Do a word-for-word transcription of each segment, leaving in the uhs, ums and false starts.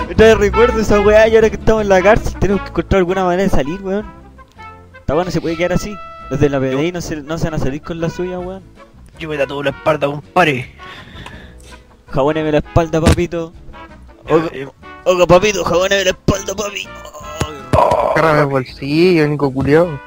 Me recuerdo esa weá y ahora que estamos en la cárcel tenemos que encontrar alguna manera de salir, weón. Esta weá no se puede quedar así. Los de la P D I no se, no se van a salir con la suya, weón. Yo me tatúo la espalda, compadre. Jabóneme la espalda, papito. Oiga, oiga, papito, jabóneme la espalda, papi. Agárrame el bolsillo, Nico culiao.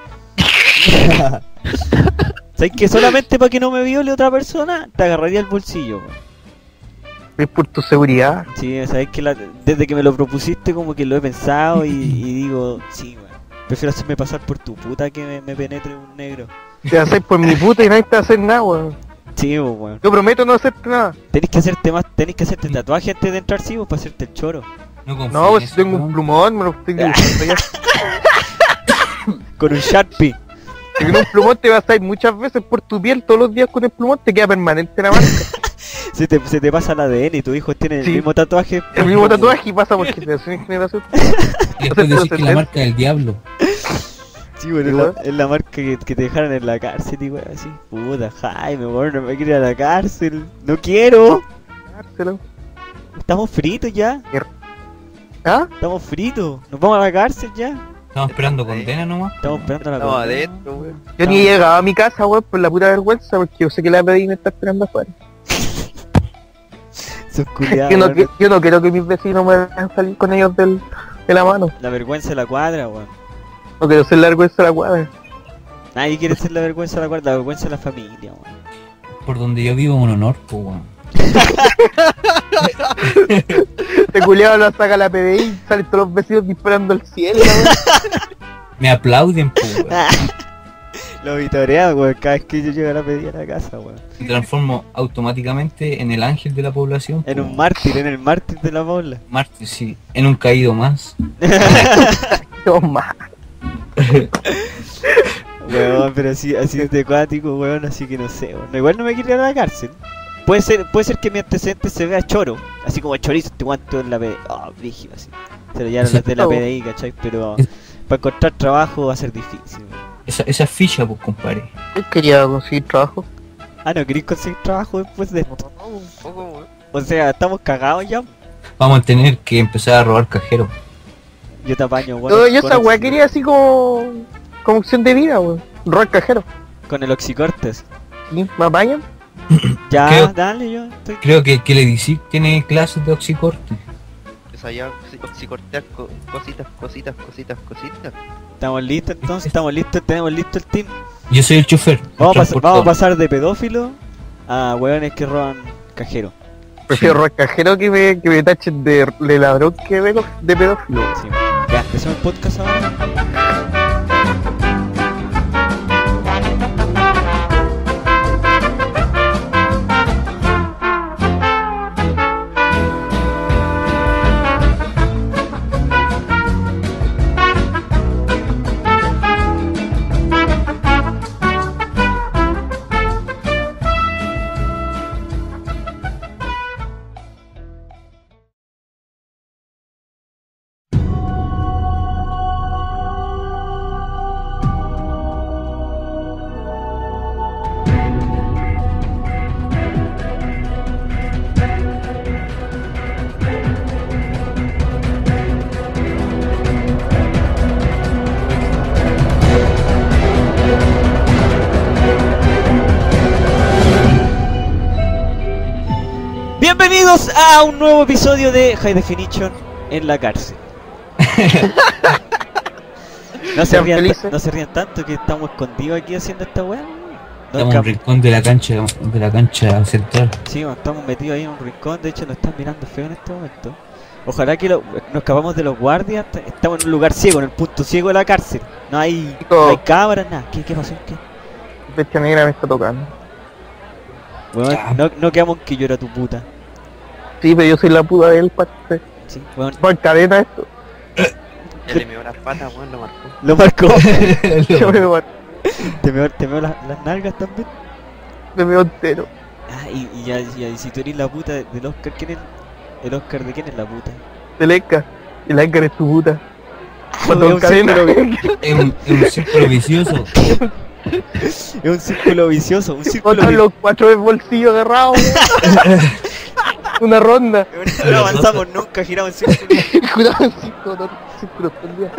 ¿Sabes que solamente para que no me viole otra persona te agarraría el bolsillo, weón? Es por tu seguridad. Sí, sabes que la, desde que me lo propusiste como que lo he pensado y, y digo, sí, weón. Prefiero hacerme pasar por tu puta que me, me penetre un negro. Te haces por mi puta y nadie te va a hacer nada, weón. Sí, pues, weón. Yo prometo no hacerte nada. Tenés que hacerte más, tenés que hacerte tatuaje antes de entrar, sí, pues, para hacerte el choro. No, confío No, en pues eso, si tengo un weón. plumón, me lo estoy dibujando ya. Con un Sharpie. Si con un plumón te vas a ir muchas veces por tu piel, todos los días con el plumón te queda permanente la marca. Se te, se te pasa el A D N y tus hijos tienen Sí. el mismo tatuaje. El mismo tatuaje y pasa por generación en generación. Y después decís que es la marca del diablo. Sí, bueno, es la, es la marca que, que te dejaron en la cárcel, y weón, así. Puta, Jaime, weón, no me quiero ir a la cárcel. No quiero. Dárselo. Estamos fritos ya. ¿Ah? Estamos fritos. Nos vamos a la cárcel ya. Estamos esperando condena nomás. Estamos esperando a la Estamos condena. adentro, weón. Yo ni he llegado a mi casa, weón, por la puta vergüenza, porque yo sé que la P D I me está esperando afuera. Sos culiados, Yo no, weón. qui- yo no quiero que mis vecinos me dejen salir con ellos del, de la mano. La vergüenza de la cuadra, weón. No quiero ser la vergüenza de la cuadra. Nadie quiere ser la vergüenza de la cuadra, la vergüenza de la familia, weón. Por donde yo vivo un honor, pues weón. Este culiado lo saca la P D I, salen todos los vecinos disparando al cielo, weón. Me aplauden, pues weón. Lo vitorean, weón, cada vez que yo llego a la pedida a la casa, weón. Me transformo automáticamente en el ángel de la población. En pues, un mártir, en el mártir de la bola. mártir, sí. En un caído más. Toma. Weón, pero así, así es de acuático, weón, así que no sé, weón. Igual no me quiero ir a la cárcel. Puede ser, puede ser que mi antecedente se vea choro, así como chorizo, te cuento en la P D I. Oh, brígido, así. Se lo llevaron los de la P D I, ¿cachai? Pero para encontrar trabajo va a ser difícil, weón. Esa, esa ficha, pues compadre. Yo quería conseguir trabajo. Ah, ¿no queréis conseguir trabajo después de esto? No, un poco, weón. O sea, estamos cagados ya. Vamos a tener que empezar a robar cajeros. Yo te apaño, weón. No, yo con esa weá oxi- quería así como... como opción de vida, weón. Robar cajero. Con el oxicortes. ¿Sí? ¿Me apañan? Ya, Creo- dale, yo estoy... Creo que, que el Edisic tiene clases de oxicorte. Esa ya, oxicortear co- cositas, cositas, cositas, cositas. Estamos listos entonces, estamos listos, tenemos listo el team. Yo soy el chofer. el Vamos a, pas- transportador. vamos a pasar de pedófilo a weones que roban cajero. Prefiero robar cajero que me, que me tachen de, de ladrón que de, de pedófilo. Sí. Ya, empezamos el podcast ahora. Bienvenidos a un nuevo episodio de High Definition en la cárcel. No se, Sean rían, felices. no se rían tanto que estamos escondidos aquí haciendo esta weá. No, Estamos en un cam- rincón de la cancha, de la cancha central. sí, bueno, estamos metidos ahí en un rincón, de hecho nos están mirando feo en este momento. Ojalá que lo- nos escapamos de los guardias, t- estamos en un lugar ciego, en el punto ciego de la cárcel. No hay, no hay cámaras, nada. ¿Qué, qué pasó? ¿Qué? Fecha negra me está tocando. Weón, Ya. no, no quedamos que yo era tu puta. Sí, pero yo soy la puta del parte. Sí, weón, Por cadena esto. Ya le meó las patas, weón, lo marcó. lo marcó. Yo me, me, te veo, te veo las, las nalgas también. me veo entero. Ah, y, y ya, ya, y si tú eres la puta del Oscar, ¿quién es? ¿El Oscar de quién es la puta? De Lenca. Y la Lenca es tu puta. Ah, Cuando es en un cadena. círculo- Es un, es un círculo vicioso. es un círculo vicioso, un círculo Con vi- los cuatro del bolsillo agarrados. Una ronda. No avanzamos nunca, giramos en círculo. Juraban cinco no, círculos por día.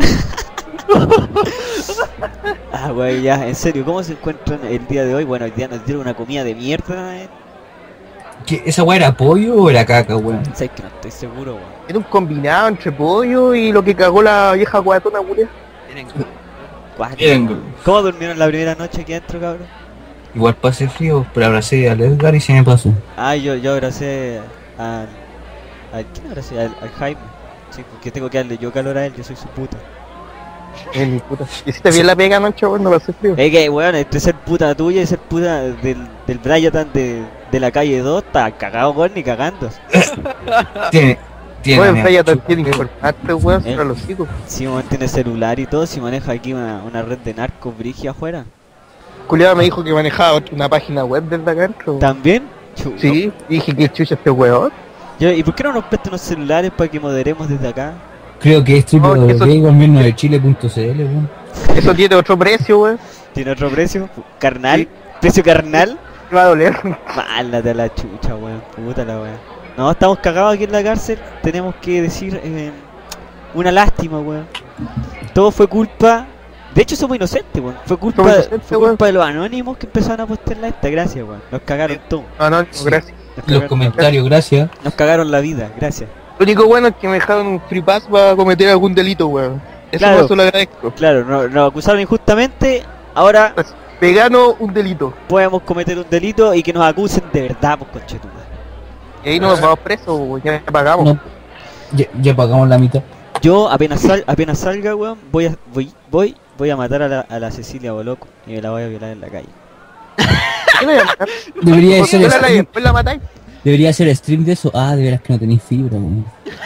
Ah, wey, ya, en serio, ¿cómo se encuentran el día de hoy? Bueno, hoy día nos dieron una comida de mierda, eh. ¿Qué, ¿Esa weá era pollo o era caca, weón? Sabes que no estoy seguro, weón. Era un combinado entre pollo y lo que cagó la vieja guatona, culia. Tienen Cuático. Bien, ¿Cómo durmieron la primera noche aquí adentro, cabrón? igual pasé frío, pero abracé al Edgar y se me pasó. Ah, yo, yo abracé a... ¿A quién abracé? Al, al Jaime. Sí, porque tengo que darle yo calor a él, yo soy su puta. Eh, mi puta. Hiciste bien la pega anoche, weón, no pasé frío. Es que, weón, entre ser puta tuya y ser puta del, del Bryatan de, de la calle dos, está cagado, weón, ni cagando. Tiene, tiene. Weón, amigo, ya te chupa. tiene informarte, weón, Eh. sobre los chicos. Si weón tiene celular y todo, si maneja aquí una, una red de narcos brigia afuera. Culiado me dijo que manejaba otra- una página web desde acá adentro. ¿También? Chu- Sí, dije que chucha este weón. Yo, ¿y por qué no nos prestan unos celulares para que moderemos desde acá? Creo que es No, que eso- gobierno de chile punto c l, weón. Eso tiene otro precio, weón. ¿Tiene otro precio? ¿Carnal? ¿Precio carnal? Me va a doler. Mándate a la chucha, weón. Puta la weón. No, estamos cagados aquí en la cárcel. Tenemos que decir eh, una lástima, weón. Todo fue culpa. De hecho, somos inocentes, weón. Fue culpa, Somos inocentes, fue weón. culpa de los anónimos que empezaron a postear esta. Gracias, weón. Nos cagaron todo. No, no, no, Sí. gracias. Nos Los cagaron, comentarios, gracias. nos cagaron la vida. Gracias. Lo único bueno es que me dejaron un free pass para cometer algún delito, weón. Eso Claro. más lo agradezco. Claro, nos, nos acusaron injustamente. Ahora Vegano, un delito. podemos cometer un delito y que nos acusen de verdad, pues, conchetumare. Y ahí no nos vamos presos, weón. Ya pagamos. No, ya, ya pagamos la mitad. Yo apenas sal, apenas salga, weón, voy a voy voy voy a matar a la, a la Cecilia Boloco y me la voy a violar en la calle. ¿Qué le voy a matar? Debería ¿Por qué ser la- la- stream, después la matáis? debería ser stream de eso. Ah, de veras que no tenéis fibra, weón.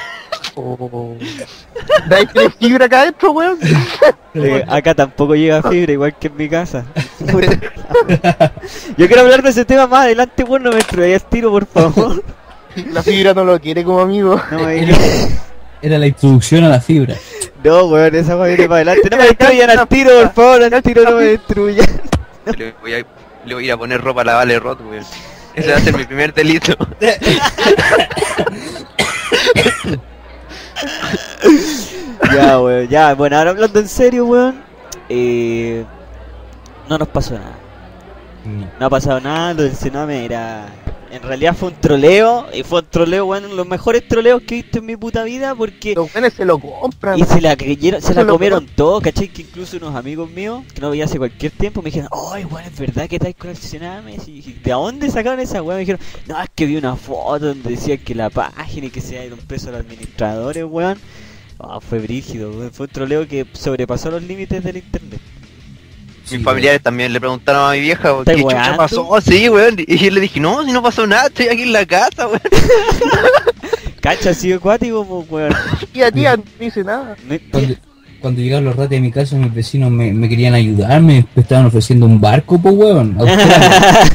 Oh. ¿De ahí tienes fibra acá adentro, weón? Eh, acá tampoco llega fibra, igual que en mi casa. Yo quiero hablar de ese tema más adelante, weón, no me traigas tiro, por favor. La fibra no lo quiere como amigo. No me Era, era la introducción a la fibra. No, weón, esa weón viene para adelante. No me destruyan al tiro, por favor, al tiro no me destruyan. Le voy a, le voy a ir a poner ropa a la Vale Rot, weón. Ese va a ser mi primer delito. Ya, weón, ya, bueno, ahora hablando en serio, weón. Eh, no nos pasó nada. No ha pasado nada, lo del Sename era... En realidad fue un troleo, y fue un troleo, bueno, los mejores troleos que he visto en mi puta vida, porque... Los buenos se lo compran. Y se la creyeron, se Eso la es lo comieron todo, ¿cachai? Que incluso unos amigos míos, que no veía hace cualquier tiempo, me dijeron, ay, bueno, es verdad que estáis con el Sename. Y dije, ¿de dónde sacaron esa weá? Me dijeron, no, es que vi una foto donde decía que la página y que se iban presos los administradores, weón. Oh, fue brígido, weón. Fue un troleo que sobrepasó los límites del internet. Mis familiares también le preguntaron a mi vieja, weón, ¿Estáis ¿qué chucha weando? pasó? Sí, weón. Y yo le dije, no, si no pasó nada, estoy aquí en la casa, weón. Cacha, así de acuático, pues, weón. Tía, tía, no dice nada. Me- Cuando, cuando llegaron los ratos de mi casa, mis vecinos me, me querían ayudar, me estaban ofreciendo un barco, pues, weón. Australia.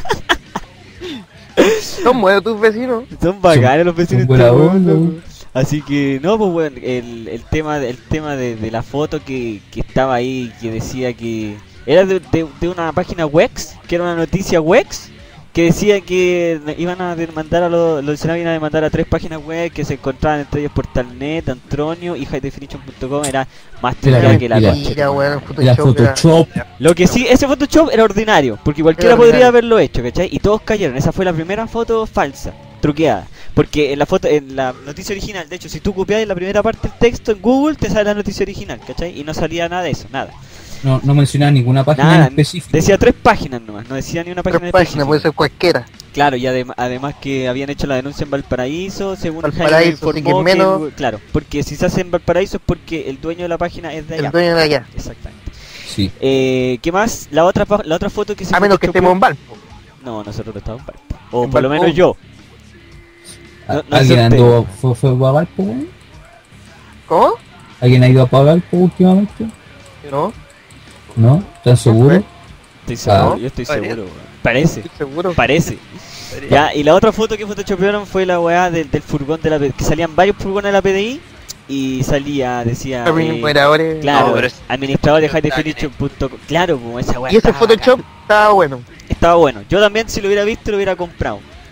Son buenos tus vecinos. Son bacanes los vecinos. son buena de este onda, weón, weón. Así que, no, pues bueno, el, el tema, el tema de, de la foto que, que estaba ahí, que decía que... Era de, de, de una página Wex, que era una noticia Wex, que decía que iban a demandar a los... Los iban a demandar a tres páginas web que se encontraban entre ellos Portalnet, Antronio y High Definition punto com. Era más Era triste que la mentira. concha. Mira, weón, La Photoshop. era- Photoshop. Lo que sí, ese Photoshop era ordinario, porque cualquiera Era podría ordinario. haberlo hecho, ¿cachai? Y todos cayeron. Esa fue la primera foto falsa, truqueada. Porque en la foto, en la noticia original, de hecho, si tú copias la primera parte del texto en Google, te sale la noticia original, ¿cachai? Y no salía nada de eso, nada. No, no mencionaba ninguna página Nada, en específico. decía tres páginas nomás, no decía ni una página Tres en páginas, específico. puede ser cualquiera. Claro, y adem- además que habían hecho la denuncia en Valparaíso, según Jaime Valparaíso, así que informó que- menos- claro, porque si se hace en Valparaíso es porque el dueño de la página es de allá. El dueño de allá. Exactamente. Sí. Eh, ¿Qué más? La otra pa- la otra foto que se A menos que photoshopeó- estemos en Valpo. No, nosotros no estamos en Valpo. O En por lo Valpo. menos yo. No- no ¿Alguien sé andó, fue, fue a Valpo, weón? ¿Cómo? ¿Alguien ha ido a Valpo últimamente? No, ¿No? ¿Están seguros? Estoy seguro, Ah. yo estoy Parece. seguro, weón. Parece, estoy seguro. parece. Ya, y la otra foto que photoshopearon fue la weá del, del furgón de la P D I, que salían varios furgones de la P D I y salía, decía... eh, Administradores. claro, No, pero es- administrador de está bien High punto com. Claro, como esa weá Y ese estaba Photoshop bacán. estaba bueno. Estaba bueno. Yo también, si lo hubiera visto, lo hubiera comprado.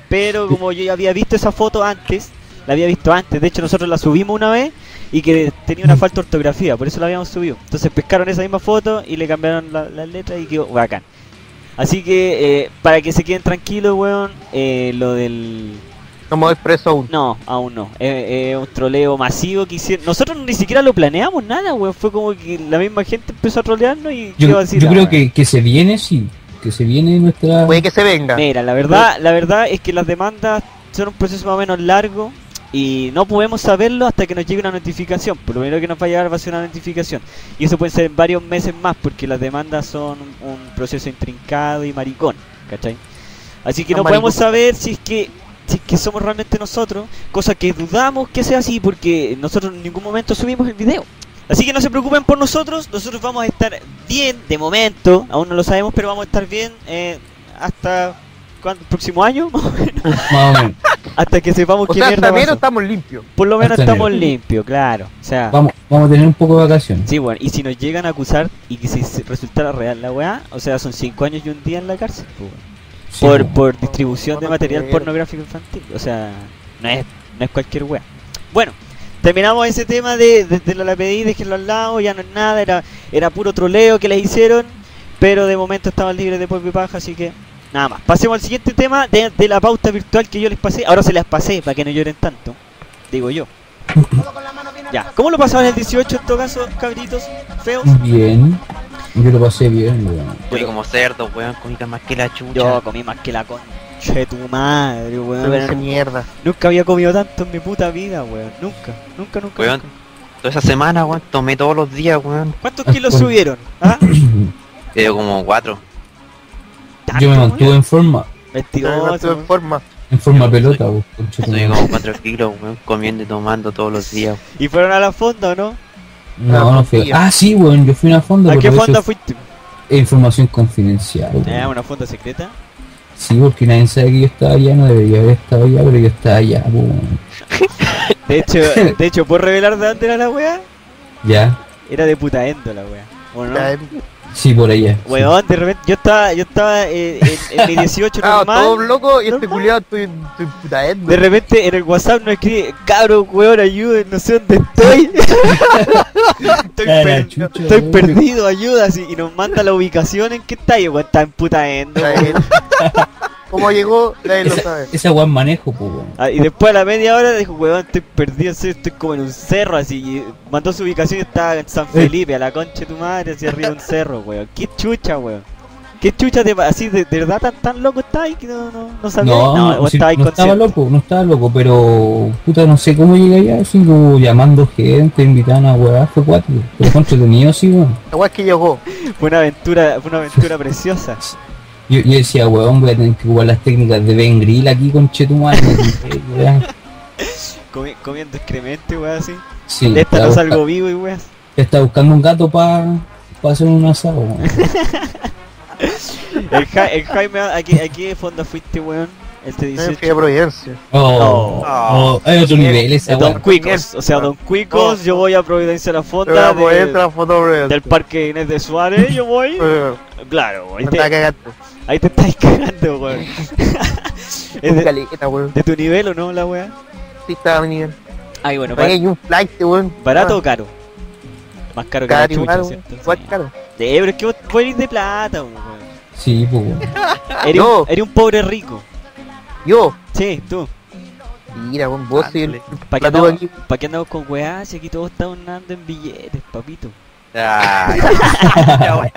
pero como yo ya había visto esa foto antes, la había visto antes, de hecho nosotros la subimos una vez y que tenía una falta de ortografía, por eso la habíamos subido. Entonces pescaron esa misma foto y le cambiaron las la letras y quedó bacán. Así que, eh, para que se queden tranquilos, weón, eh, lo del... No me voy preso aún. No, aún no. Es eh, eh, un troleo masivo que hicieron. Nosotros ni siquiera lo planeamos nada, weón. Fue como que la misma gente empezó a trolearnos y Yo, quedó así. yo la- creo que, que se viene, sí. Que se viene nuestra... Puede que se venga. Mira, la verdad, la verdad es que las demandas son un proceso más o menos largo y no podemos saberlo hasta que nos llegue una notificación. Por lo primero que nos va a llegar va a ser una notificación. Y eso puede ser en varios meses más porque las demandas son un, un proceso intrincado y maricón, ¿cachai? Así que Son no podemos maricón. saber si es que si es que somos realmente nosotros, cosa que dudamos que sea así porque nosotros en ningún momento subimos el video. Así que no se preocupen por nosotros, nosotros vamos a estar bien de momento, aún no lo sabemos, pero vamos a estar bien eh, hasta ¿cuándo? ¿El próximo año? Más o menos. Hasta que sepamos O qué sea, mierda hasta enero pasó. estamos limpios. Por lo menos hasta estamos enero. limpios, claro. O sea, Vamos, vamos a tener un poco de vacaciones. sí, bueno, y si nos llegan a acusar y que si se- resultara real la weá, o sea, son cinco años y un día en la cárcel, pues, weón. Sí, por, po. por distribución de No material creo. pornográfico infantil. O sea, no es, no es cualquier wea. Bueno, terminamos ese tema de, de, de la P D I, déjenlo al lado, ya no es nada, era, era puro troleo que les hicieron, pero de momento estaban libres de polvo y paja, así que nada más. Pasemos al siguiente tema de, de la pauta virtual que yo les pasé. Ahora se las pasé para que no lloren tanto, digo yo. Ya, ¿cómo lo pasaban el dieciocho en todo caso, cabritos feos? Bien. Yo lo pasé bien, weón. Fui como cerdo, weón, comí más que la chucha. Yo comí más que la concha de tu madre, weón. Pero esa mierda. Nunca había comido tanto en mi puta vida, weón. Nunca, nunca, nunca. Weón. nunca. Toda esa semana, weón, tomé todos los días, weón. ¿Cuántos kilos subieron? ¿Ah? Quedé como cuatro. Yo me ¿Tanto, mantuve weón? en forma, Mentiroso. en forma. en forma pelota, weón. concha tu Subí madre. como cuatro kilos, weón, comiendo y tomando todos los días. ¿Y fueron a la fonda o no? No, no fui. Ah, sí, weón, yo fui a una fonda. ¿A qué pero eso fonda es fuiste? información confidencial, weón. Eh, una fonda secreta. Sí, porque nadie sabe que yo estaba allá, no debería haber estado allá, pero yo estaba allá, po, weón. De hecho, de hecho, ¿puedo revelar de dónde era la wea? Ya, Era de Putaendo la wea. ¿O no? Ya, sí, por allá. sí. Weón, de repente yo estaba, yo estaba eh, en, en mi dieciocho Ah, todo normal. loco y este normal. culiado estoy, estoy puta De repente en el WhatsApp nos escribe, cabro, weón, ayuden, no sé dónde estoy. estoy, Ah, la per- chucha, estoy weón. perdido, ayuda, así, y nos manda la ubicación en que está, y weón, está en Putaendo. weón. ¿Cómo llegó? Nadie lo Esa, sabe. esa weón manejo, po, weón. Ah, y después a la media hora dijo, weón, estoy perdido, sí, estoy como en un cerro, así, y mandó su ubicación y estaba en San Felipe, a la concha de tu madre, hacia arriba de un cerro, weón. Qué chucha, weón. Qué chucha, te, así, de, de verdad tan, tan loco está ahí que no, no, no sabía. No, o sí, estaba no estaba inconsciente. loco, no estaba loco, pero puta no sé cómo llegué allá, así como llamando gente, invitando a weá, fue cuatro, pero fue entretenido, sí, weón. La weá es que llegó. Fue una aventura, fue una aventura preciosa. Yo, yo decía, weón, voy a tener que ocupar las técnicas de Ben Grill aquí con Chetumal. Comi- comiendo excremento, weón, así. Sí, De esta estaba no busca- salgo vivo y weón. estaba buscando un gato para pa hacer un asado, weón. El, Ja- el Jaime, ¿a qué, a qué fonda fuiste, weón? Este Me fui a dieciocho. Providencia. Oh, Oh. oh, hay otro Sí, nivel esa Don weón. Cuicos, o sea, Don Cuicos, Oh. yo voy a Providencia La Te voy Fonda a poner de- otra foto de Providencia. del Parque Inés de Suárez, yo voy. Eh, Claro, ahí Me te, está cagando. ahí te estáis cagando, weón. ¿Es de, Caleta, weón. de tu nivel o no, la weá? Sí, estaba a mi nivel. Ay, bueno, Ahí ba- hay un flight, weón. ¿barato o Ah, caro? Más caro que caro la chucha, igual, weón. ¿cierto? Igual Sí. caro. De, pero es que vos, vos eres de plata, weón. Sí, pues, weón. Eres, Yo. un, eres un pobre rico. Yo. Sí, tú. Mira, weón, vos soy el Ándale. ¿Para qué, platudo andamos, aquí. pa' qué andamos con weá? Si aquí todos estamos andando en billetes, papito. Ay, ya, weón.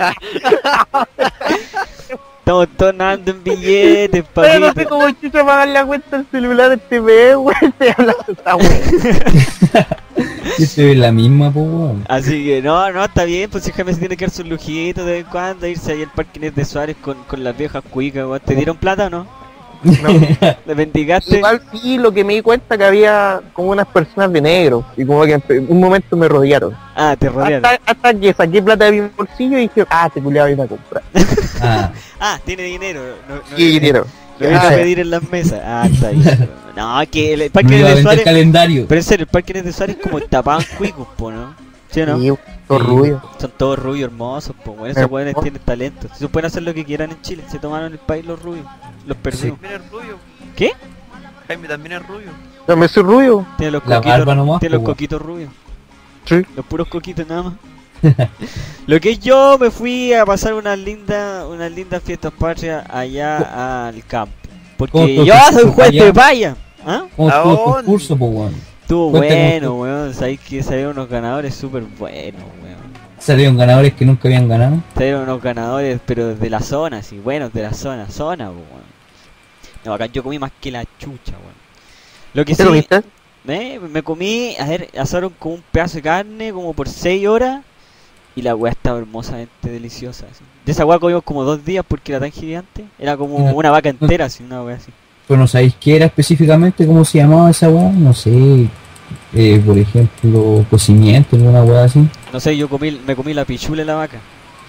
Estamos todos nadando en billetes, Pero no sé papito. cómo chucha pagar la cuenta del celular de este mes, weón. Estoy hablando de esta weón. Yo estoy en la misma, pues, weón. Así que no, no, está bien, pues si Jaime se tiene que dar sus lujitos de vez en cuando, irse ahí al Parque Inés de Suárez con, con las viejas cuicas, weón. ¿Te dieron plata o no? No. ¿Le bendigaste? Igual sí, lo que me di cuenta que había como unas personas de negro. Y como que en un momento me rodearon. Ah, te rodearon. Hasta, hasta que saqué plata de mi bolsillo y dije, ah, te culiaba viene a comprar. Ah, Ah, tiene dinero. No, no, Y dinero. Lo vine a Ah, pedir en las mesas. Ah, está bien. No, que el Parque me Inés iba a de vender Suárez. calendario. Pero en serio, el Parque Inés de Suárez es como tapado en cuicos, po, ¿no? ¿Sí o no? Sí, todo Sí. rubio. Son todos rubios, hermosos, po, bueno, esos Eh, weones oh. tienen talento. Se pueden hacer lo que quieran en Chile. Se tomaron el país los rubios. Los perdimos. Mira el rubio. ¿Qué? Jaime también es rubio. Yo me soy rubio. Tiene los La coquitos, barba nomás, tiene los po, coquitos rubios. Sí. Los puros coquitos nada más. Lo que es yo me fui a pasar unas lindas unas lindas fiestas patrias allá al campo. ¿Cómo Porque estuvo yo tu soy curso juez allá? de paya. ¿Ah? ¿Cómo ¿A estuvo el dónde? concurso, pues, weón? Estuvo Cuéntame bueno, cómo weón. Sabéis que salieron unos ganadores súper buenos, weón. Salieron ganadores que nunca habían ganado. Salieron unos ganadores, pero de la zona, sí, buenos de la zona, zona, po, weón. No, acá yo comí más que la chucha, weón. Lo que ¿Te sí, comiste? me, me comí, a ver, asaron como un pedazo de carne, como por seis horas. Y la weá estaba hermosamente deliciosa, así. De esa weá comimos como dos días porque era tan gigante. Era como No, una vaca entera, así, una weá así. Pero no sabéis qué era específicamente, cómo se llamaba esa weá. No sé. Eh, por ejemplo, cocimiento, alguna weá así. No sé, yo comí, me comí la pichula de la vaca.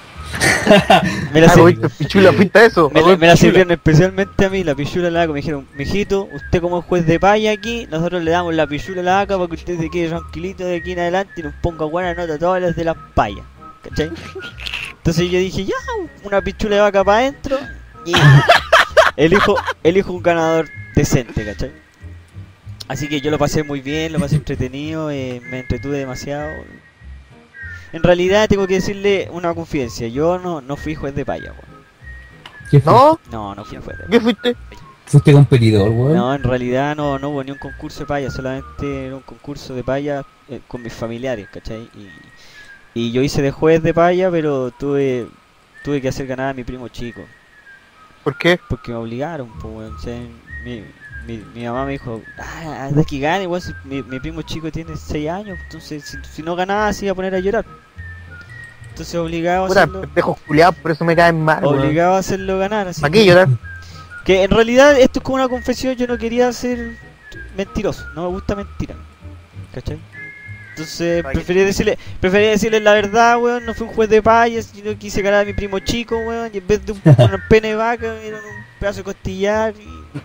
me la, Ah, sir- comiste pichula, fuiste a eso. me, a la, comer me la pichula. sirvieron especialmente a mí, la pichula de la vaca. Me dijeron, mijito, usted como juez de paya aquí, nosotros le damos la pichula de la vaca para que usted se quede tranquilito de aquí en adelante y nos ponga buena nota a todas las de las payas. ¿Cachai? Entonces yo dije, ya, una pichula de vaca para adentro y elijo, elijo un ganador decente, ¿cachai? Así que yo lo pasé muy bien, lo pasé entretenido, eh, me entretuve demasiado. En realidad tengo que decirle una confidencia, yo no, no fui juez de paya, weón. ¿Qué fue? ¿No? No, no fui juez de paya. ¿Qué fuiste? ¿Fuiste competidor, weón? No, en realidad no, no hubo ni un concurso de paya, solamente era un concurso de paya eh, con mis familiares, ¿cachai? Y, y yo hice de juez de paya, pero tuve tuve que hacer ganar a mi primo chico, ¿Por qué? porque me obligaron, pues, weón. O sea, mi, mi, mi mamá me dijo, ah, haz de que gane, weón, si mi, mi primo chico tiene seis años, entonces si, si no ganaba se iba a poner a llorar. Entonces obligado a Puta, hacerlo, pendejos culiados, por eso me caen mal, weón. obligado a hacerlo ganar, así ¿Para que- qué llorar? Que en realidad esto es como una confesión, yo no quería ser mentiroso, no me gusta mentir, ¿cachai? Entonces ¿Para qué? preferí decirle, preferí decirle la verdad, weón, no fui un juez de payas, yo quise ganar a mi primo chico, weón, y en vez de un, un pene de vaca, era un pedazo de costillar y...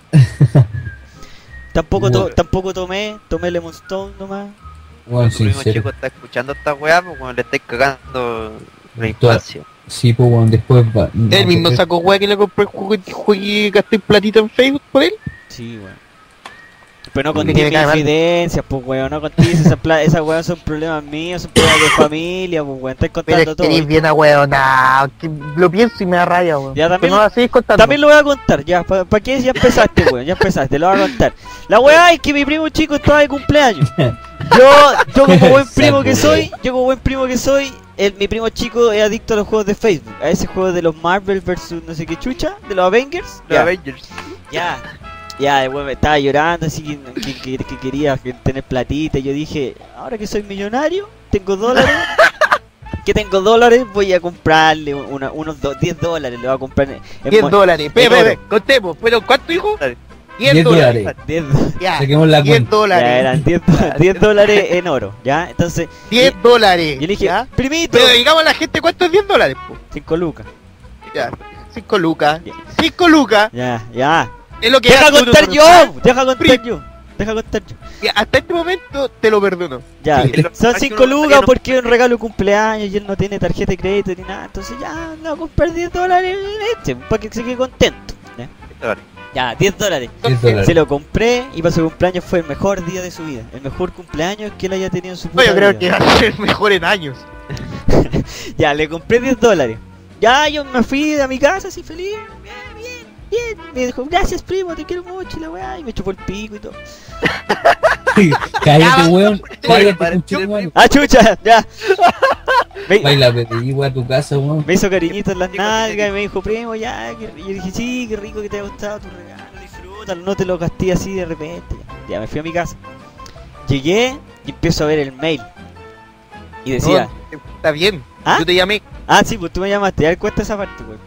tampoco, to- Bueno. tampoco tomé, tomé Lemon Stone nomás. Weón, Tu primo sincero. chico está escuchando esta weá, pues cuando le estáis cagando la Toda- infancia. Sí, pues, weón, después va. no, El mismo pero- saco weá que le compré el juego y juego y gasté platita en Facebook por él. Sí, weón. Pero no Porque conté me mis cae mal. infidencias, pues weón, no conté esas pla- esas weón son problemas míos, son problemas de familia, pues weón, estáis Pero contando es que todo. eres bien ahueonado, que lo pienso y me da raya, weón. Ya, también- Pero no la seguís contando. También lo voy a contar, ya, ¿para pa qué? Ya empezaste, weón, ya empezaste, lo voy a contar. La weá es que mi primo chico estaba de cumpleaños. Yo, yo como buen primo que soy, yo como buen primo que soy, el, mi primo chico es adicto a los juegos de Facebook, a ese juego de los Marvel versus no sé qué chucha, de los Avengers. Los Ya, Avengers. ya, ya, el weón me estaba llorando así que, que, que- que quería que tener platita. Y yo dije, ahora que soy millonario, tengo dólares, que tengo dólares, voy a comprarle una, unos do- diez dólares, le voy a comprar en, en diez mo- dólares. Espera, en espera, oro. espera, contemos. ¿Pero cuánto, hijo? diez diez dólares. dólares. diez, Ya, Saquemos la diez cuenta. ya dólares. eran diez, diez dólares en oro, ya, entonces diez y- dólares. yo le dije, ¿ya? primito, Pero digamos a la gente cuánto es diez dólares, po. cinco lucas, Ya, cinco lucas. Ya. cinco lucas ya, ya, es lo que deja hace uno contar con- yo, deja contar Pri- yo, deja contar yo, Ya, hasta este momento te lo perdono. ya, Sí, lo- son es que cinco uno- lucas uno- porque es un regalo de cumpleaños y él no tiene tarjeta de crédito ni nada, entonces ya, le voy a comprar diez dólares este, para que se quede contento, ya, Dólares. ya, diez dólares. diez dólares. Se lo compré y para su cumpleaños fue el mejor día de su vida. El mejor cumpleaños que él haya tenido en su No, puta yo creo vida. que va a ser mejor en años. Ya, le compré diez dólares. Ya, yo me fui a mi casa así feliz. Bien, bien, bien. Me dijo, gracias primo, te quiero mucho y la weá. Y me chupó el pico y todo. Cállate, weón. Cállate, Para- conchetumare. ¡Ah, chucha! Ya. Me, Baila, pedí, weón, a tu casa, weón. me hizo cariñito en las Digo, nalgas y me dijo, primo, ya. que- Y yo dije, sí, qué rico que te haya gustado tu regalo. Disfrútalo, no te lo gasté así de repente. Ya, ya me fui a mi casa. Llegué y empiezo a ver el mail. Y decía, No, está bien. ¿Ah? Yo te llamé. ah, sí, pues tú me llamaste. Ya cuenta esa parte, weón.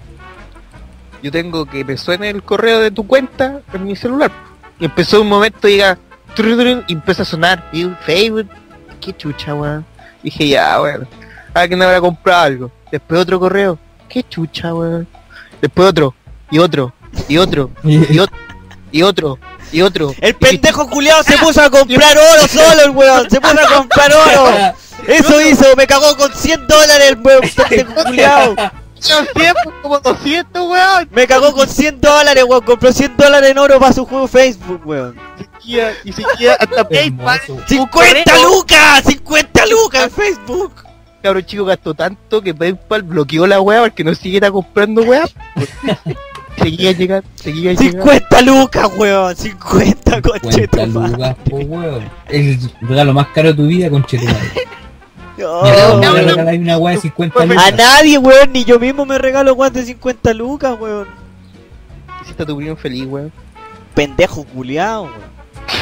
Yo tengo que me suene el correo de tu cuenta en mi celular. Y empezó un momento y diga, trun, trun, y empezó a sonar. Y un Facebook, qué chucha, weón. Dije, ya, weón. Alguien habrá comprado algo. Después otro correo, qué chucha, weón. Después otro, y otro, y otro, y otro, y otro, y otro. El Y- pendejo culiao se puso a comprar oro solo, el weón. Se puso a comprar oro. Eso hizo, me cagó con cien dólares el weón, pendejo culiao. Son cien, pues, como doscientos, weón. Me cagó con cien dólares, weón. Compró cien dólares en oro para su juego Facebook, weón. Siquiera- Y siquiera hasta PayPal. Hermoso. ¡cincuenta lucas! ¡cincuenta lucas en Facebook! Cabrón chico gastó tanto que PayPal bloqueó la weá porque no siguiera comprando weá. Seguía llegando, seguía llegando. ¡cincuenta lucas, weón! ¡cincuenta, conche tu cincuenta madre! lucas, po, weón. El regalo más caro de tu vida, conchetumadre. No, Mira, no, ¿cómo no, le no. regaláis una weá de cincuenta A a lucas? nadie, weón, ni yo mismo me regalo weón de cincuenta lucas, weón. Hiciste a tu primo feliz, weón. Pendejo culiao, weón.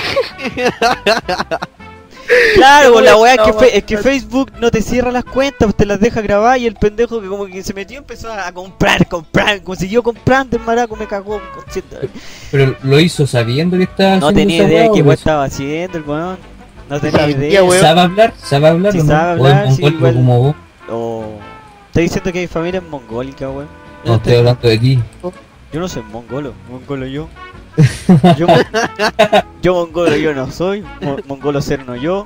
Claro, weón, la weá es que, fe- es que Facebook no te cierra las cuentas, pues te las deja grabar y el pendejo que como que se metió empezó a comprar, comprar, consiguió comprando, el maraco me cagó con cien dólares. Pero lo hizo sabiendo que estaba No haciendo tenía esa idea de weá, qué o weá lo- estaba haciendo el weón. No tenía Sabía, idea. weón. ¿Sabe hablar? ¿Sabe hablar Sí o no? sabe ¿O es hablar, sí, mongólico igual. como vos? Oh. Está diciendo que mi familia es mongólica, weón. No estoy hablando de ti. Yo no soy mongolo, mongolo yo. Yo, yo mongolo yo no soy, mo- mongolo ser no yo.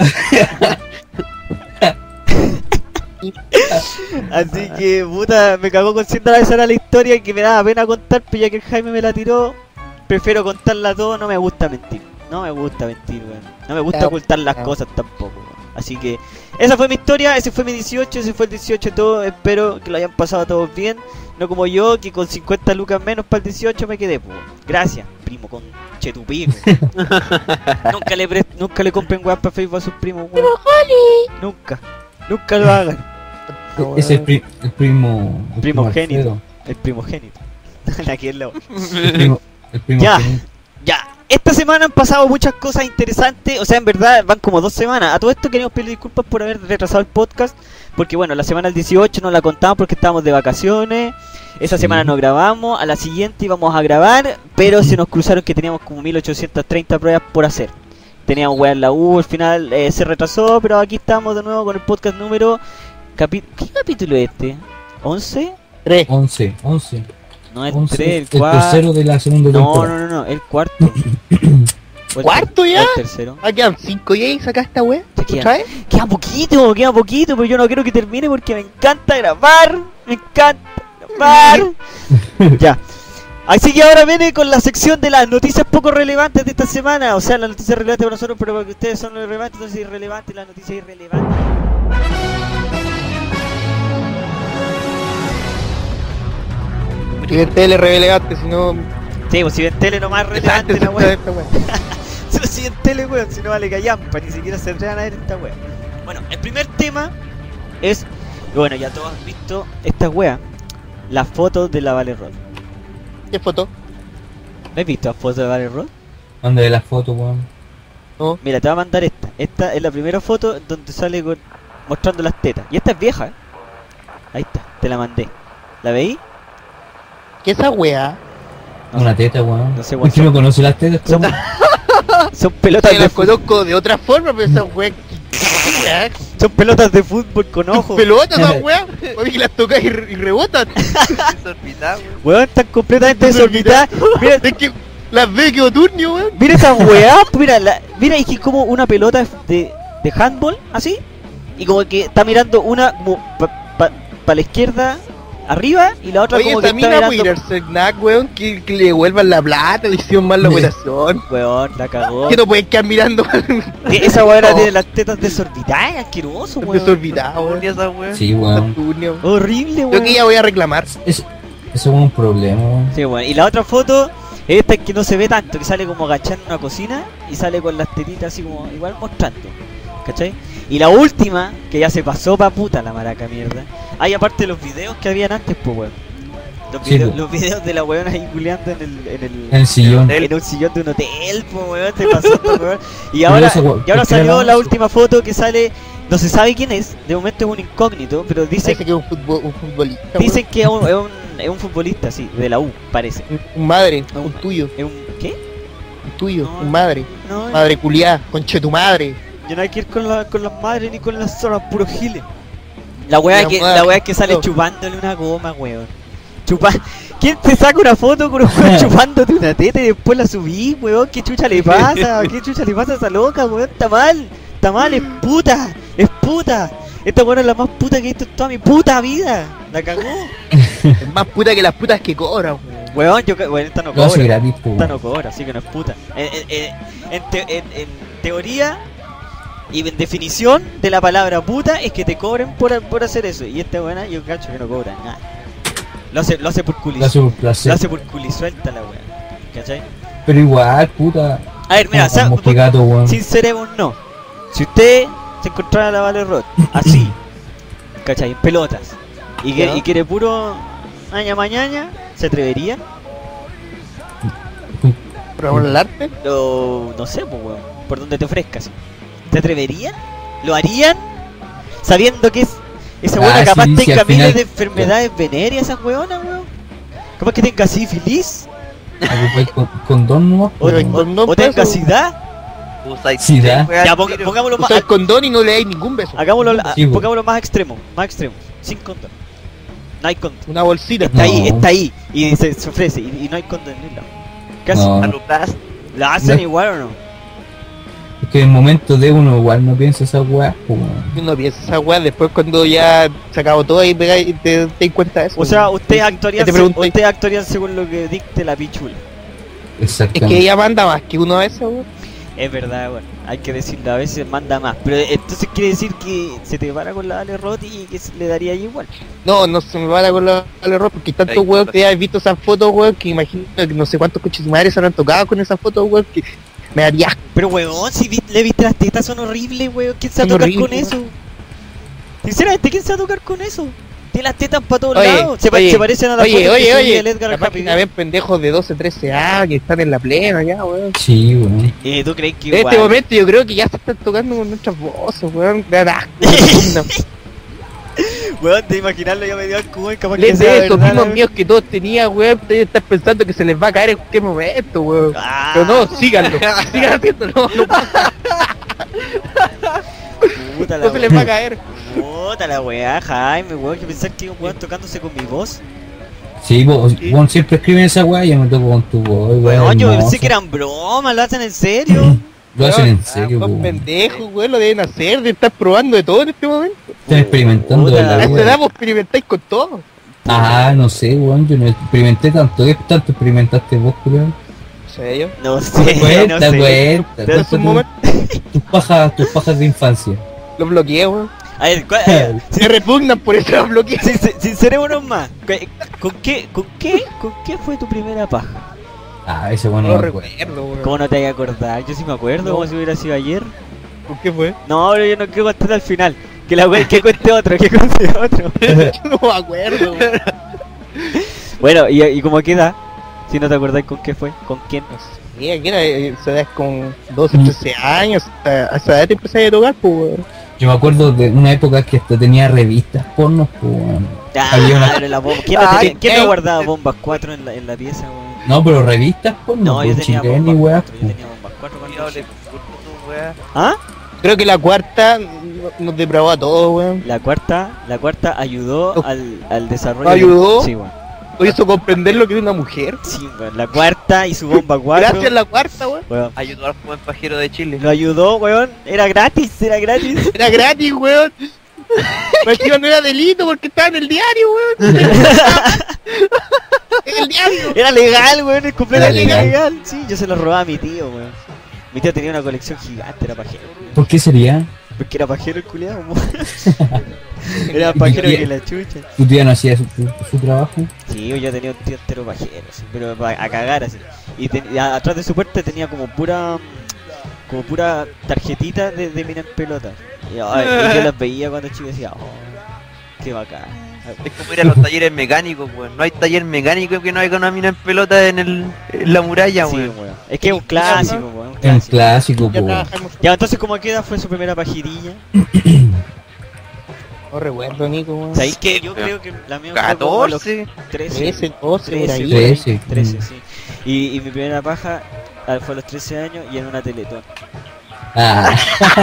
Así que, puta, me cagó con cien dólares, esa era la historia que me daba pena contar, pero ya que el Jaime me la tiró, prefiero contarla todo, no me gusta mentir. No me gusta mentir, weón. No me gusta Claro, ocultar las claro. cosas tampoco, weón. Así que, esa fue mi historia, ese fue mi dieciocho, ese fue el dieciocho de todo, espero que lo hayan pasado todos bien. No como yo, que con cincuenta lucas menos para el dieciocho me quedé, pues. Gracias, primo, con chetupico. nunca le pre- nunca le compren weas para Facebook a sus primos, weón. Nunca, nunca lo hagan. No, Es el, weón. pri- el primo... El Primogénito. Alfredo. El primogénito. Aquí al lado. El primo... El primogénito. Ya, esta semana han pasado muchas cosas interesantes, o sea, en verdad van como dos semanas. A todo esto queremos pedir disculpas por haber retrasado el podcast, porque bueno, la semana del dieciocho no la contamos porque estábamos de vacaciones. Esa Sí. semana no grabamos, a la siguiente íbamos a grabar, pero se nos cruzaron que teníamos como mil ochocientas treinta pruebas por hacer. Teníamos weá en la U, al final eh, se retrasó, pero aquí estamos de nuevo con el podcast número... Capi... ¿Qué capítulo es este? ¿once? Tres. once, once. No, el once, tres, el el cuatro... tercero de la segunda No, temporada. no, no, no, el cuarto. O el ¿Cuarto ter- ya? o el tercero. Ah, quedan cinco y ahí saca esta weá. Se queda. ¿Otra vez? Queda poquito, queda poquito, pero yo no quiero que termine porque me encanta grabar. Me encanta grabar. Ya. Así que ahora viene con la sección de las noticias poco relevantes de esta semana. O sea, las noticias relevantes para nosotros, pero para que ustedes son relevantes, entonces irrelevantes, las noticias irrelevantes. Y el tele relevante, si no... Sí, pues si ven tele nomás relevante la Exacto, wea. esta weá. Si si ven tele, weón, si no vale callampa, ni siquiera se atrevan a ver esta wea. Bueno, el primer tema es, bueno, ya todos han visto esta wea, las fotos de la Vale Roll. ¿Qué foto? ¿No has visto las fotos de Vale Roll? Mándale la foto, weón. No. Mira, te voy a mandar esta. Esta es la primera foto donde sale con, mostrando las tetas. Y esta es vieja, ¿eh? Ahí está, te la mandé. ¿La veí? ¿Qué esa weá? No Una sé. teta, weón. No sé, ¿Por weón. qué no conoce las tetas? Son, son pelotas Yo de la fútbol. conozco de otra forma, pero esa weá... ¿Qué Son pelotas de fútbol con ojos. pelota esa weá? Oye, que las tocas y, re- y rebotan. Desorbitado, weón. Weón, están completamente desorbitadas. Mira, Es que las ve que turnio, weón. mira esa weá, mira, la, mira, es que es como una pelota de, de handball, así. Y como que está mirando una como pa, pa, pa la izquierda arriba y la otra Oye, como que esa está mina puede ir mirando. al Snack, weón, que, que le devuelvan la plata, le hicieron mal la operación. Weón, la cagó. Que no pueden quedar mirando Que esa weá No. tiene las tetas desorbitadas, asqueroso, weón. desorbitado, weón. Turnia esa weón. Sí, Esa weón. turnia, weón. Horrible, Yo weón. que ya voy a reclamar. Es- Eso es un problema, weón. Sí, weón. Y la otra foto, esta que no se ve tanto, que sale como agachada en una cocina y sale con las tetitas así como igual mostrando. ¿Cachai? Y la última, que ya se pasó pa' puta la maraca mierda. Hay aparte los videos que habían antes, pues weón. Los, Sí, videos- po. los videos de la weona ahí culeando en el, en el, En el sillón. en un sillón de un hotel, pues weón, se pasó esta weón. Y ahora, esa weón, y ahora ¿por qué salió la- la última foto que sale, no se sabe quién es, de momento es un incógnito, pero dice, Dice que es un, futbol, un futbolista. dicen que es un, es, un, es un futbolista, sí, de la U, parece. weón. Un madre, Un- un tuyo, Es un, ¿qué? un tuyo, No, un madre. No, Madre culiá, conche tu madre. yo no hay que ir con, la, con las madres ni con las zonas puros giles. La weá La que, weá la weá que- que sale no. chupándole una goma, weón. Chupa... ¿Quién te saca una foto con un weón chupándote una teta y después la subí, weón? ¿Qué chucha le pasa? ¿Qué chucha le pasa a esa loca, weón? Está mal, está mal, es puta, es puta. Esta weón es la más puta que he visto en toda mi puta vida. La cagó. Es más puta que las putas que cobran, weón. Weón, yo ca- weón, esta no Lo hace cobra. gratis, po. Esta no cobra, así que no es puta. En, en- en- en te- en- en teoría y en definición de la palabra puta es que te cobren por, por hacer eso. Y esta buena yo cacho que no cobra nada. Lo hace, lo hace por culis. Lo hace por Lo placer. hace por culis, suelta la weón. ¿Cachai? Pero igual, puta. A ver, mira, Como sa- gato, weón. sinceremos no. Si usted se encontrara a la Vale Rod así, ¿cachai? En pelotas. Y, que, Ya. y quiere puro maña mañana, ¿se atrevería? Por amor al arte. O no sé, pues, weón, por donde te ofrezcas. ¿Te atreverían? ¿Lo harían? Sabiendo que es esa Ah, weona capaz sí, sí, tenga al miles final- de enfermedades venéreas, esa weona, weón. Capaz que tenga sífilis, Ocupáis con, condón nomás, o, Pero o- el condón o tenga pasa, sida. Usáis Sí, tres da. weas Ya, al ponga- tiro. pongámoslo más, Usar condón y no le dais ningún beso. hagámoslo, Sí, po. pongámoslo más extremo, más extremo, sin condón. No hay condón. Una bolsita. Está ahí, No. está ahí, y se, se ofrece, y, y no hay condón en el lado. ¿Qué hacen? No. Aluplas. ¿La hacen No. igual o no? Es que en el momento de uno igual no piensa esa weá, po, weón. Uno piensa esa weá, después cuando ya se acabó todo ahí pegáis y te, te das cuenta de eso. O sea, weón. ustedes ¿Qué actuarían, te se- pregunto ahí? ustedes actuarían según lo que dicte la pichula. Es Exactamente. que ella manda más que uno a veces, weón. Es verdad, bueno, hay que decirlo, a veces manda más. Pero entonces quiere decir que se te para con la Ale Roti y que se le daría igual. No, no se me va a dar con la el error porque tantos Ahí, weón que ya he visto esas fotos, weón, que imagino que no sé cuántos coches de madre se habrán tocado con esas fotos, weón, que me daría asco. Pero weón, si vi- le viste las tetas son horribles, weón. ¿Quién se va a Son tocar horribles, con eso? Sinceramente, ¿quién se va a tocar con eso? Tiene las tetas para todos Oye, lados. Se, pa- oye, se parecen a la Oye, foto que oye, subí oye, el Edgar la Happy página Meal. ven pendejos de doce, trece años que están en la plena ya, weón. Sí, weón. Eh, ¿tú crees que En igual? este momento yo creo que ya se están tocando con nuestras voces, weón. Me da asco. Weón, de imaginarlo ya me dio asco, weón. Capaz que Les sea de esos verdad, mismos la- míos que todos tenían, weón. Ustedes están pensando que se les va a caer en cualquier momento, weón. Ah, Pero no, síganlo. Sigan haciéndolo. No, puta la no se les va a caer. Puta la weá, Jaime, weón. Que pensar que un weón tocándose con mi voz. Sí, vos, weón, siempre escriben esa weá y yo me toco con tu voz, weón. Weón, yo hermoso. pensé que eran bromas, lo hacen en serio. Lo hacen en Ah, serio, son weón. pendejos, weón. Lo deben hacer. De estar probando de todo en este momento. Están experimentando Puta de la la A esta weá. edad vos experimentáis con todo. Ah, no sé, weón, yo no experimenté tanto. ¿Qué tanto experimentaste vos, weón? No sé yo. No sé, Cuenta, no sé. cuenta. Pero cuenta es un tu- momento. tus pajas, tus pajas de infancia. Lo bloqueé, weón. A ver, ¿cuál- eh, Se repugnan por eso lo bloqueé. sin- sin- sincerémonos más. ¿Cu- ¿Con qué, con qué, con qué fue tu primera paja? Ah, ese weón No no lo me acuerdo. recuerdo, weón. ¿Cómo no te hay a acordar? Yo sí me acuerdo, No. como si hubiera sido ayer. ¿Por qué fue? No, pero yo no quiero contar al final. Que la wea, que cuente otro, que cuente otro. Yo no me acuerdo, weón. Bueno, ¿y, y cómo queda? Si no te acordás con qué fue, con quién. No sé, aquí era, eh, esa edad es con doce, trece años. A a esa edad te empecé a tocar, pues, weón. Yo me acuerdo de una época que hasta tenía revistas pornos, pues, weón. Ah, Había una- pero la bomba. ¿Quién, no Ay, tenía- ¿quién no ey. guardaba bombas cuatro en la, en la pieza, weón? No, pero revistas porno, No, yo pues, tenía chilena y bombas weá. cuatro, yo tenía bombas cuatro cuando Diablo, chico. tu wea. ¿Ah? Creo que la cuarta nos depravó a todos, weón. La cuarta, la cuarta ayudó Oh. al, al desarrollo. ¿Ayudó? De... Sí, weón. Hoy hizo comprender lo que es una mujer. Sí, weón. La cuarta y su bomba cuatro. Gracias a la cuarta, weón. Weón. Ayudó al joven pajero de Chile. Lo ayudó, weón. Era gratis, era gratis. Era gratis, weón. Pero encima no era delito porque estaba en el diario, weón. En el diario. Era legal, weón. Es completamente Era legal. legal. Sí, yo se lo robaba a mi tío, weón. Mi tío tenía una colección gigante, era pajero. ¿Por qué sería? Porque era pajero el culiado, weón. Era pajero que la chucha. ¿Tu tía no hacía su, su- su trabajo? Sí, yo tenía un tío entero pajero, así, pero pa- a cagar así. Y, ten- y a- atrás de su puerta tenía como pura como pura tarjetita de, de mina en pelota. Y, ay, y yo las veía cuando chico y decía, oh, qué bacán. Es como ir a los talleres mecánicos, weón. No hay taller mecánico que no haya una mina en pelota en, el, en la muralla, Sí, weón. weón. Es que es un clásico, weón. Un Es un clásico. clásico, Ya po. trabajamos. Ya, entonces, ¿cómo queda? Fue su primera pajirilla. No recuerdo, Nico, weón. ¿Sabéis que yo creo que la mía fue como a los catorce. trece? trece, doce, por trece, ahí. por ahí, trece. trece, sí. Y, y mi primera paja ah, fue a los trece años y en una Teletón. Ah,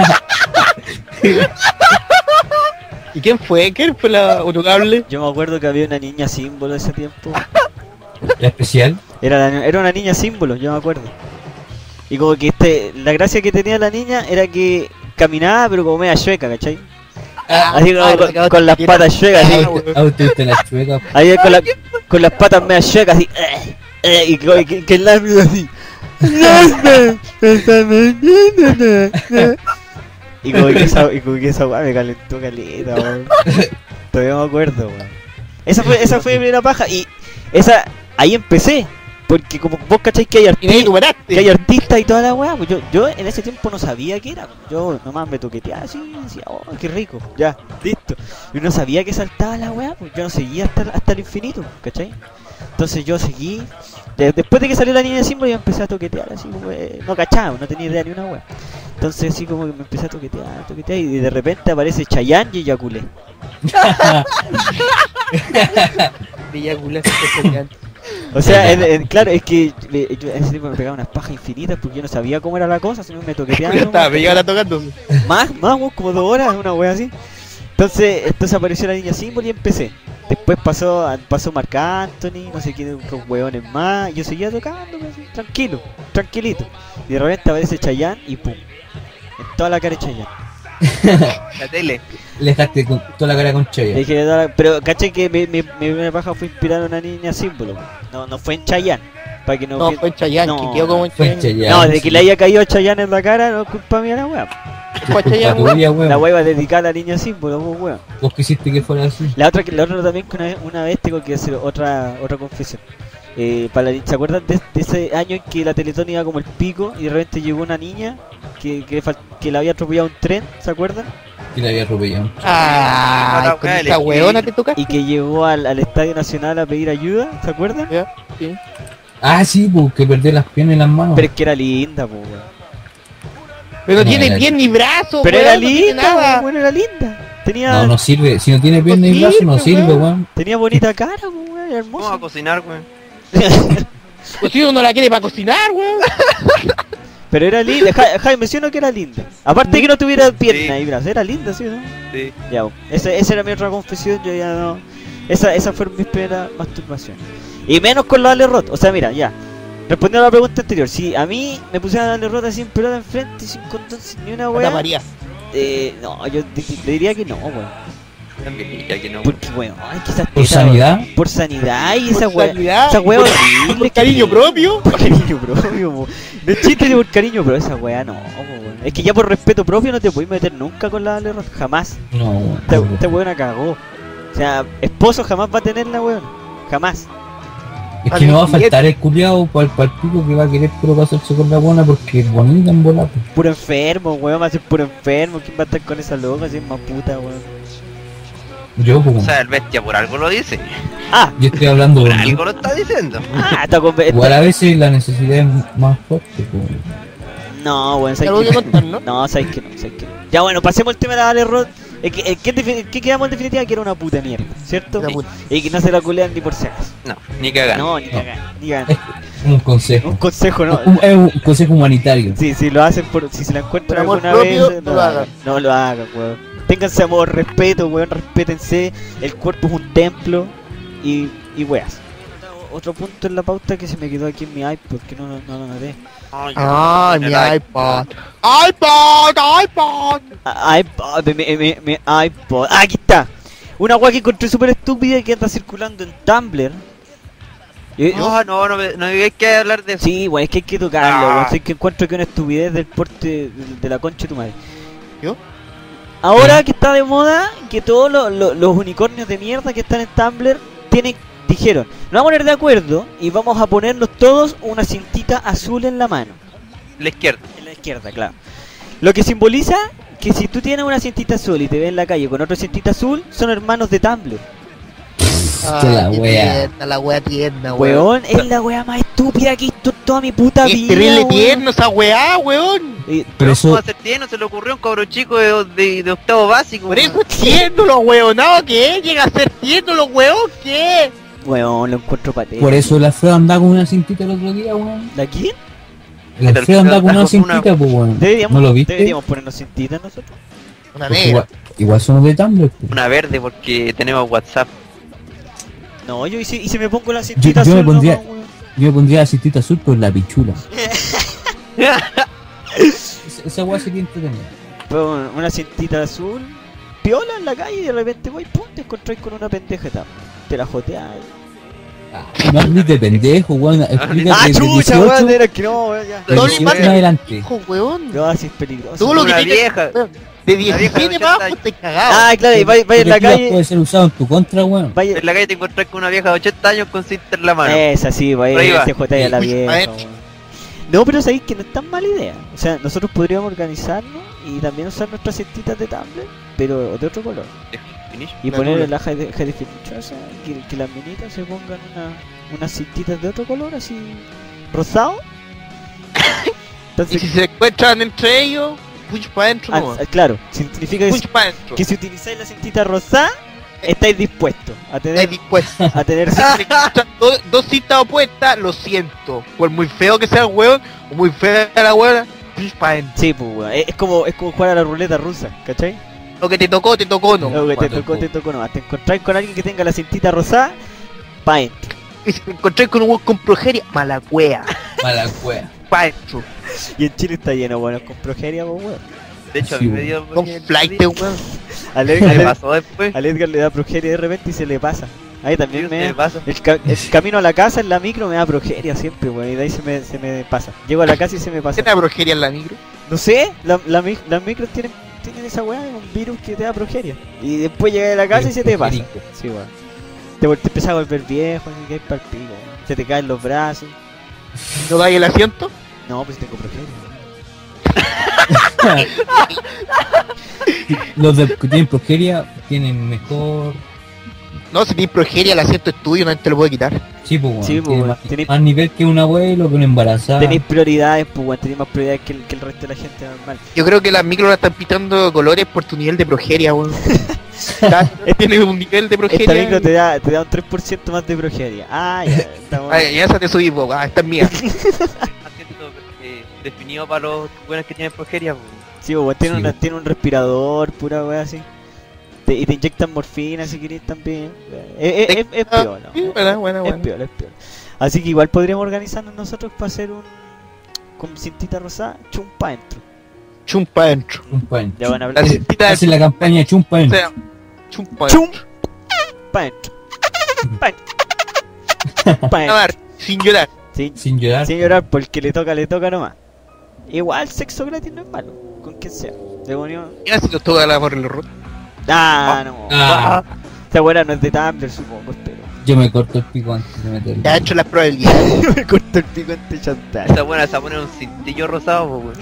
¿Y quién fue? ¿Quién fue la autocable? Yo me acuerdo que había una niña símbolo ese tiempo. ¿la especial? Era, la- era una niña símbolo, yo me acuerdo. Y como que este, la gracia que tenía la niña era que caminaba pero como media chueca, ¿cachai? Así como Ah, con, recado con las te patas chuecas, así. Ah, weón. Ah, usted viste la chueca. Ahí con, la, con las patas medio chuecas, así. eh, eh, y que, que, que el labio así. Y como que esa, y como que esa weá me calentó caleta, weón. Todavía me acuerdo, weón. Esa fue, esa fue mi primera paja y esa, ahí empecé. Porque como vos cacháis que hay Y de ahí artistas, superaste. que hay artistas y toda la weá, pues yo, yo en ese tiempo no sabía qué era. Yo nomás me toqueteaba así y decía, oh, qué rico, ya, listo. Y no sabía que saltaba la weá, pues yo no seguía hasta, hasta el infinito, ¿cachai? Entonces yo seguí, de- después de que salió la niña de símbolo yo empecé a toquetear así como, eh, no cachaba, no tenía idea ni una weá. Entonces así como que me empecé a toquetear, a toquetear y de repente aparece Chayanne y eyaculé. Villacula, especial. O sea, en- en- claro, es que eh, yo en ese tiempo me pegaba unas pajas infinitas porque yo no sabía cómo era la cosa, sino me toqueteaba. Ya nomás. estaba, me llegaban tocando. Más, más, weón, como dos horas, una wea así. Entonces, entonces apareció la niña símbolo y empecé. Después pasó, pasó Marc Anthony, no sé quién, otros weones más. Y yo seguía tocando, pues, así, tranquilo, tranquilito. Y de repente aparece Chayanne y pum. En toda la cara de Chayanne. La tele. Le dejaste con toda la cara con Le choya. dije, "Toda la-". Pero caché que mi, mi, mi primera paja fue inspirar a una niña símbolo. No, no fue en Chayanne. Para que no, No, pi- fue Chayanne, No, que quedó como en Fue Chayanne. Chayanne. no, de que le haya caído a Chayanne en la cara, no es culpa mía la wea. Fue La Chayanne, weón. tuya, weón. La wea iba a dedicar a la niña símbolo, pues weón. Vos quisiste que fuera así. La otra, que- la otra también que una vez, una vez tengo que hacer otra otra confesión. Eh, para la- ¿Se acuerdan de, de ese año en que la Teletón iba como el pico y de repente llegó una niña que, que, fal- que la había atropellado un tren? ¿Se acuerdan? Y la había atropellado. Ah, No, con no, esa no, weona te tocaste. Y que llegó al, al Estadio Nacional a pedir ayuda, ¿se acuerdan? Ya, sí. Ah, sí, pues que perdió las piernas y las manos. Pero es que era linda, po, weón. Pero no No, tiene era- pie ni brazo, Pero weón, era no tiene linda, nada. po, weón, era linda. Tenía, No, no sirve. Si no tiene piernas y No brazos, no sirve, sirve, weón. weón. tenía bonita cara, po, weón, era Vamos a hermosa. cocinar, weón. Pues si uno no la quiere para cocinar, weón. Pero era linda, Ja- Jaime, ¿sí o no que era linda? Aparte de que no tuviera pierna Sí. y brazos, era linda, ¿sí o no? Sí. Ya, bo. esa, esa era mi otra confesión, yo ya no... Esa, esa fue mi primera masturbación. Y menos con la Ale Roth, o sea, mira, ya. Respondiendo a la pregunta anterior, si a mí me pusieran a Ale Roth así en pelota enfrente, sin condón, sin ni una Ana weá... María. Eh, no, yo di- di- le diría que no, weón. También diría que no. Porque, weón, ay, que esas Por tetas, sanidad. weón, por sanidad y esa Por weá... sanidad, Esa weá por- horrible, por que cariño tiene. propio. Por cariño propio, po. No es chiste de por cariño, pero esa weá no, po, weón. Es que ya por respeto propio no te puedes meter nunca con la Ale Roth, jamás. No, weón. Esta, esta weona cagó. O sea, esposo jamás va a tener la weona. Jamás. Es que no va a faltar el culiao para el pico que va a querer puro casarse con la buena porque es bonita en volar. pues. Puro enfermo, weón. Va a ser puro enfermo. ¿Quién va a estar con esa loca si es más puta, weón? Yo, pues, O sea, el bestia por algo lo dice. Ah, yo estoy hablando Por de algo lo está diciendo. ah, está con. igual está- a veces la necesidad es más fuerte. Pues. No, weón, Te ¿sabes lo voy a que contar, ¿no? no? ¿Sabes que no? ¿Sabes que no? Ya, bueno, pasemos el tema de la Ale Roth. Es que, es que, en defini- ¿qué quedamos en definitiva? Que era una puta mierda, ¿cierto? Una puta. Y que no se la culean ni por si acaso. No, ni cagando. No, ni No. cagan, ni cagan. Es un consejo. Un consejo, ¿no? Un- es un consejo humanitario. Sí, si lo hacen por, si se la encuentran Por amor alguna propio, vez, no lo hagan. No lo hagan, weón. Ténganse amor, respeto, weón, respétense. El cuerpo es un templo y, y weas. Otro punto en la pauta que se me quedó aquí en mi iPod, que no, no, no lo noté. Ay, Ay, en mi el iPod. iPod, iPod. Ah, iPod, mi, mi, mi iPod. Ah, aquí está. Una wea que encontré súper estúpida y que anda circulando en Tumblr. Eh, No, no, no, me- no hay que hablar de eso. Sí, weón, es que hay que tocarlo, Ah. weón. Es que encuentro que es una estupidez del porte de, de la concha de tu madre. ¿Yo? Ahora que está de moda, que todos los, los- los unicornios de mierda que están en Tumblr tienen, dijeron, nos vamos a poner de acuerdo y vamos a ponernos todos una cintita azul en la mano. La izquierda. En la izquierda, claro. Lo que simboliza que si tú tienes una cintita azul y te ves en la calle con otra cintita azul, son hermanos de Tumblr. Que la Ay, wea. tierna, la wea tierna, weón. Weón, es la wea más estúpida que he visto en toda mi puta Es vida. terrible weón. tierno esa weá, weón. Eh, Pero ¿Cómo eso, va a ser tierno? Se le ocurrió a un cabro chico de, de, de octavo básico. Por weón. eso es tierno los weonados que es. Llega a ser tierno los weón que weón, lo encuentro patético. por eso el Alfredo andaba con una cintita el otro día, weón. ¿De quién? El Alfredo andaba con una cintita, pues, weón. Deberíamos, ¿No lo viste? deberíamos ponernos cintitas nosotros. Una Porque negra. igual, igual somos de Tumblr, pues. Una verde porque tenemos WhatsApp. No, yo y si, y si me pongo la cintita yo me azul, pondría- no, weón. Yo me pondría la cintita azul por la pichula. Esa, esa weá sería entretenida. Pero una cintita azul piola en la calle y de repente voy, pum, te encontráis con una pendeja y tal. Te la joteas. Ah, no hables de pendejo, weón. Explícate Ah, de chucha, dieciocho, weón, era que no, weón, ya. de No le dieciocho mates. en adelante. Hijo, weón. No, así es peligroso. Todo lo que Una te vieja. weón, de diecisiete para abajo te cagado. Ah, claro, y vais vais en la Lo que digas calle. puede ser usado en tu contra, weón. Vaya, En la calle te encontrás con una vieja de ochenta años con cinta en la mano. esa sí, Por ahí vaya, va. te joteas a la Uy, vieja. maestro. weón. No, pero sabéis que no es tan mala idea. O sea, nosotros podríamos organizarnos y también usar nuestras cintitas de Tumblr, pero de otro color. Finish. Y La poner nula. en la High High Definition, o sea, que, que las minitas se pongan una, unas cintitas de otro color, así rosado. Y Entonces, si se encuentran entre ellos, punch para adentro, ah, no. ah, claro, significa que, Punch para adentro. que si utilizáis la cintita rosada, estáis dispuestos a Estáis tener dispuestos. a tener Si se encuentran dos, dos cintas opuestas, lo siento. Por muy feo que sea el weón, o muy fea la weona, punch para adentro. sí, pues weón, es, es como es como jugar a la ruleta rusa, ¿cachai? Lo que te tocó, te tocó, no. Lo que te cuando tocó, tú- te tocó nomás. Te encontráis con alguien que tenga la cintita rosada, pa' dentro. Y si te encontré con un weón con progeria, mala wea. Mala wea. Pa' adentro. Y en Chile está lleno, bueno, con progeria, pues weón. De hecho, a Sí, mí me dio... Con flight, weón. Al ¿Qué Edgar, le le- pasó después? al Edgar le da progeria de repente y se le pasa. Ahí también ¿Qué me le pasa? el, ca- el camino a la casa en la micro me da progeria siempre, weón, y de ahí se me, se me pasa. Llego a la casa y se me pasa. ¿Tiene progeria en la micro? No sé, la, la, mic- las micros tienen, tienen esa weá, un virus que te da progeria. Y después llegas a la casa y se te pasa. Progerico. Sí, weón. Te, vol- te empiezas a volver viejo, y caes pa'l pico, weón. Se te caen los brazos. ¿No dais el asiento? No, pues tengo progeria. Los de, que tienen progeria tienen mejor. No, si tienes progeria, el asiento es tuyo, nadie te lo puede quitar. Sí, pues, weón. Sí, pues, tienen weón. más, Tiene- más nivel que un abuelo, que una embarazada. Tenéis prioridades, pues, weón. Tenéis más prioridades que el, que el resto de la gente normal. Yo creo que las micros la están pintando de colores por tu nivel de progeria, weón. Cada uno tiene un nivel de Esta progeria. micro te da, te da un tres por ciento más de progeria. Ah, ya, estamos. Ay, ya esa te subí, po. Ah, esta es mía. Asiento eh, definido para los buenos que tienen progeria. po. Sí, pues, weón, tiene, Sí, una, weón. tiene un respirador, pura weá así. Te- y te inyectan morfina si querés también. Eh, eh, es, es piola, Sí, weón. buena, buena, Es buena. piola, es piola. Así que igual podríamos organizarnos nosotros para hacer un. Con cintita rosada, chumpa dentro. Chumpa adentro. Chumpa en- Ya van a La hablar. cintita Hacen la campaña chumpa o en. sea, chumpa Chum. adentro. Pa' dentro. Pa' dentro. Pa' A dentro. ver, sin llorar. Sí, Sin llorar. sin llorar, porque le toca, le toca nomás. Igual sexo gratis no es malo, con quien sea. Demonio. Mira si nos toca la por el roto. Ah, no. Ah, Esta weá no es de Tumblr, supongo, espero. yo me corto el pico antes de meterlo. Ya ha hecho las probabilidades. Me corto el pico ante chantaje. Esa buena se pone un cintillo rosado, po, weón.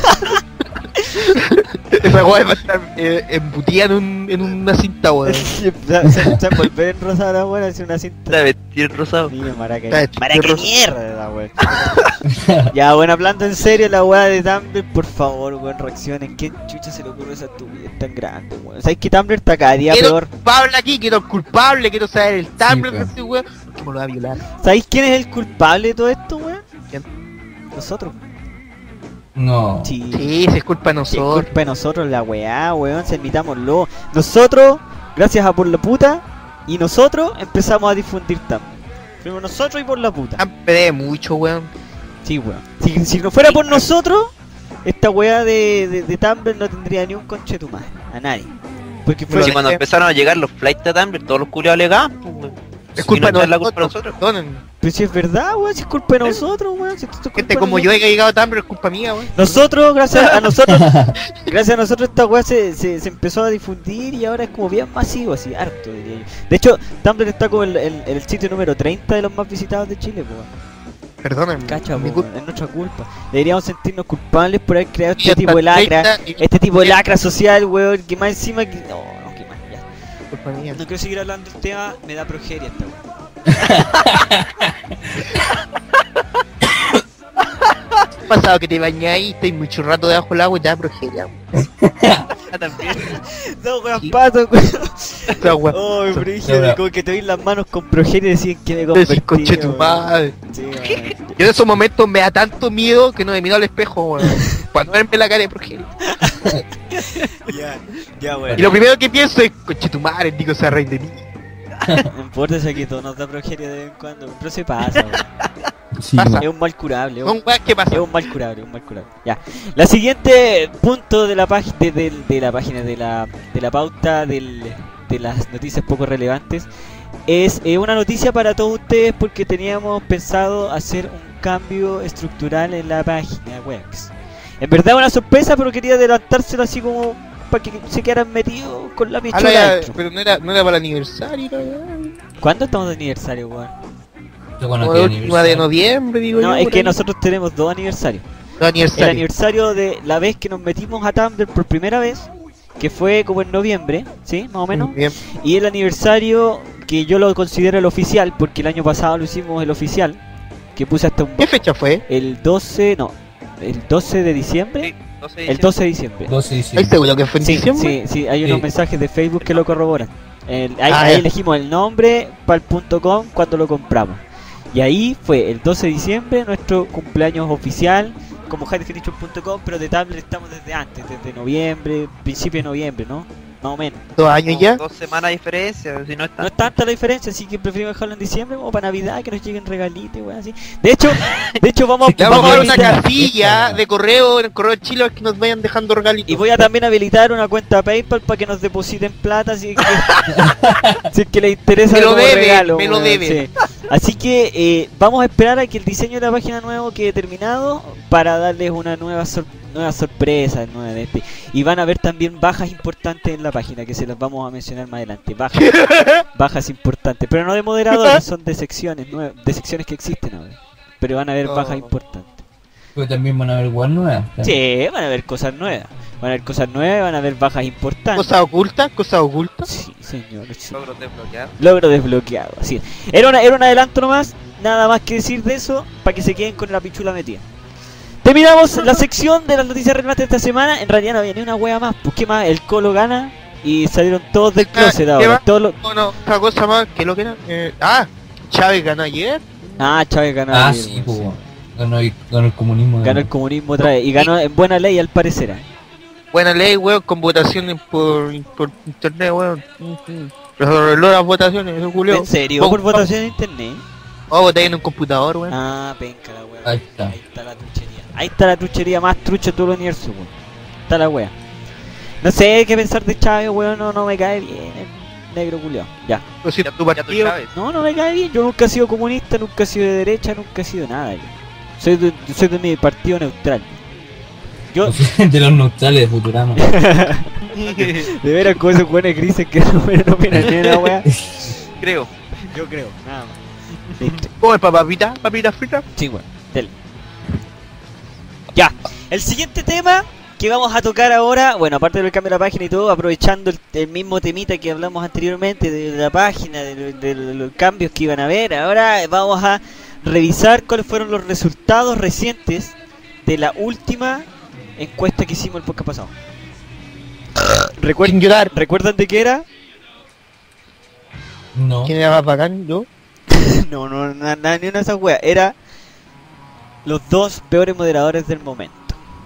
Esa weá va a estar eh, embutida en, un, en una cinta, weón. Se se volver en rosada la weá, hace una cinta. Está vestido en rosado. Mira, maraca. Está hecho Maraca de rosa. mierda la weá. Ya, bueno, hablando en serio, la weá de Tumblr, por favor, weón, reaccionen. ¿Quién chucha se le ocurre esa estupidez tan grande, weón? ¿Sabes que Tumblr está cada día Quiero peor? culpable aquí, quiero el culpable, quiero saber el Tumblr de weón. este weón. ¿Cómo lo va a violar? ¿Sabéis quién es el culpable de todo esto, weón? ¿Quién? Nosotros. No. Sí. Sí, si es culpa de Sí, es nosotros. culpa de nosotros la weá, weón, se admitámoslo. Nosotros, gracias a Por la Puta, y nosotros empezamos a difundir Tumblr. Fuimos nosotros y Por la Puta. Han pede mucho, weón. Sí, weón. Si, si no fuera por nosotros, esta weá de, de, de Tumblr no tendría ni un conche tu madre. A nadie. Porque fue... Pero si cuando empezaron a llegar los flights de Tumblr, todos los culiados alegaban, po, weón. Es Y culpa no de echar la culpa a nosotros. nosotros. Perdonen. Pero si es verdad, weón, si es culpa de nosotros, weón. Si esto es culpa Gente de como yo nosotros. he llegado a Tumblr es culpa mía, weón. Nosotros, gracias a nosotros, gracias a nosotros esta weá se, se, se empezó a difundir y ahora es como bien masivo, así, harto diría yo. De hecho, Tumblr está como el, el, el sitio número treinta de los más visitados de Chile, weón. Perdonen. Cacha, mi po, culpa. weón, es nuestra culpa. Deberíamos sentirnos culpables por haber creado Y este tipo de hasta lacra, treinta y- este tipo de lacra social, weón, que más encima que... No, no, que más, ya. Culpa mía. No quiero seguir hablando del tema, me da progeria esta weón. ¿Qué ha pasado que te bañáis y estáis mucho rato debajo del agua y te da progeria? Ah, también. No, weón, Sí. pato, weón. Esa weón. Oh, Eso. brígido, Ahora- como que te veis las manos con progeria y decís que me Decís, convertí. conche tu weón. madre. Sí, weón. Yo en esos momentos me da tanto miedo que no me miro al espejo, weón. Cuando verme la cara de progeria. Ya, ya, weón. Y lo primero que pienso es, conche tu madre, el Nico se reír de mí. No importa si aquí todo nos da progeria de vez en cuando, pero se pasa, weón. Sí, Pasa. Es un mal curable. es Son un- weas que Es pasan. un mal curable, es un mal curable. Ya. La siguiente punto de la página de, de- de la página de la de la pauta del, de las noticias poco relevantes es eh, una noticia para todos ustedes porque teníamos pensado hacer un cambio estructural en la página web. En verdad una sorpresa, pero quería adelantárselo así como para que se quedaran metidos con la Ah, pichula no, ya, dentro. pero no era, no era para el aniversario, ¿no? ¿Cuándo estamos de aniversario, weón? Yo con Como aquel la última de aniversario. noviembre, digo No, yo. es por que ahí. nosotros tenemos dos aniversarios. Los El aniversarios. aniversario de la vez que nos metimos a Tumblr por primera vez, que fue como en noviembre, ¿sí? Más o menos. Bien. Y el aniversario que yo lo considero el oficial, porque el año pasado lo hicimos el oficial, que puse hasta un... ¿Qué fecha fue? El doce, no, el doce de diciembre. Sí, doce de El doce de diciembre. doce de ¿Estás diciembre. seguro que fue en Sí, diciembre? sí, sí, hay unos Sí. mensajes de Facebook que lo corroboran. El- ahí, Ah, ahí ya. elegimos el nombre para el punto com cuando lo compramos. Y ahí fue el doce de diciembre nuestro cumpleaños oficial como high definition punto com, pero de Tumblr estamos desde antes, desde noviembre, principio de noviembre, ¿no? Más o menos. ¿Dos años ya? Dos semanas de diferencia, si no está. No es tanta la diferencia, así que preferimos dejarlo en diciembre como para Navidad, que nos lleguen regalitos, weón, así. De hecho, de hecho vamos, Ya vamos vamos a a dar una habilitar- casilla de correo en el correo de Chile que nos vayan dejando regalitos. y voy a también habilitar una cuenta PayPal para que nos depositen plata si es que, si es que les interesa Me lo como debe, regalo, me lo weón, debe. sí. Así que eh, vamos a esperar a que el diseño de la página nueva quede terminado para darles una nueva sor- nueva sorpresa nuevamente. Y van a ver también bajas importantes en la página que se las vamos a mencionar más adelante. Bajas, bajas importantes, pero no de moderadores, son de secciones nuevas, de secciones que existen ahora. Pero van a haber bajas Oh. importantes. Pero también van a haber igual nuevas. ¿sí? Sí, van a haber cosas nuevas. Van a haber cosas nuevas, van a haber bajas importantes. ¿Cosas ocultas? ¿Cosas ocultas? Sí, señor. sí. Logros desbloqueados. Logro desbloqueado, así es. Era, una, era un adelanto nomás, nada más que decir de eso, para que se queden con la pichula metida. Terminamos la sección de las noticias relevantes de esta semana. En realidad no había ni una wea más, pues qué más, el Colo gana y salieron todos del Ah, closet ¿qué ahora. va? Todos los... Bueno, otra cosa más, que lo que era. Eh, ah, Chávez ganó ayer. Ah, Chávez ganó. Ah, ayer, sí, weón, pues. sí. Ganó, el- ganó el comunismo. de- Ganó el comunismo otra vez y ganó en buena ley al parecer. ¿eh? Buena ley, weón, con votaciones por, por internet, weón. Resolvió las votaciones, eso Julio. ¿En serio? Vos- ¿Por votación en internet? Oh, voté en un computador, weón. Ah, penca la wea. Ahí está. Ahí está la truchería. Ahí está la truchería más trucha de todo el universo, weón. Está la wea. No sé qué pensar de Chávez, weón. No, no me cae bien el negro culiao. Ya. Pues si Ya, tu tú- ya tú partido. sabes. No, no me cae bien. Yo nunca he sido comunista, nunca he sido de derecha, nunca he sido nada. Yo. Soy de, soy de mi partido neutral. Yo, De los neutrales de Futurama. de veras, con esos buenos grises que no me no opinan ni una wea. Creo. Yo creo, nada más. Listo. ¿Cómo es pa' papita? ¿Papita frita? Sí, weón. Dele. Ya. El siguiente tema que vamos a tocar ahora, bueno, aparte del cambio de la página y todo, aprovechando el, el mismo temita que hablamos anteriormente de la página, de, de- de los cambios que iban a haber, ahora vamos a revisar cuáles fueron los resultados recientes de la última encuesta que hicimos el podcast pasado. Recuer- Sin llorar. ¿Recuerdan de qué era? No. ¿Quién era más bacán? ¿Yo? no, no, na- na- ni una de esas weas. Era los dos peores moderadores del momento.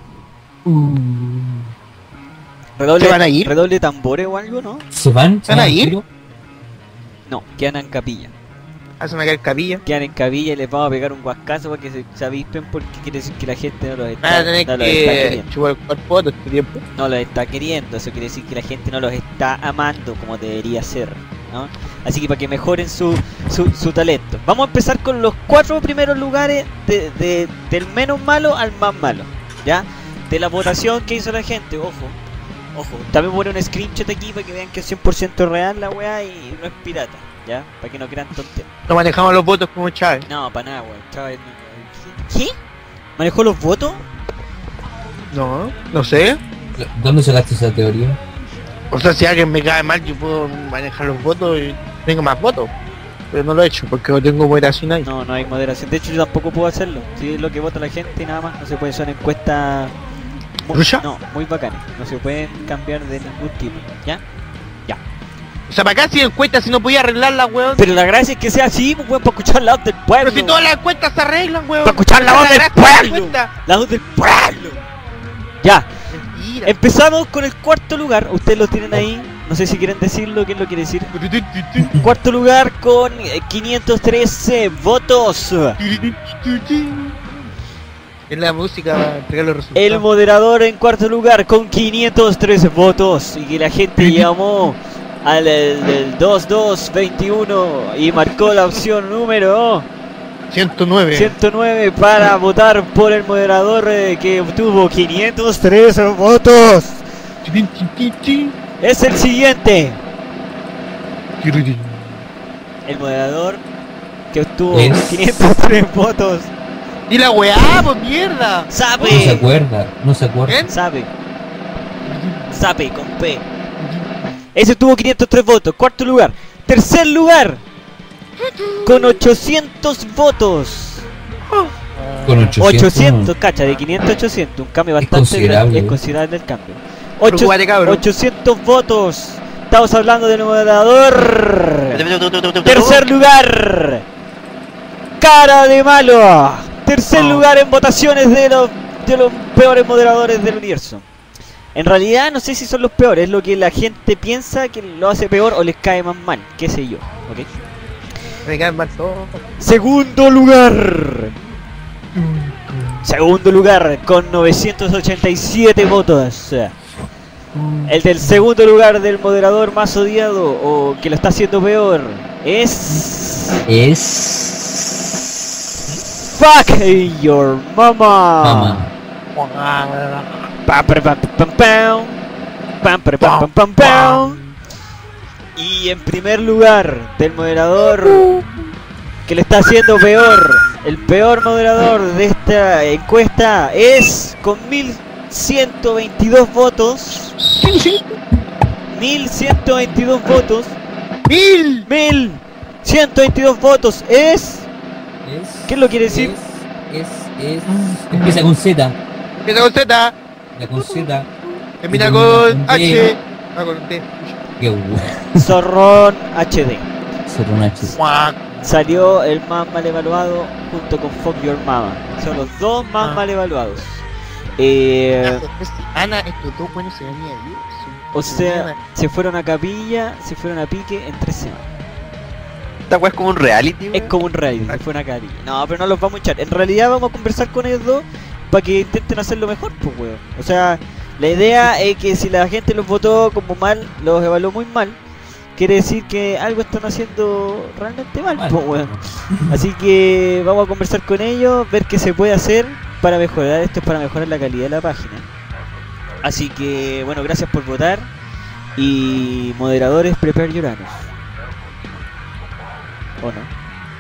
Redoble, ¿Se van a ir? redoble de tambores o algo, ¿no? ¿Se van? ¿Se ¿Van a al ir? tiro? No, quedan en capilla. Hacen acá el capilla. Quedan en capilla y les vamos a pegar un guascazo para que se, se avispen porque quiere decir que la gente no los está, Van a tener no los está que queriendo. chupar el cuerpo todo este tiempo. No los está queriendo, eso quiere decir que la gente no los está amando como debería ser, ¿no? Así que para que mejoren su, su, su talento. Vamos a empezar con los cuatro primeros lugares de, de- del menos malo al más malo, ¿ya? De la votación que hizo la gente, ojo, ojo. También voy a poner un screenshot aquí para que vean que es cien por ciento real la weá y no es pirata, ¿ya? Para que no crean tonterías. No manejamos los votos como Chávez. No, para nada, weón. Chávez no- ¿Qué? ¿Qué? ¿Manejó los votos? No, no sé. ¿Dónde sacaste esa teoría? O sea, si alguien me cae mal, yo puedo manejar los votos y tengo más votos. Pero no lo he hecho porque no tengo moderación ahí. No, no hay moderación. De hecho, yo tampoco puedo hacerlo. Si es lo que vota la gente, nada más. No se puede. Son encuestas. muy- ¿Rusa? No, muy bacanas. No se pueden cambiar de ningún tipo. ¿Ya? O sea, para acá si encuestas si no podía arreglarla, weón. Pero la gracia es que sea así, pues, weón, para escuchar la voz del pueblo. Pero si todas las encuestas se arreglan, weón. Para escuchar la Esa voz es del gracia de la pueblo. encuesta. La voz del pueblo. Ya. Mentira. Empezamos con el cuarto lugar. Ustedes lo tienen ahí. no sé si quieren decirlo, ¿quién lo quiere decir? Cuarto lugar con eh, quinientos trece votos. Es la música para entregar los resultados. El moderador en cuarto lugar con quinientos trece votos. Y que la gente llamó al el, el dos dos veintiuno y marcó la opción número ciento nueve. ciento nueve para votar por el moderador eh, que obtuvo quinientos trece votos. Es el siguiente. El moderador que obtuvo Es- quinientos tres votos. Y la weá, pues mierda. No se Sabe. acuerda, no se acuerda. ¿Quién? Sabe. Sabe con P. Ese tuvo quinientos tres votos. Cuarto lugar. Tercer lugar. Con ochocientos votos. Con ochocientos. ochocientos, cacha, de quinientos a ochocientos. Un cambio Es bastante considerable. grande. Es considerable el cambio. Pero Ocho- guate, cabrón. ochocientos votos. Estamos hablando del moderador. Tercer lugar. Cara de malo. Tercer Oh. lugar en votaciones de los, de los peores moderadores del universo. En realidad no sé si son los peores, es lo que la gente piensa que lo hace peor o les cae más mal, qué sé yo, ¿ok? Me caen mal todo. Segundo lugar. Segundo lugar con novecientos ochenta y siete votos. El del segundo lugar del moderador más odiado o que lo está haciendo peor es... Es. Fuck your mama. Mamá. Pam, pam, pam, pam, pam. Pam, pam, pam, pam, pam, pam. Y en primer lugar del moderador que le está haciendo peor, el peor moderador de esta encuesta es con mil ciento veintidós votos. mil ciento veintidós votos. ¡Mil! mil ciento veintidós votos es... Es. ¿Qué lo quiere decir? Es. Es. es empieza con Z. Empieza con Z. La con Z. Termina Y con con H. D. Ah, con D. Qué guay. Zorrón H D. Cerró un H. Guac. Salió el más mal evaluado junto con Fuck Your Mama. Son los dos más Ah. mal evaluados. Eh, Ana, estos dos buenos se venían Dios. o sea, se fueron a capilla, se fueron a pique en tres semanas. Esta weá es como un reality, Es weón. como un reality, se fueron a capilla. No, pero no los vamos a echar. En realidad vamos a conversar con ellos dos para que intenten hacerlo mejor, pues weón. O sea, la idea es que si la gente los votó como mal, los evaluó muy mal, quiere decir que algo están haciendo realmente mal, Mal. pues weón. Así que vamos a conversar con ellos, ver qué se puede hacer para mejorar esto, es para mejorar la calidad de la página. Así que, bueno, gracias por votar. Y moderadores, prepare your anus. ¿O no?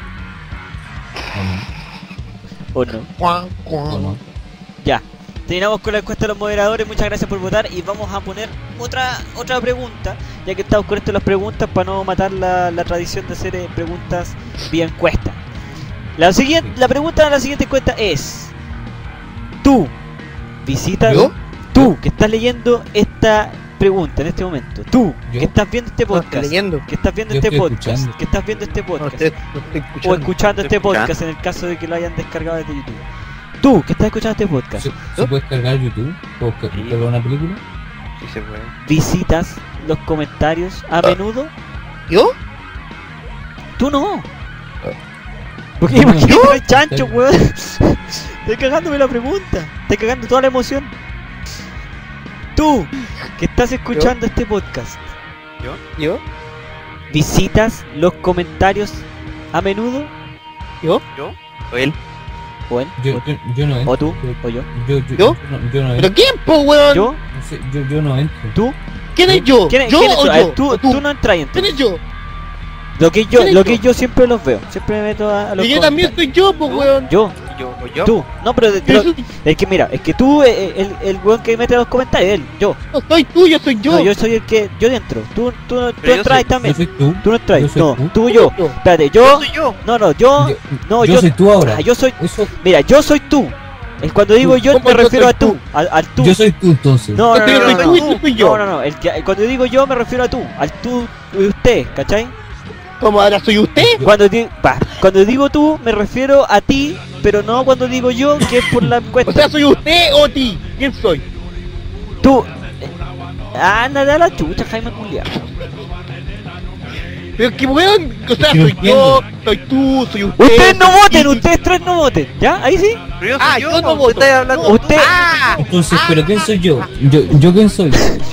¿O no? Guac, guac. ¿O no? Ya. Terminamos con la encuesta de los moderadores, muchas gracias por votar y vamos a poner otra otra pregunta, ya que estamos con esto de las preguntas para no matar la, la tradición de hacer eh, preguntas vía encuesta. La siguiente, la pregunta de la siguiente encuesta es: tú visitas, ¿Yo? tú que estás leyendo esta pregunta en este momento, tú ¿Yo? que estás viendo este No, estoy podcast, leyendo. que estás viendo Yo este estoy podcast, escuchando. que estás viendo este No, podcast estoy, no estoy o escuchando. escuchando este Estoy podcast en el caso de que lo hayan descargado desde YouTube. Tú que estás escuchando este podcast, ¿Se, ¿Se puede cargar YouTube? ¿Puedo ca- Sí. cargar una película? Sí se puede. visitas los comentarios a menudo. ¿Yo? Tú no. Porque ¿Yo? imagínate no hay chancho, weón. Estoy cagándome la pregunta. Estoy cagando toda la emoción. Tú que estás escuchando este podcast, ¿Yo? visitas los comentarios a menudo. ¿Yo? ¿Yo? ¿O él? O él, Yo, o, yo, yo no entro. o tú, Yo, o yo. yo, yo, ¿Yo? no, yo no ¿Pero entro. quién, po, weón? ¿Yo? No sé, yo, yo no entro. ¿Tú? ¿Quién es yo? ¿Quién es- ¿Yo quién es o tú? A ver, yo? tú, ¿O tú no entras ¿Quién entonces. es yo? Lo que yo, ¿Quién es lo yo? que yo siempre los veo. Siempre me meto a, a los Y yo también comentarios. soy yo, po, ¿Tú? weón. Yo, ¿Yo? ¿O yo? tú. No, pero, de- Yo pero soy- es que mira, es que tú, eh, el, el weón que mete los comentarios, él, yo. No soy tú, yo soy yo. No, yo soy el que, yo dentro. Tú, tú, tú Pero yo entras soy- también. Yo soy tú. Tú no entras. yo soy No, tú. tú y yo. Yo. Espérate, Yo yo. soy yo. No, no, yo. Yo, No, yo yo. soy tú ahora. Ah, yo soy. Eso, Mira, yo soy tú. Es cuando digo Tú. yo ¿Cómo me yo refiero soy a tú. tú? Al, al tú. yo soy tú entonces. No, no, Yo no, soy no, tú no. y tú soy yo. No, no, no. El que, cuando digo yo me refiero a tú. Al tú y usted, ¿cachai? ¿Cómo ahora soy usted? Cuando, di- va, cuando digo tú me refiero a ti, pero no cuando digo yo, que es por la O encuesta. sea, soy usted o ti. ¿Quién soy? Tú. Ándate a la chucha, Jaime culiao. Pero que weón, o sea, No soy yo, entiendo. soy tú, soy usted. Ustedes no voten, y- ustedes tres no voten, ¿ya? Ahí sí. Pero yo Ah, soy yo yo, no usted voto. está hablando. No, Usted- Ah, Entonces, ah, ¿pero quién soy yo? ¿Yo, yo quién soy?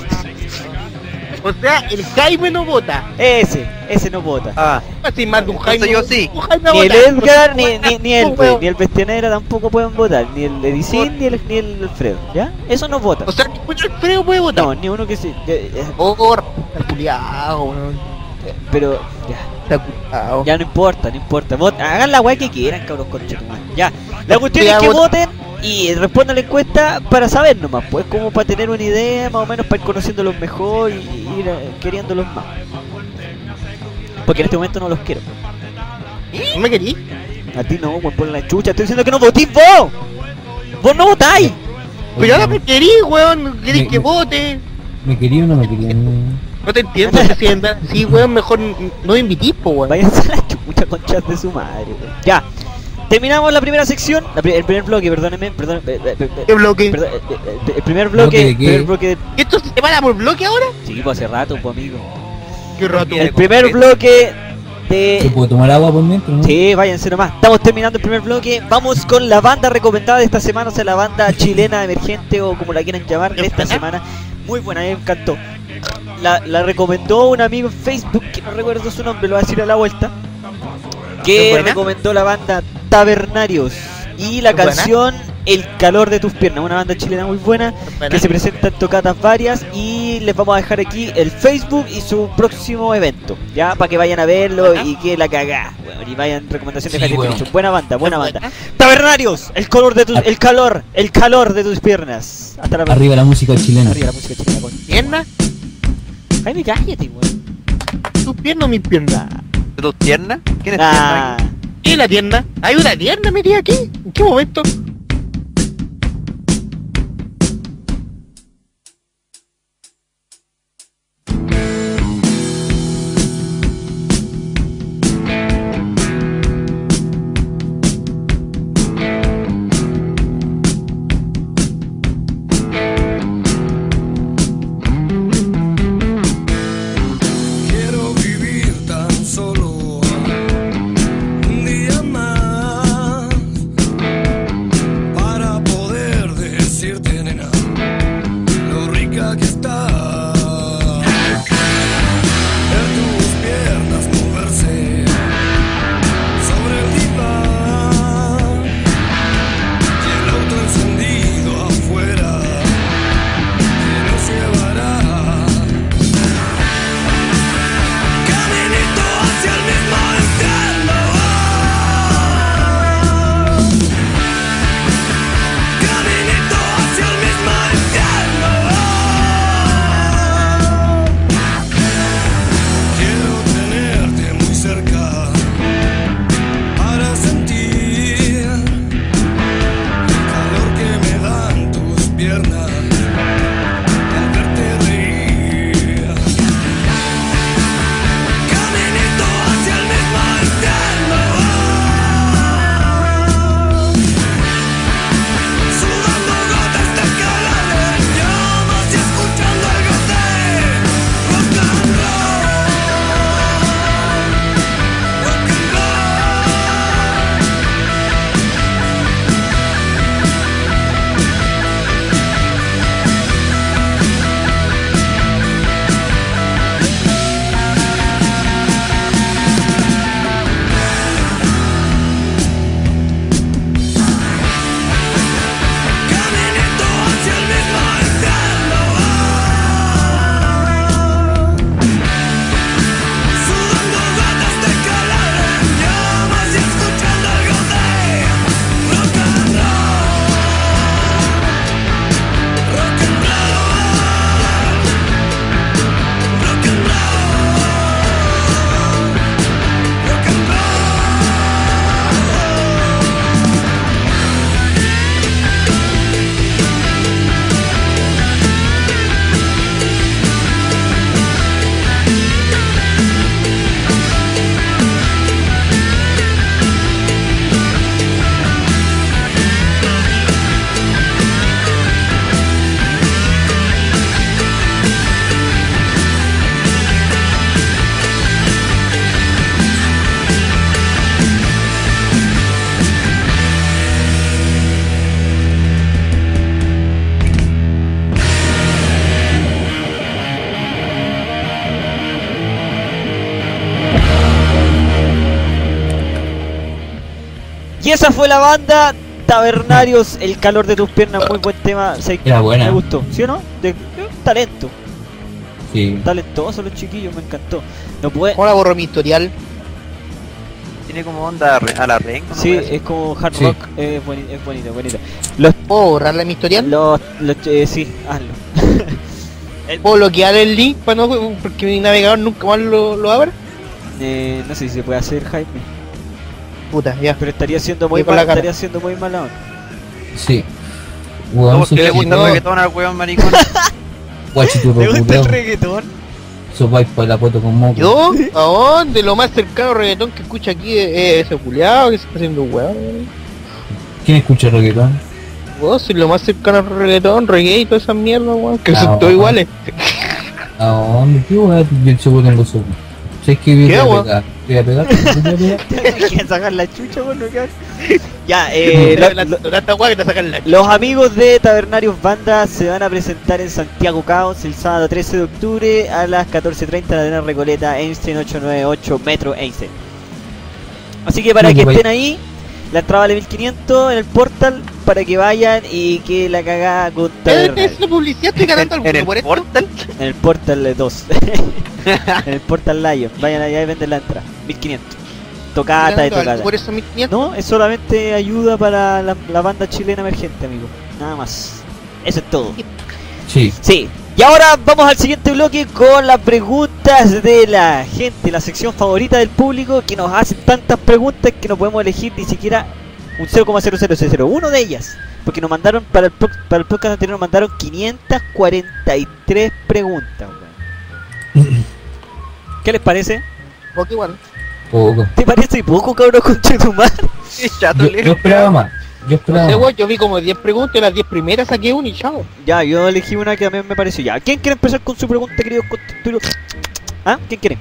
O sea, el Jaime no vota. Ese, ese no vota. Ah, Así más de un Jaime. Entonces yo sí. un Jaime a Ni el votar. Edgar, ni, No, ni, ni el weón. ni el Bestianera tampoco pueden votar. Ni el Edicín, ni el, ni el Alfredo, ¿ya? Eso no vota. O sea, ni el Alfredo puede votar. No, ni uno que sí. eh, eh, Por, está culiao, weón. pero, ya. Está culiao. Ya no importa, no importa. Vot- hagan la weá que quieran, cabros conchetumas. Ya. La cuestión Ya, es que vot- voten y respondan la encuesta para saber nomás, pues como para tener una idea, más o menos para ir conociéndolos mejor y, y ir eh, queriéndolos más. Porque en este momento no los quiero. ¿No me querís? A ti no, weón, por la chucha. Estoy diciendo que no votís vos. Vos no votáis. Pero ahora me querís, weón. Querés Me- que me- vote. ¿Me quería o no me quería? No. No te entiendo, presidenta. Sí, weón, mejor n- no me invitís, po, weón. Váyanse a la chucha, conchas de su madre, weón. Ya. Terminamos la primera sección, la pri- el primer bloque, perdónenme, perdón, eh, eh, eh, ¿Qué bloque? perdón, eh, eh, el primer bloque, ¿Bloque de qué? primer bloque de... ¿Esto se separa por bloque ahora? Sí, pues hace rato, pues amigo. Qué rato. Mira, El primer bloque ¿Se de... puede tomar agua por dentro, no? Sí, váyanse nomás. Estamos terminando el primer bloque. Vamos con la banda recomendada de esta semana, o sea, la banda chilena emergente o como la quieran llamar de esta semana. Muy buena, me encantó. La, la recomendó un amigo en Facebook, que no recuerdo su nombre, lo voy a decir a la vuelta. ¿Es Que buena? recomendó la banda Tabernarios y la ¿Es buena? canción El calor de tus piernas, una banda chilena muy buena que se presenta en tocatas varias y les vamos a dejar aquí el Facebook y su próximo evento, ya para que vayan a verlo Ajá. y que la cagá, bueno, y vayan recomendaciones Sí, de Jaime bueno. Pincho. Buena banda, buena ¿Es banda. buena? Tabernarios, el color de tus, Ar- el calor, el calor de tus piernas. Hasta la próxima. Arriba la música chilena. Arriba la música chilena, coño. ¿Pierna? Jaime, cállate, weón. ¿Tus piernas o mis piernas? ¿de tus piernas? ¿Quién es Ah, tierna ¿Qué es la tienda? ¿Hay una tienda metida aquí? ¿En qué momento? Quiero vivir tan solo un día más. Y esa fue la banda Tavernarios, El calor de tus piernas, muy buen tema. Se- Era buena. Me gustó, ¿sí o no? De, de talento, Sí. talentosos los chiquillos, me encantó. No puede. ¿Cómo la borro mi historial? Tiene como onda a re- a la renga. ¿no? Sí, Parece. es como hard Sí. rock, es bonito, es bonito, bonito. Los, ¿Puedo borrarle mi historial? los, los, eh, sí, hazlo. ¿Puedo bloquear el link para no, porque mi navegador nunca más lo, lo abra? Eh, no sé si se puede hacer, Jaime, Puta, ya. pero estaría siendo muy Voy con mal, la cara. estaría siendo muy mala onda. Sí. No, Weón, porque le sos gusta el no. reggaetón al weón maricón. guachiturro ¿Te gusta el culiao. reggaetón? Sopáis para la foto con moco. ¿Yo? ¿A dónde? Lo más cercano al reggaetón que escucha aquí es, es ese culiao que se está haciendo weón. ¿Quién escucha reggaetón? Vos soy lo más cercano al reggaetón, reggae y todas esas mierdas, weón. Que Ah, son todos bueno. iguales. ¿A dónde? ¿Qué weón? Yo seguro tengo sopa. ¿Sabes qué? Voy ¿Qué, a weón? pegar. Voy a pegar. Voy a pegar. ¿Quieres sacar la chucha, bueno, qué? Ya, eh, La- lo- la- lo- la- esta weá que te sacan la los amigos de Tavernarios Banda se van a presentar en Santiago Caos el sábado trece de octubre a las catorce treinta en la Arena Recoleta, Einstein ochocientos noventa y ocho, Metro Einstein. Así que para Sí, que pues, estén ahí, la entrada vale mil quinientos en el portal para que vayan y que la cagada con ¿Es Tavernarios. la publicidad? ¿Estoy ganando En, algo en el por esto? portal. En el portal dos. En el portal Lion. Vayan allá y venden la entrada. mil quinientos. Tocata de ¿Ganando algo tocata. por eso mil quinientos? No, es solamente ayuda para la, la banda chilena emergente, amigo. Nada más. Eso es todo. Sí. Sí. Y ahora vamos al siguiente bloque con las preguntas de la gente, la sección favorita del público que nos hacen tantas preguntas que no podemos elegir ni siquiera un cero coma cero cero cero uno de ellas. Porque nos mandaron, para el, pro- para el podcast anterior nos mandaron quinientas cuarenta y tres preguntas. weón. ¿Qué les parece? Porque igual. Poco. ¿Te parece poco, cabrón, concha de tu madre? Qué chato, Yo, le- yo esperaba más. Yo No esperaba sé, más. weón, yo vi como diez preguntas y las diez primeras saqué una y chao. Ya, yo elegí una que a mí me pareció ya. ¿Quién quiere empezar con su pregunta, queridos constituidos? ¿Ah? ¿Quién quiere?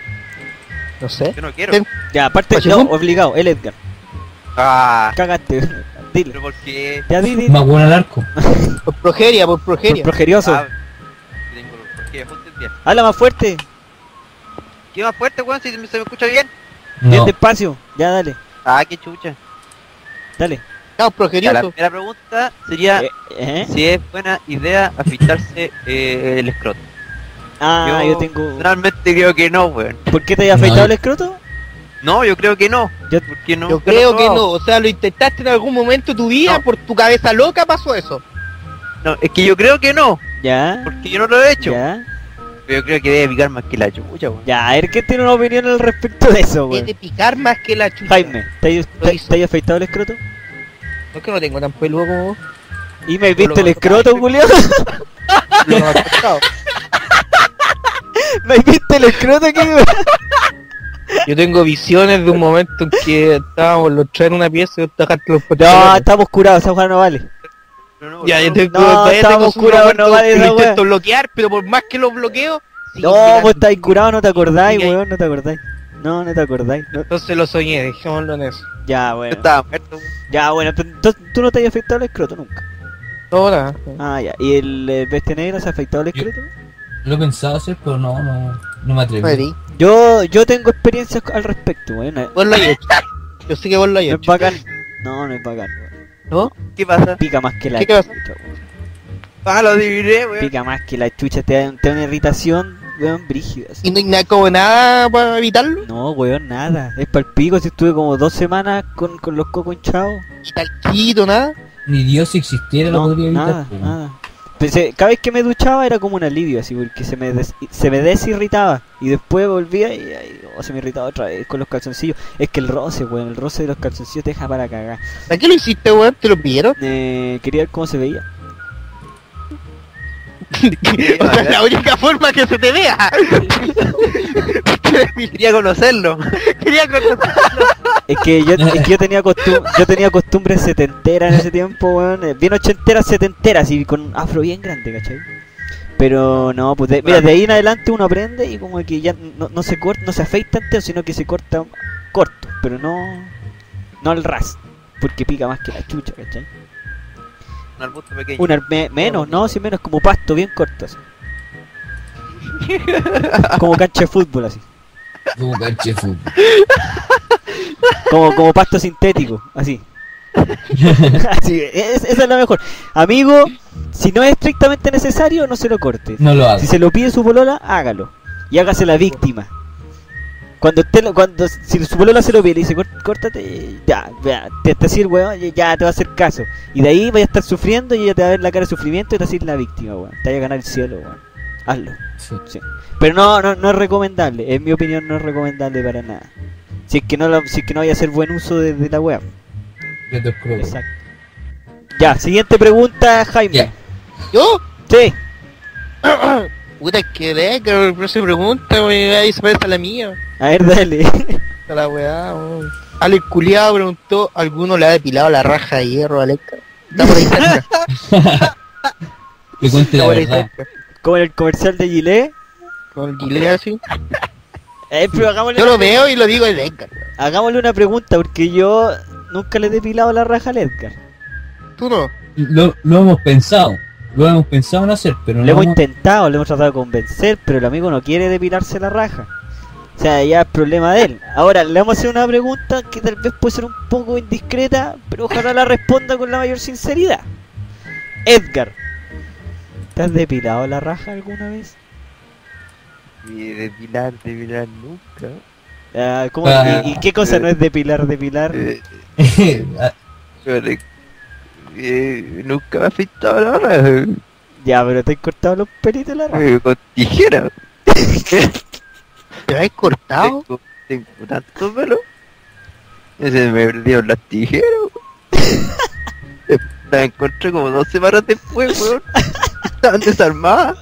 No sé. Yo no quiero. Ten- Ya, aparte, ¿Pachefón? no, obligado, el Edgar. Ah, Cagaste. Dile. pero ¿por qué? Ya, di, di. Más bueno al arco. Por progeria, por Por progeria. progerioso. Ah, yo tengo los- ¿por qué? Ponte el día. Habla más fuerte. ¿Qué más fuerte, weón? Si se me se me escucha bien. Bien No. despacio. Ya, dale. Ah, qué chucha. Dale. Claro, Ya, la progerioso. primera pregunta sería Eh, ¿eh? si es buena idea afeitarse eh, el escroto. Ah, yo, tengo... Personalmente creo que no, weón. ¿Por qué te había afeitado No. el escroto? No, yo creo que no. Yo- Porque no. Yo nunca lo he creo que probado. no. O sea, lo intentaste en algún momento de tu vida, No. por tu cabeza loca pasó eso. No, es que yo creo que no. Ya. Porque yo no lo he hecho. Ya. Pero yo creo que debe picar más que la chucha, weón. Ya, a ver, ¿qué tiene una opinión al respecto de eso, Es güey? de picar más que la chucha. Jaime, ¿te hay- Lo te, hizo. te hay afeitado el escroto? No es que no tengo tan peludo como vos. ¿Y me viste lo el vas a escroto, tocar. Julio? Lo más pescado. ¿Me viste el escroto aquí, güey? Yo tengo visiones de un momento en que estábamos los tres en una pieza y tajaste los No, pantalones. estamos curados, esa jugada no vale. No, no, Ya, no, yo tengo, No, todavía estamos tengo esos curados, momentos no vale que lo esa wea. intento bloquear, pero por más que lo bloqueo, sigue No, picando. vos estáis curados, no te acordáis, Sigue ahí. weón, no te acordáis. No, no te acordáis. No- Entonces lo soñé, dejémoslo en eso. Ya, Yo bueno. estaba muerto, weón. Ya, bueno, pero entonces tú no te has afeitado el escroto nunca. No, nada. Ah, ya. ¿Y el eh, bestia negra se ha afeitado el Yo- escroto? Lo he pensado hacer, pero no, no, no me atreví. Madrid. Yo, yo tengo experiencias al respecto, weón. No Vos lo has hecho. Yo sé que vos lo has es hecho. bacán. No, no es bacán, weón. ¿No? ¿Qué pasa? Pica más que la ¿Qué te pasa? chucha, weón. Ah, lo adiviné, weón. Pica más que la chucha, te da, te da una irritación, weón, brígida. así. ¿Y no hay nada como nada para evitarlo? No, weón, nada. Es pa'l pico, si estuve como dos semanas con, con los cocos hinchados. ¿Y talquito, nada? Ni Dios si existiera lo No, podría evitar. nada, po. nada. Pensé, cada vez que me duchaba era como un alivio, así, porque se me, des- se me desirritaba. Y después volvía y ay, oh, se me irritaba otra vez con los calzoncillos. Es que el roce, weón, el roce de los calzoncillos te deja para cagar. ¿A qué lo hiciste, weón? ¿Te lo pidieron? Eh, quería ver cómo se veía. O sea, la única forma que se te vea. Quería conocerlo. Quería conocer. Es que yo, es que yo tenía costum yo tenía costumbres setenteras en ese tiempo, weón. eh, Bien ochenteras, setenteras y con afro bien grande, ¿cachai? Pero no, pues de, mira, de ahí en adelante uno aprende y como que ya no, no se corta, no se afeita entero, sino que se corta corto, pero no no al ras, porque pica más que la chucha, ¿cachai? Un arbusto pequeño. Un ar- me- menos, no, si menos como pasto, bien corto así. Como cancha de fútbol así. Como canche de fútbol. Como, como pasto sintético, así. Así, es- esa es la mejor. Amigo, si no es estrictamente necesario, no se lo corte. No lo hago. Si se lo pide su polola, hágalo. Y hágase la víctima. Cuando usted lo- cuando si su polola se lo pide y le dice "Córt- córtate, ya, ya, te te así el weón, ya- ya te va a hacer caso. Y de ahí vaya a estar sufriendo y ella te va a ver la cara de sufrimiento y te va a decir la víctima, weón. Te vaya a ganar el cielo, weón. Hazlo. Sí. Sí. Pero no, no, no es recomendable, en mi opinión no es recomendable para nada. Si es que no, lo- si es que no vaya a hacer buen uso de, de la web. Yo te creo. Exacto. Ya, siguiente pregunta, Jaime. Ya. ¿Yo? Sí. Puta, que de que no se pregunta, wey, ahí se parece a la mía. A ver, dale. A la weá, weón. Alex Culeado preguntó, ¿alguno le ha depilado la raja de hierro a Alex? Está por ahí cerca. Que cuente Está la por ahí verdad. cerca. Como en el comercial de Gillette. Con el gilet así. Eh, pero hagámosle, Yo lo una, veo y lo digo, es Edgar. hagámosle una pregunta, porque yo nunca le he depilado la raja al Edgar. ¿Tú no? Lo, lo hemos pensado. Lo hemos pensado en hacer, pero Lo no hemos hemos- intentado, le hemos tratado de convencer, pero el amigo no quiere depilarse la raja. O sea, ya es problema de él. Ahora, le vamos a hacer una pregunta que tal vez puede ser un poco indiscreta, pero ojalá la responda con la mayor sinceridad. Edgar, ¿te has depilado la raja alguna vez? Y depilar, depilar nunca. Ah, ¿cómo- Ah, y, y qué cosa no es depilar, depilar? Eh, Ah, pero, eh, nunca me he afeitado la raja. Ya, pero te has cortado los pelitos de la raja. Eh, con tijera. ¿Te has cortado? Tengo, tengo tanto pelo. Y se me perdieron las tijeras. Las encontré como dos semanas después, weón. Estaban desarmadas.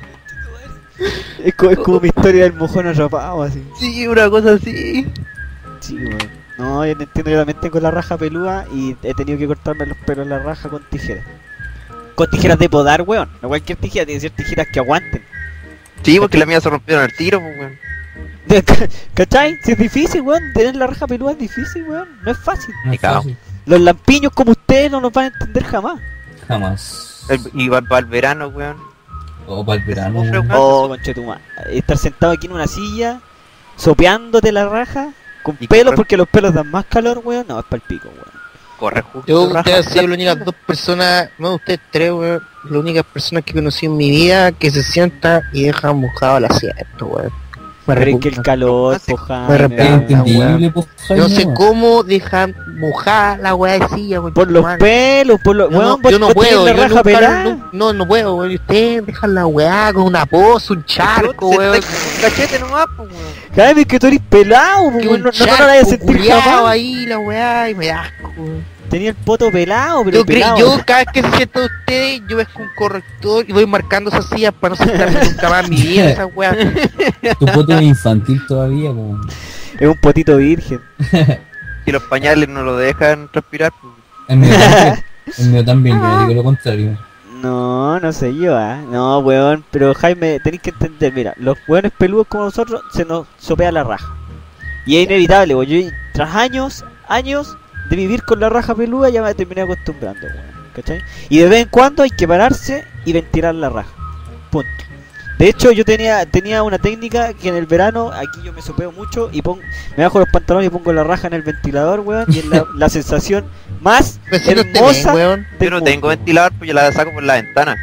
Es como, es como mi historia del mojón arropado, así. Sí, una cosa así. Sí, weón. No, yo no entiendo, yo también tengo la raja peluda y he tenido que cortarme los pelos en la raja con tijeras. Con tijeras de podar, weón. No cualquier tijera, tiene que ser tijeras que aguanten. Sí, porque las mías se rompieron al tiro, pues, weón. ¿Cachai? Si es difícil, weón. Tener la raja peluda es difícil, weón. No es fácil. no es Picao. fácil. Los lampiños como ustedes no nos van a entender jamás. Jamás. El- Y para el verano, weón. O para el verano. Sufre, weón. weón. Oh, conchetumá. Estar sentado aquí en una silla, sopeándote la raja, con Y pelos correr. porque los pelos dan más calor, weón. No, es pa'l pico, weón. Corre justo. Yo, raja. ustedes han sido las únicas dos personas, no ustedes tres, weón, las únicas personas que conocí en mi vida que se sientan y dejan mojado el asiento, weón. Me Pero es que el repugna. calor, Me poja. me Es repugna. entendible, pues, Yo no sé Jaime, cómo dejan mojada la weá de silla, weón. Por los Man. pelos, por los. Yo Weón, no, vos- yo no vos tenés puedo, la yo raja nunca- pelada. no, no, no puedo, weón. Ustedes dejan la weá con una poza, un charco, Se weón. está con un cachete nomás, pues, weón. Jaime, es que tú eres pelado, Que weón. un No, no, no charco la vayas a sentir culiao jamás. ahí, la weá, y me da asco, weón. Tenía el poto pelado, pero Yo, cre- pelado. yo cada vez que se sientan ustedes, yo ves con un corrector y voy marcando esas sillas para no sentarme nunca más en mi vida, esa weá. tu poto es infantil todavía, como. Es un potito virgen. Si los pañales no lo dejan transpirar, pues. El mío también. El mío también, yo no digo lo contrario. No, no sé yo, ah. No, weón. Pero Jaime, tenéis que entender, mira, los weones peludos como nosotros se nos sopea la raja. Y es inevitable, weón. Yo tras años, años de vivir con la raja peluda ya me terminé acostumbrando, weón. ¿Cachai? Y de vez en cuando hay que pararse y ventilar la raja. Punto. De hecho, yo tenía tenía una técnica que en el verano, aquí yo me sopeo mucho y pongo, me bajo los pantalones y pongo la raja en el ventilador, weón. Y es la, la sensación más Vecino, te hermosa ven, weón. del Yo no mundo. tengo ventilador, pues yo la saco por la ventana.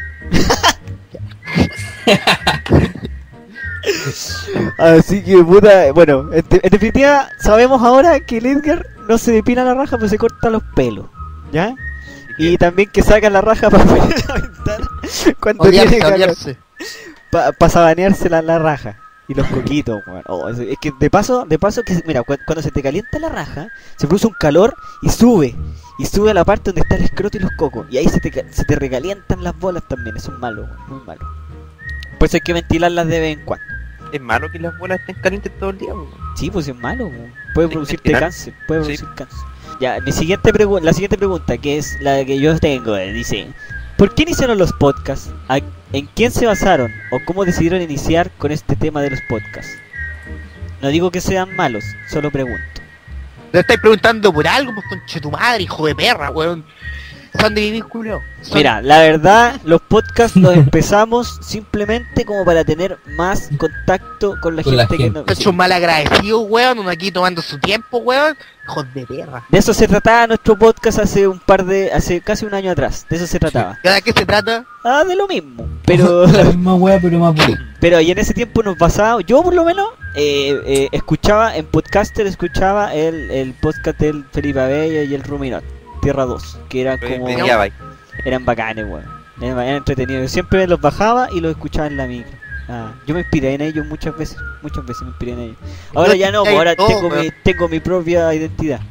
Así que puta, bueno, en, de- en definitiva sabemos ahora que el Edgar no se depila la raja, pero se corta los pelos, ¿ya? Y también que saca la raja para afuera de la ventana cuando Odiarse, tiene calor, odiarse. para sabanearse la, la raja y los coquitos, weón. Oh, eso- es que de paso, de paso que mira, cu- cuando se te calienta la raja, se produce un calor y sube, y sube a la parte donde está el escroto y los cocos, y ahí se te, ca- se te recalientan las bolas también, eso es malo, weón, muy malo. Por eso hay que ventilarlas de vez en cuando. Es malo que las bolas estén calientes todo el día, weón. Sí, pues es malo, weón. Puede Hay que producirte ventilar. cáncer, puede Sí. producir cáncer. Ya, mi siguiente pregu- la siguiente pregunta, que es la que yo tengo, eh, dice, ¿por qué iniciaron los podcasts? ¿A- ¿En quién se basaron? ¿O cómo decidieron iniciar con este tema de los podcasts? No digo que sean malos, solo pregunto. Le estáis preguntando por algo, pues conche tu madre, hijo de perra, weón. Son de vivir, culo. Son- Mira, la verdad, los podcasts los empezamos simplemente como para tener más contacto con la Con la gente que gente. nos... Son mal agradecidos, weón. Uno aquí tomando su tiempo, weón. Hijos de perra. De eso se trataba nuestro podcast hace un par de... hace casi un año atrás. De eso se trataba. ¿Y ahora qué se trata? Ah, de lo mismo. Pero... La misma wea, pero más bonita. Pero y en ese tiempo nos pasaba, yo por lo menos eh, eh, escuchaba en Podcaster, escuchaba el, el podcast del Felipe Abello y el Ruminot, Tierra dos, que eran como, Me pillaba ahí. eran bacanes, weón, eran, eran entretenidos. Yo siempre los bajaba y los escuchaba en la micro. Ah, yo me inspiré en ellos muchas veces, muchas veces me inspiré en ellos. Ahora ya no, pues, ahora todo, tengo weón. mi, tengo mi propia identidad.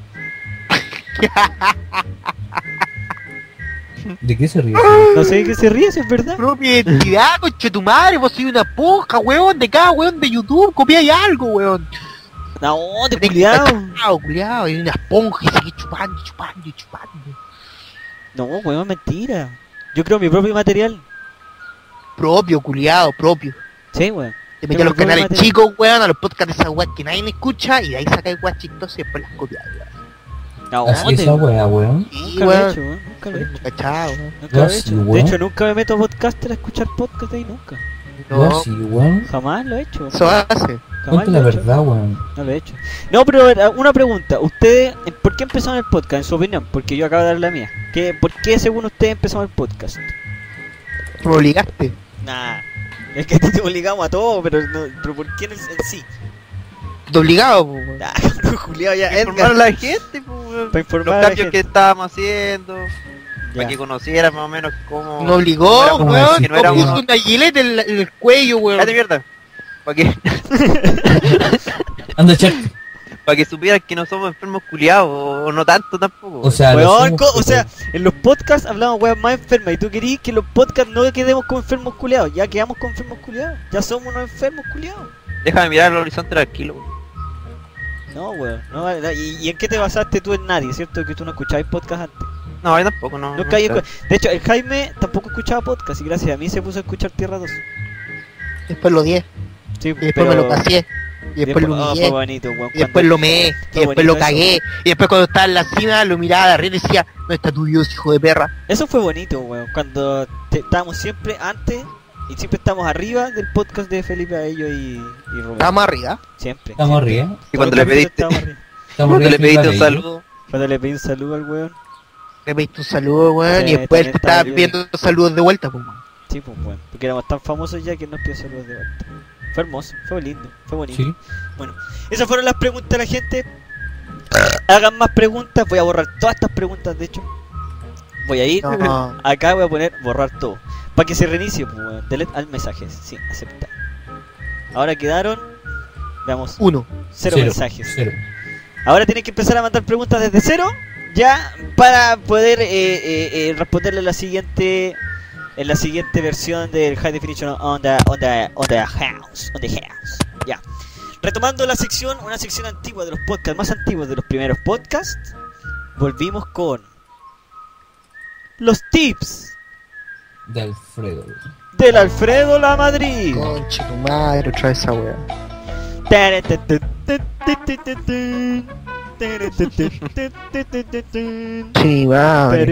¿De qué se ríe? No sé de qué se ríe, si es verdad. Propia identidad, conche tu madre. Vos sois una poja, weón. De cada weón de YouTube. Copiáis algo, weón. No, te culiao. Culiao, culiao. Y una esponja y sigue chupando, chupando y chupando. No, weón, mentira. Yo creo mi propio material. Propio, culiao, propio. Sí, weón. Te Tengo metes a los mi propio canales material. chicos, weón, a los podcasts de esa weá que nadie escucha y de ahí sacáis weas chistosas y después las copias, weón. No, Así te- esa wea, weón. Sí, Nunca lo he weón. hecho, weón. Nunca lo he hecho. Cachao, weón. Nunca lo he Ya, hecho. sí, De weón. hecho, nunca me meto a podcaster a escuchar podcast ahí, nunca. Wea, No, sí, weón. Jamás lo he hecho. eso hace. Jamás Cuenta lo la he hecho. verdad, weón. No lo he hecho. No, pero eh, una pregunta. ¿Ustedes, eh, por qué empezaron el podcast, en su opinión? Porque yo acabo de dar la mía. ¿Qué, ¿Por qué, según ustedes, empezamos el podcast? Me obligaste. Nah. Es que a ti te obligamos a todo, pero, no, pero ¿por qué en, el, en sí? Te obligado, po, weón. Ah, Julián, ya, Para informar a Edgar. la gente, pues, weón. Para informar Los a la cambios que gente. estábamos haciendo. Ya. Para que conocieras más o menos cómo. Me obligó, no éramos- weón. que no éramos Me puso unos- una gilete en, la- en el cuello, weón. Cállate mierda. Para que, Anda, chat. para que supieras que no somos enfermos culiados, o, o no tanto tampoco. O sea, lo Weón, somos, co- o pero- sea, en los podcasts hablamos weón más enfermas y tú querías que los podcasts no quedemos como enfermos culiados. Ya quedamos con enfermos culiados. Ya somos unos enfermos culiados. Déjame mirar el horizonte tranquilo, weón. No, weón. No, vale, no. ¿Y, ¿Y en qué te basaste tú en nadie, cierto? Que tú no escuchabas podcast antes. No, yo tampoco, no. Nunca no, hay no. escu- De hecho, el Jaime tampoco escuchaba podcast y gracias a mí se puso a escuchar Tierra dos. Después lo odié. Sí, Y después me lo pasé. Y después lo oh, humillé. fue bonito, weón. Y después Cuando- lo meé, y Fue después lo bonito cagué, y después cuando estaba en la cima lo miraba de arriba y decía, ¿dónde está tu Dios, hijo de perra? Eso fue bonito, weón. Cuando te- estábamos siempre antes y siempre estamos arriba del podcast de Felipe Abello y, y Rubén. Estábamos arriba. Siempre. Estamos siempre. arriba. Y cuando Todos le los capítulos pediste, estábamos arriba. Estamos cuando arriba. le pediste un Felipe Abello. saludo, Cuando le pedí un saludo al weón. Le pediste un saludo, weón, Sí, y después él también te estaba estaba yo. pidiendo saludos de vuelta, pues, weón. Sí, pues weón. Porque éramos tan famosos ya que nos pidió saludos de vuelta. Fue hermoso, fue lindo, fue bonito. Sí. Esas fueron las preguntas de la gente. Hagan más preguntas. Voy a borrar todas estas preguntas, de hecho. Voy a ir. No. Acá voy a poner borrar todo. Para que se reinicie, pues, weón. Delete al mensajes. Sí, aceptar. Ahora quedaron. Veamos. Uno. Cero, Cero, mensajes. Cero. Ahora tienen que empezar a mandar preguntas desde cero. Ya. Para poder eh, eh, eh, responderle a la siguiente. En la siguiente versión del High Definition on the, on the, on the House. On the House. Ya. Retomando la sección, una sección antigua de los podcasts más antiguos de los primeros podcasts. Volvimos con los tips De Alfredo. del Alfredo La Madrid. Conche tu madre, otra vez esa weá. Sí, madre.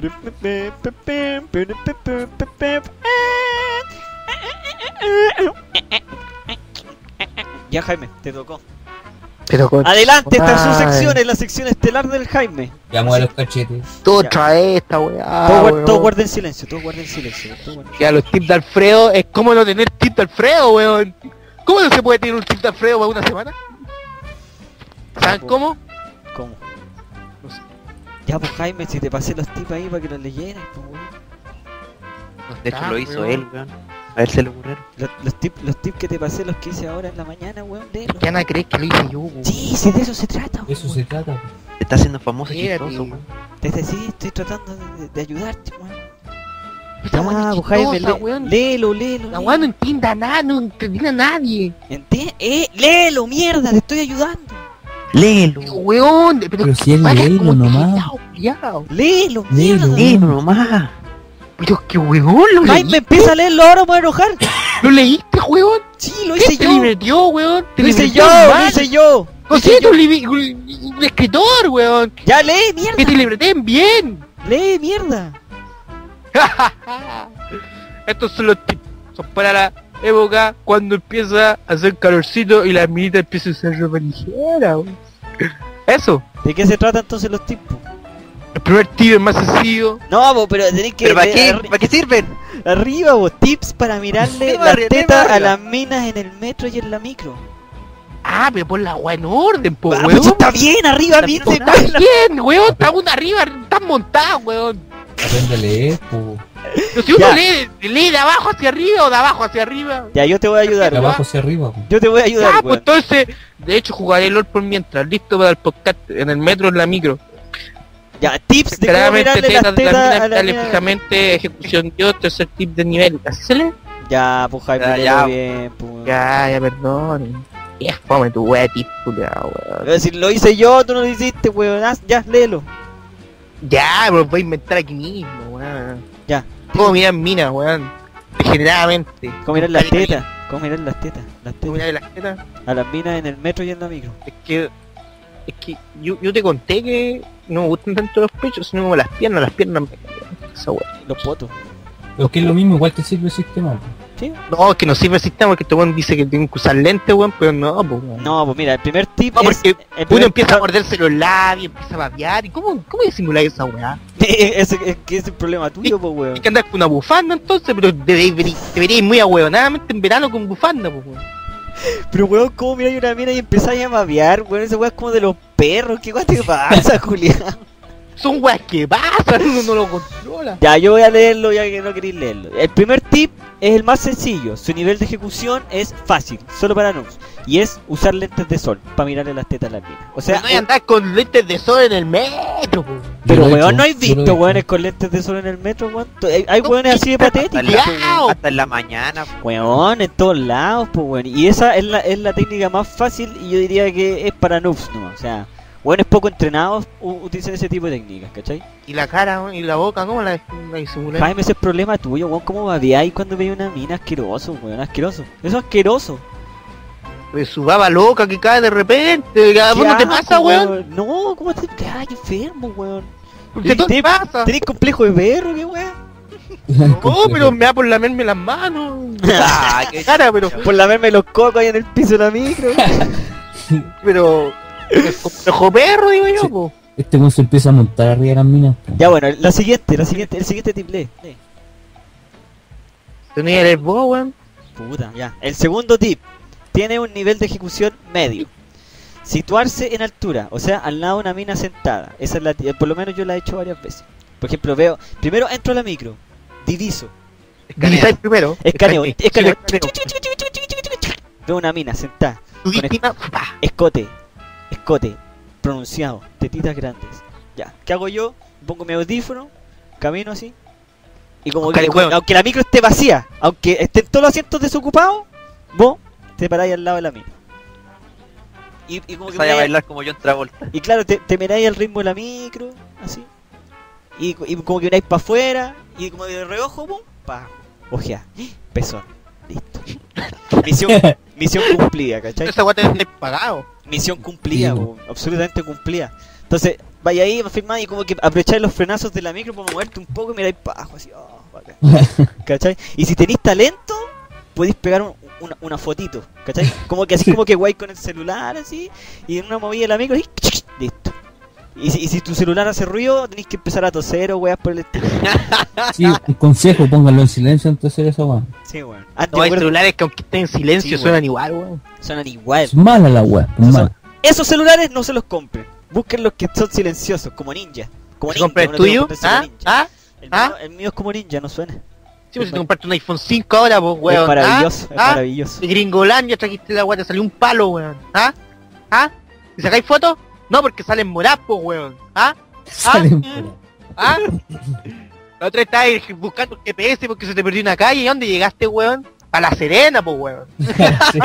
Ya, Jaime, te tocó. Pero conche Adelante, tu esta es su madre. sección, es la sección estelar del Jaime. Ya mueve los cachetes. Todo Ya. otra vez esta weá. todo, guar- weón. todo guarden silencio, todo guarden silencio. Todo guarden- Ya, los tips de Alfredo, es como no tener tips de Alfredo, weón. ¿Cómo no se puede tener un tip de Alfredo para una semana? ¿Saben cómo? ¿Cómo? No sé. Ya, pues Jaime, si te pasé los tips ahí para que los leyeras, pues, weón. de hecho Ah, lo hizo weón. él, weón. A él se le ocurrieron. Los, los tips los tips que te pasé, los que hice ahora en la mañana, weón, léelos. ¿Qué Ana crees que lo hice yo, weón? Sí, sí, de eso se trata. De eso weón. se trata. po. Se está haciendo famoso y Espérate, chistoso, weón. weón. Desde sí, estoy tratando de, de- de ayudarte, weón. Esta weá Ah, es pues Jaime, chistosa, lé- weón. léelo, léelo. La weá no entiende a nada, no entiende a nadie. ¿Entiendes? Eh, léelo, mierda, te estoy ayudando. Léelo. Weón, pero, Pero si es vaya leerlo como nomás. pelado, culiao. Léelo, Léelo. mierda. Léelo nomás. Pero que weón, lo Jaime, leíste, empieza a leerlo ahora, me voy a enojar. lo leíste, weón. Sí, lo ¿Qué hice te yo. libreteó, weón? Te Lo hice libreteó yo, lo mal. hice yo. Lo No hice sé, yo. tú libi- un escritor, weón. Ya lee, mierda. Que te libreten bien. ¡Lee, mierda! Estos son los tips. Son para la época cuando empieza a hacer calorcito y la minita empieza a usar ropa ligera, weón. Eso. ¿De qué se trata entonces los tipos? El primer tip es más sencillo. No, po, pero tenéis que... ¿Pero para de- qué? arri- ¿Para qué sirven? Arriba, vos, tips para mirarle Arriba, las arriba, tetas a arriba. las minas en el metro y en la micro. Ah, pero pon la weá en orden, po, Ah, weón. pues está bien, arriba, Está viste. Está bien, weón. Está una arriba, está montada, weón. Aprende a leer, po. Pero si uno Ya. lee, lee de abajo hacia arriba o de abajo hacia arriba. Ya, yo te voy a ayudar, De weón. abajo hacia arriba, po. Yo te voy a ayudar, Ya, pues weón. entonces, de hecho jugaré el LOL por mientras, listo para el podcast en el metro, en la micro. Ya, tips de cómo Claramente mirarle tetas las de la tetas mina, a la dale mina. fijamente, ejecución yo, tercer tip de nivel. ¿Así se lee? Ya, pues Jaime, Ya, léelo ya. bien, pues. Ya, ya, perdón. Ya, fome tu wea tip, culiao, weón. Pero si lo hice yo, tú no lo hiciste, weón. Haz- Ya, léelo. Ya, pero lo voy a inventar aquí mismo, weón. Ya. ¿Cómo mirar minas, weón? Degeneradamente. ¿Cómo mirar las Cariño. tetas? ¿Cómo mirar las tetas? Las ¿Cómo tetas. mirar las tetas? A las minas en el metro y en la micro. Es que... Es que yo, yo te conté que no me gustan tanto los pechos, sino como las piernas. Las piernas me cagan, esa wea. Los potos. Pero que es lo mismo, igual te sirve el sistema, po. ¿Sí? No, es que no sirve el sistema porque este weón dice que tienen que usar lentes, weón, pero no, pues weón. No, pues mira, el primer tip No, es... porque el Uno primer- empieza a morderse los labios, empieza a babear, ¿y cómo, cómo disimular esa weá? ese, es que es el problema tuyo, pues, Hay weón. que andar con una bufanda entonces, pero debería, debería ir muy ahueonadamente en verano con bufanda, pues weón. Pero, weón, ¿cómo miráis una mina y empezáis a babear, weón? Esa weón es como de los perros. ¿Qué weón te pasa, Julián? Son weas que pasan, uno no lo controla. Ya, yo voy a leerlo ya que no queréis leerlo. El primer tip es el más sencillo. Su nivel de ejecución es fácil, solo para noobs. Y es usar lentes de sol para mirarle las tetas a las minas. O sea, Pero no hay andar con lentes de sol en el metro, pues. pero Yo lo he weón, hecho, ¿no hay yo lo he visto hecho. weones con lentes de sol en el metro, weón? Hay, hay No, weones así de Hasta patéticos, en la, pues, Cuidado. hasta en la mañana. po. weón, en todos lados, pues, weón. Y esa es la, es la técnica más fácil y yo diría que es para noobs, ¿no? O sea, weones poco entrenados u- utilizan ese tipo de técnicas, ¿cachai? Y la cara weón, y la boca, ¿cómo la, la disimulan? Jaime, ese es problema tuyo, weón. ¿Cómo babeáis cuando veis una mina? Asqueroso, weón, asqueroso. Eso es asqueroso. De su baba loca que cae de repente. ¿A vos no te Qué pasa, asco, weón? No, ¿cómo te ay, enfermo, weón? ¿Qué te- te pasa? ¿Tenés complejo de perro, qué weón? No, pero me da por lamerme las manos. Ah, qué Cara, pero... Por lamerme los cocos ahí en el piso de la micro. Pero... Complejo perro, digo yo, Sí. po. Este weón se empieza a montar arriba de las minas, po. Ya, bueno, la siguiente, la siguiente, el siguiente tip, lee, lee. ¿Tú no eres vos, weón? Puta, ya. El segundo tip tiene un nivel de ejecución medio. Situarse en altura, o sea, al lado de una mina sentada. Esa es la, ti- por lo menos yo la he hecho varias veces. Por ejemplo, veo, primero entro a la micro, diviso, Escaneáis primero. escaneo, Escaneáis. escaneo. Escaneo. Veo una mina sentada, Tu Con víctima, pa. escote, escote, pronunciado, tetitas grandes. Ya, ¿qué hago yo? Pongo mi audífono, camino así. Y como que, Oscar, huevo. aunque la micro esté vacía, aunque estén todos los asientos desocupados, vos te paráis al lado de la mina. Y, y como que Vaya a miráis- bailar como John Travolta. y claro, te, te miráis al ritmo de la micro, así. Y, y como que miráis para afuera, y como de reojo, pum, pa, ojea, pezón, listo. Misión, misión cumplida, ¿cachai? Esa weá te tenés pagado. Misión cumplida, Sí, po, absolutamente cumplida. Entonces, vaya ahí, firmáis y como que aprovecháis los frenazos de la micro para moverte un poco y miráis para abajo, así, oh, bacán. ¿Cachai? Y si tenéis talento, podéis pegar un- una, una fotito, ¿cachai? Como que así como que guay con el celular, así, y en una movida de la micro, y listo. Y si, y si tu celular hace ruido, tenéis que empezar a toser o weas por el estilo. Sí, un consejo, pónganlo en silencio antes de hacer esa weá. Sí, weón. Antes No, me hay acuerdo- celulares que aunque estén en silencio Sí, suenan igual, weón. suenan igual. Es mala la weá, es Esos, mala. esos celulares no se los compren. Busquen los que son silenciosos, como ninja. Como ¿Te ninja, compras el uno tiene que tuyo? ponerse como ¿Ah? ninja. ¿Ah? El, ¿Ah? mío, el mío es como ninja, no suena. Sí, pues si te compraste un iPhone cinco ahora, pues, weón. es maravilloso, ¿Ah? es ¿Ah? maravilloso. De Gringolandia trajiste la weá, te salió un palo, weón. ¿Ah? ¿Ah? ¿Y sacáis fotos? No, porque salen moradas, pues, weón. ¿Ah? Salen ¿Ah? por ahí. ¿Ah? La otra vez estaba ahí buscando un G P S porque se te perdió una calle. ¿Y dónde llegaste, weón? A La Serena, pues, weón. Sí,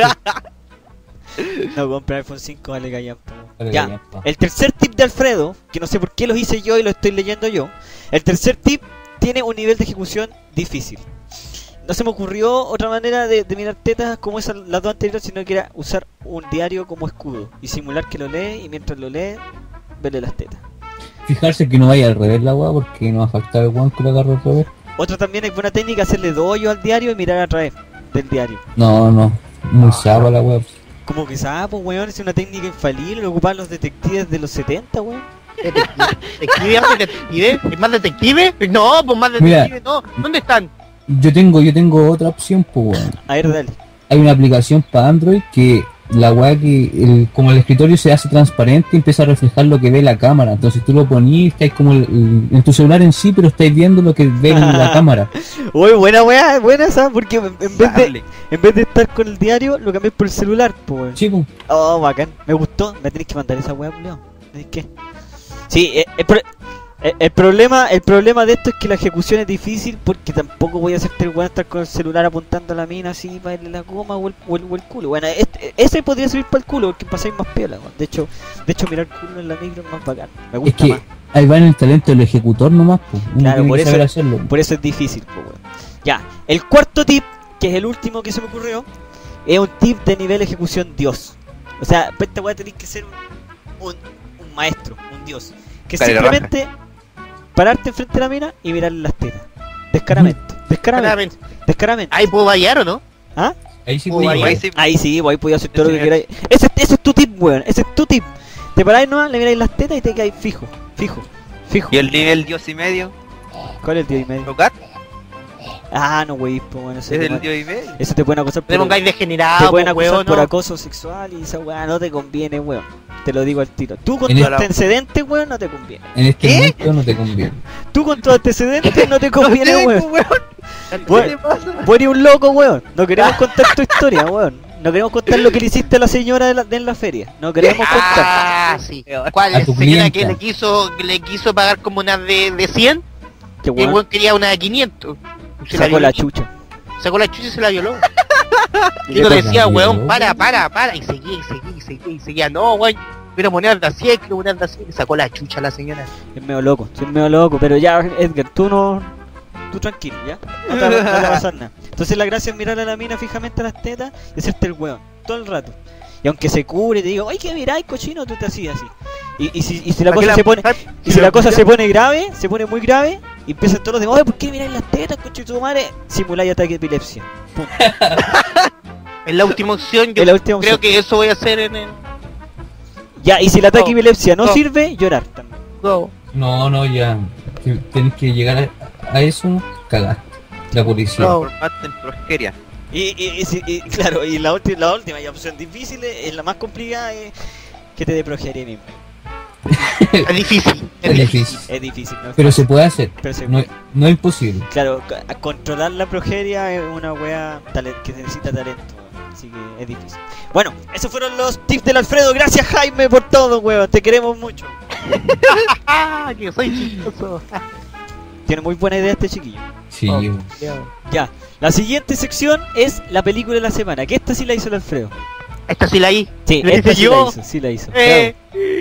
No comprar iPhone cinco, vale callampa. vale, Ya, callampa. el tercer tip de Alfredo, que no sé por qué lo hice yo y lo estoy leyendo yo. El tercer tip tiene un nivel de ejecución difícil. No se me ocurrió otra manera de, de mirar tetas como esas las dos anteriores, sino que era usar un diario como escudo y simular que lo lee y mientras lo lee, verle las tetas. fijarse que no vaya al revés la weá, porque no va a faltar el weón que lo agarre al revés. Otra también es buena técnica hacerle dos hoyos al diario y mirar a través del diario. No, no, muy sapa la weá. Como que sapo, weón, es una técnica infalible, lo ocupaban los detectives de los setenta, weón. ¿Detective? ¿Más detective? ¿Es más detective? No, pues más Mira. detective, no. ¿Dónde están? Yo tengo, yo tengo otra opción, pues weón. A ver, dale. Hay una aplicación para Android que la weá que el, como el escritorio se hace transparente empieza a reflejar lo que ve la cámara. Entonces tú lo ponís, estáis como el- el- en tu celular en sí, pero estáis viendo lo que ve la cámara. Uy, buena weá, buena esa, porque en en vez de, Sable. en vez de estar con el diario, lo cambié por el celular, pues weón. Sí, pues. Oh, bacán, me gustó, me tenés que mandar esa weá, Julio. ¿Tenés que? Sí, eh, el, pro- eh, el problema el problema de esto es que la ejecución es difícil porque tampoco voy a hacerte el weón estar con el celular apuntando a la mina así para darle la goma o el, o el, o el culo. Bueno, este- ese podría servir para el culo porque pasáis más piola, weón. De hecho, de hecho mirar culo en la micro es más bacán. Me Es gusta que más. ahí va en el talento del ejecutor nomás, pues. Uno Claro, tiene por que eso- saber hacerlo. Por eso es difícil, pues weón. Ya, el cuarto tip, que es el último que se me ocurrió, es un tip de nivel ejecución Dios. O sea, para esta weá tenéis que ser un, un, un maestro, un Dios. Que Dale, la simplemente pararte enfrente de la mina y mirarle las tetas. Descaradamente, descaradamente, Claramente. descaradamente. Ahí puedo bailar o no? ¿Ah? Ahí sí Oh, podía. ahí- Ahí sí, Ahí sí, pues ahí podías hacer todo lo que Sí, queráis. Ese, ese es tu tip, weón, ese es tu tip. Te paráis nomás, le miráis las tetas y te quedáis fijo, fijo, fijo. Y el nivel dios y medio, ¿Cuál es el tío y medio? tocar, Ah, no, wey, pues bueno, es ese te, el pueden- dios y medio. eso te pueden acosar Te por, pongáis te degenerado, pueden po, acusar weón, por no. acoso sexual y esa weá no te conviene, weón. Te lo digo al tiro. Tú con En tus esta- antecedentes, weón, no te conviene. En este ¿Qué? momento no te conviene. Tú con tus antecedentes no te conviene, No sé, weón. po, weón. ¿Qué Weón. te pasa? Vos eres un loco, weón. No queremos contar tu historia, weón. No queremos contar lo que le hiciste a la señora de, la, de en la feria. No queremos contar. Ah, sí. ¿Cuál A es tu la señora que clienta. le quiso, que le quiso pagar como una de, de cien? Que Y el weón weón quería una de quinientos. Se sacó violó. la chucha. Sacó la chucha y se la violó. ¿Y Y qué yo le pasa? decía, La weón, violó. para, para, para. Y seguía, y seguía, y seguía, y seguía. No, weón. Quiero monedas de a cien, quiero monedas de a cien. Y sacó la chucha la señora. Es medio loco, soy medio loco, pero ya, Edgar, tú no... Tú tranquilo, ¿ya? No te, va- no te va a pasar nada. Entonces la gracia es mirar a la mina fijamente a las tetas y hacerte el weón, todo el rato. Y aunque se cubre y te digo, ay, que miráis, cochino, tú te hacías así. Y, y, si, y si la ¿Para qué cosa se pone... Y si la cosa se pone grave, se pone muy grave, y empiezan todos los demás, oye, ¿por qué miráis las tetas, coche tu madre? Simuláis ataque de epilepsia. Punto. Es la última opción. Yo Es la última creo opción. que eso voy a hacer en el... Ya, y si el ataque de No, epilepsia no, no. sirve, llorar también. No. No, no, ya. Que tenés que llegar a, a eso, cagaste. La policía. No. Formaste en prosqueria. Y, y, y si- y, claro, y la, ulti- la última y opción difícil, es, es la más complicada, es que te dé progeria mismo. Es difícil. Es difícil. Es difícil, ¿no? es Pero fácil, se puede hacer. pero se No, puede. no es imposible. Claro, ca- a controlar la progeria es una wea tale- que necesita talento, weón. Así que es difícil. Bueno, esos fueron los tips del Alfredo. Gracias, Jaime, por todo, weón. Te queremos mucho. Ah, que soy chistoso. Tiene muy buena idea este chiquillo. Sí. Oh. Ya, la siguiente sección es la película de la semana. Que esta sí la hizo el Alfredo. Esta sí la hi. Sí, ¿Lo esta hice sí yo? la hizo, sí la hizo. Eh.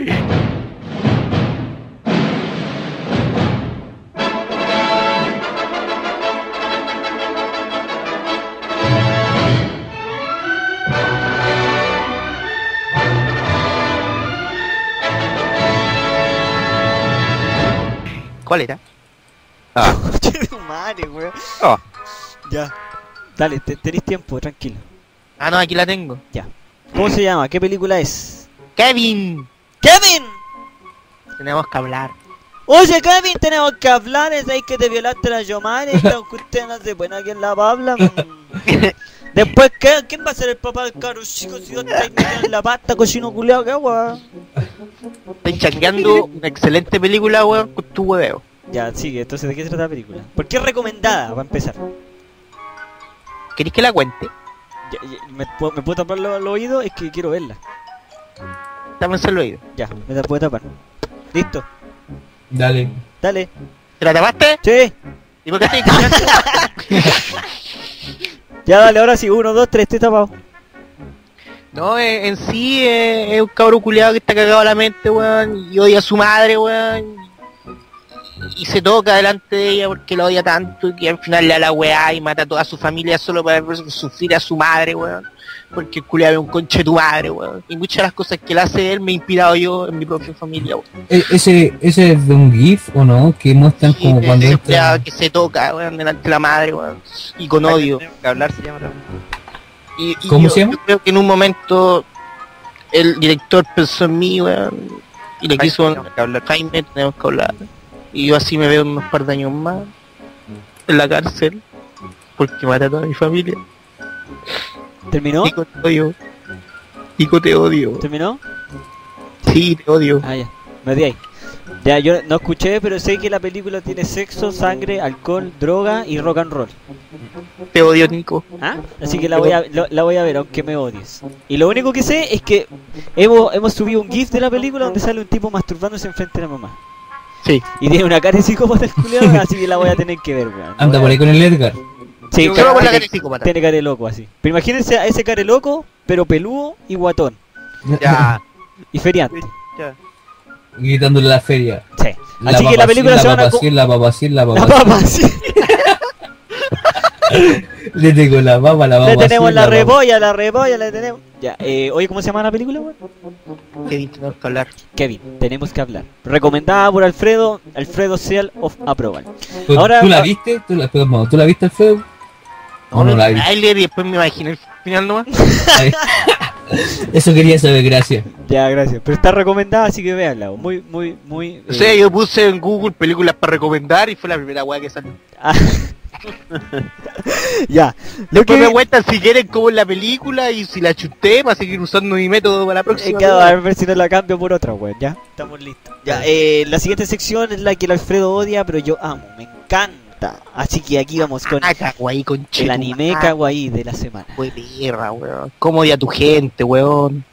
¿Cuál era? Ah, Che tu madre, weón. oh, Ya. Dale, te- tenés tiempo, tranquilo. Ah, no, aquí la tengo. ¿Cómo se llama? ¿Qué película es? Kevin. ¡Kevin! Tenemos que hablar. Oye, Kevin, tenemos que hablar. Es ahí que te violaste la Yomari. Aunque usted no se pone aquí en la babla. mm. Después, ¿qué? ¿Quién va a ser el papá del caro chico si yo estoy metido en la pasta, cochino culeado? ¿Qué weón? Estoy changueando una excelente película, weón, con tu hueveo. Ya, sigue. Entonces, ¿de qué se trata la película? ¿Por qué es recomendada? Para empezar. ¿Queréis que la cuente? Ya, ya, ¿me, puedo, ¿Me puedo tapar los los oídos? Es que quiero verla. Dame el oído. Ya, me la puedo tapar. Listo. Dale. Dale. ¿Te la tapaste? Sí. ¿Y por qué estoy callando? Ya, dale. Ahora sí. Uno, dos, tres. Estoy tapado. No, eh, en sí eh, es un cabro culiado que está cagado a la mente, weón, y odia a su madre, weón, y se toca delante de ella porque la odia tanto y que al final le da la weá y mata a toda su familia solo para ver sufrir a su madre, weón. porque el culiado es un conche de tu madre, weón. Y muchas de las cosas que él hace él me he inspirado yo en mi propia familia, weón. E- ese, ese es de un GIF o no, que muestran Sí, como de- cuando de entra. empleado que se toca, weón, delante de la madre, weón. Y con odio. Tenemos que hablar, se llama la- Y, y ¿Cómo yo, se llama? yo creo que en un momento el director pensó en mí, weón, y le quiso Tenemos que hablar. Jaime, tenemos que hablar. Y yo así me veo en unos par de años más en la cárcel porque maté a toda mi familia. ¿Terminó? Nico, te odio. Nico, te odio. ¿Terminó? Sí, te odio. Ah, ya. Me di ahí. Ya, yo no escuché, pero sé que la película tiene sexo, sangre, alcohol, droga y rock and roll. Te odio, Nico. ¿Ah? Así que la voy, a, lo- la voy a ver, aunque me odies. Y lo único que sé es que hemos, hemos subido un GIF de la película donde sale un tipo masturbándose enfrente de la mamá. Sí. Y tiene una cara de psicópata el culiao, así que la voy a tener que ver, weón. Anda por ahí con el Edgar. Sí, Solo cara- por la tiene, cara de psicópata. tiene cara de loco así. Pero imagínense a ese cara de loco, pero peludo y guatón. Ya, Y feriante. ya. Gritándole a la feria. Sí. Así que la película se van a... co- La papacil, la La papacil. papa, sí. Le tengo la papa, la Le papacil. tenemos la papa- repolla, la repolla, le tenemos... Ya, eh, oye, ¿cómo se llama la película, weón? Kevin, tenemos que hablar. Kevin, tenemos que hablar. Recomendada por Alfredo, Alfredo Seal of Approval. ¿Tú, Ahora- ¿tú la viste? ¿Tú la, perdón, ¿tú la viste, Alfredo? ¿O no la el viste? tráiler y después me imaginé el final nomás. Eso quería saber, gracias. Ya, gracias. Pero está recomendada, así que véanla. Muy, muy, muy... O sea, yo puse en Google películas para recomendar y fue la primera weá que salió. Ah. Ya. Lo Después que... me cuentan si quieren cómo es la película y si la chuté para seguir usando mi método para la Eh, próxima. claro, a ver si no la cambio por otra, weón. Ya, estamos listos. Ya, eh, la siguiente sección es la que el Alfredo odia, pero yo amo, me encanta. Así que aquí vamos con Ah, kawaii, con el anime kawaii de la semana. Fue perra, weón. ¿Cómo odia a tu gente, weón?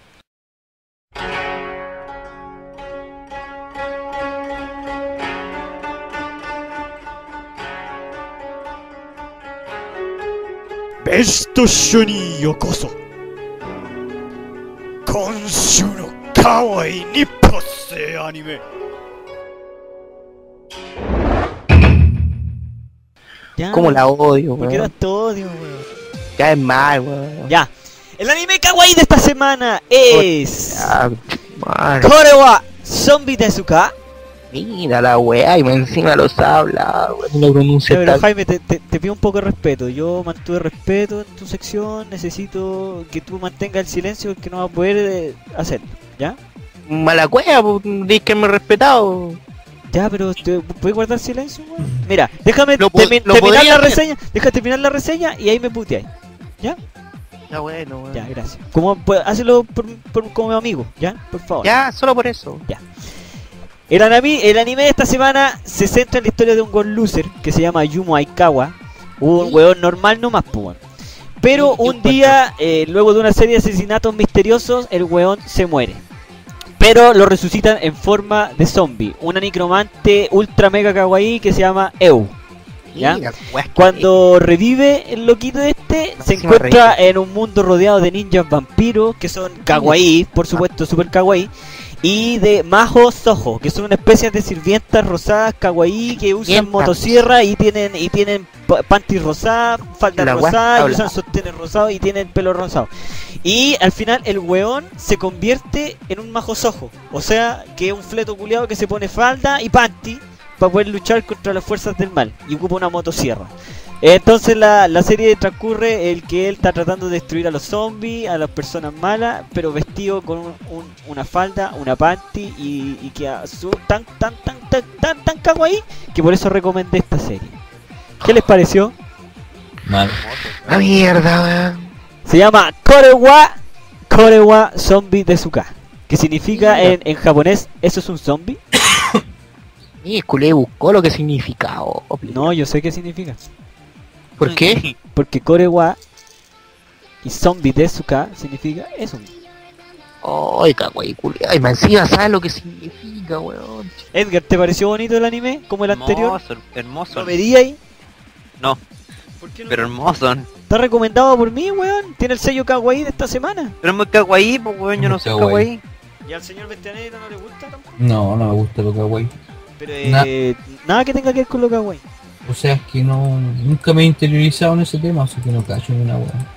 Besto Shuni Yokoso. Konshu no kawaii nippose anime. Ya, ¿Cómo la odio, ¿por qué weón? das todo odio, weón? Cae mal, weón. Ya. El anime kawaii de esta semana es... Ya, man. Korewa Zombie Tezuka. Mira la weá y me encima los habla, weón. No lo pronuncia Pero tal. Jaime, te, te, te pido un poco de respeto. Yo mantuve respeto en tu sección. Necesito que tú mantengas el silencio que no va a poder eh, hacerlo. ¿Ya? Mala cueva, pues, dis que me he respetado. Ya, pero ¿te puedes guardar silencio, weón? Mira, déjame Lo po- termi- lo terminar podría la hacer. reseña. Deja terminar la reseña y ahí me puteáis. ¿Ya? Ya bueno, weón. Ya, gracias. Como, pues, hazlo por, por- como amigo, ¿ya? Por favor. Ya, solo por eso. El anime, el anime de esta semana se centra en la historia de un Gold Loser que se llama Yumo Aikawa. Un Sí. weón normal nomás, pues. weón. Pero Sí, un yo día, eh, luego de una serie de asesinatos misteriosos, el weón se muere. Pero lo resucitan en forma de zombie. Una necromante ultra mega kawaii que se llama Eu. ¿Ya? Mira, weá, que- Cuando revive el loquito este, se Máxima encuentra en un mundo rodeado de ninjas vampiros, que son kawaii, por supuesto, super kawaii, y de majo sojo, que son una especie de sirvientas rosadas kawaii que usan Sirvientas. motosierra y tienen y tienen pa- panties rosadas, faldas La weá rosadas, y habla. usan sostenes rosados y tienen pelo rosado. Y al final el weón se convierte en un majo sojo, o sea, que es un fleto culiado que se pone falda y panty para poder luchar contra las fuerzas del mal y ocupa una motosierra. Entonces la, la serie transcurre el que él está tratando de destruir a los zombies, a las personas malas, pero vestido con un- un- una falda, una panty y, y que a su, tan tan tan tan tan tan kawaii que por eso recomendé esta serie. ¿Qué les pareció? Mal. La mierda, weón. Se llama Korewa Korewa Zombie Tezuka, que significa en, en japonés ¿eso es un zombie? Y culé buscó lo que significaba. No, yo sé qué significa. ¿Por qué? Porque Korewa y Zombie Tezuka significa eso. Ay, kawaii, culé. Ay, más encima sabes lo que significa, weón. Edgar, ¿te pareció bonito el anime como el anterior? Hermoso, hermoso. ¿Lo veríais? No, ¿Por qué no? pero hermoso. Está recomendado por mí, weón. Tiene el sello kawaii de esta semana. Pero es muy kawaii, pues weón, yo no Muy soy kawaii. kawaii. ¿Y al señor Vestianeda no le gusta tampoco? No, no me gusta lo kawaii. Pero eh, nada que tenga que ver con lo kawaii. O sea, es que no, nunca me he interiorizado en ese tema, así que no cacho ni una weá.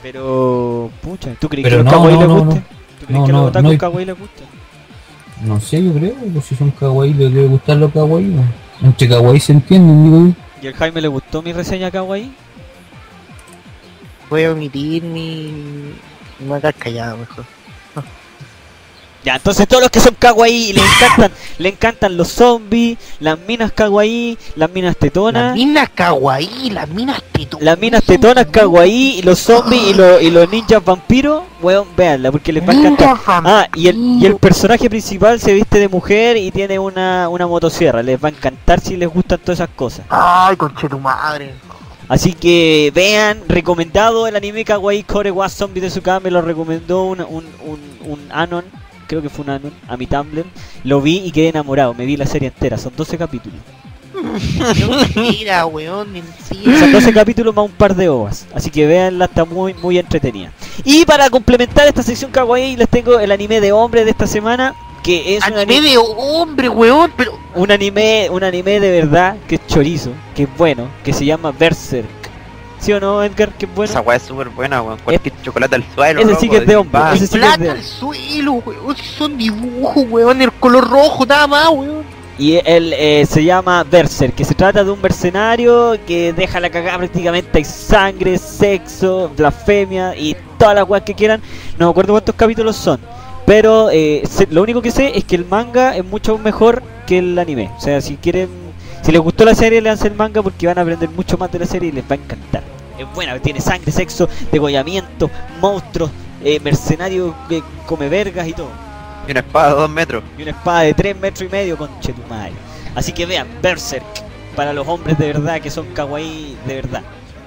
Pero, pucha, ¿tú crees Pero que los no, kawaii no, les no, guste? no. ¿Tú crees No, que no, los otakus no hay- kawaii les gusta? No sé, yo creo, pues si son kawaii, les debe gustar los kawaii. ¿No? Entre kawaii se entienden, digo yo. ¿Y al Jaime le gustó mi reseña kawaii? Voy a omitir mi... Me voy a quedar callado mejor. Ya, entonces todos los que son kawaii le encantan, le encantan los zombies, las minas kawaii, las minas Las tetonas, minas kawaii, las minas tetonas. las minas tetonas kawaii, y los zombies y los, y los ninjas vampiros, weón, véanla porque les va a encantar. Ah, y el, y el personaje principal se viste de mujer y tiene una, una motosierra, les va a encantar si les gustan todas esas cosas. Ay, conche tu madre. Así que vean, recomendado el anime kawaii Kore wa Zombie de Suka, me lo recomendó un, un, un, un Anon, creo que fue un Anon, a mi Tumblr. Lo vi y quedé enamorado, me vi la serie entera, son doce capítulos. Mentira, weón, mentira. Son doce capítulos más un par de ovas, así que véanla, está muy muy entretenida. Y para complementar esta sección kawaii les tengo el anime de hombre de esta semana, que es un Anime anime, de hombre, weón, pero... un anime, un anime de verdad, que es chorizo, que es bueno, que se llama Berserk. ¿Sí o no, Edgar? Que es bueno. Esa weá es súper buena, weón. Cualquier chocolate al suelo. ese sí loco, que es de hombre, va. ese sí que es de Plata al suelo, weón, si son dibujos, weón, el color rojo, nada más, weón. Y él eh, se llama Berserk, que se trata de un mercenario que deja la cagada prácticamente, hay sangre, sexo, blasfemia y todas las weas que quieran. No me acuerdo cuántos capítulos son, pero eh, sé- lo único que sé es que el manga es mucho mejor que el anime. O sea, si quieren, si les gustó la serie, leanse el manga porque van a aprender mucho más de la serie y les va a encantar. Es buena, tiene sangre, sexo, degollamiento, monstruos, eh, mercenario que come vergas y todo. Y una espada de dos metros. Y una espada de tres metros y medio con Chetumal. Así que vean, Berserk, para los hombres de verdad que son kawaii de verdad.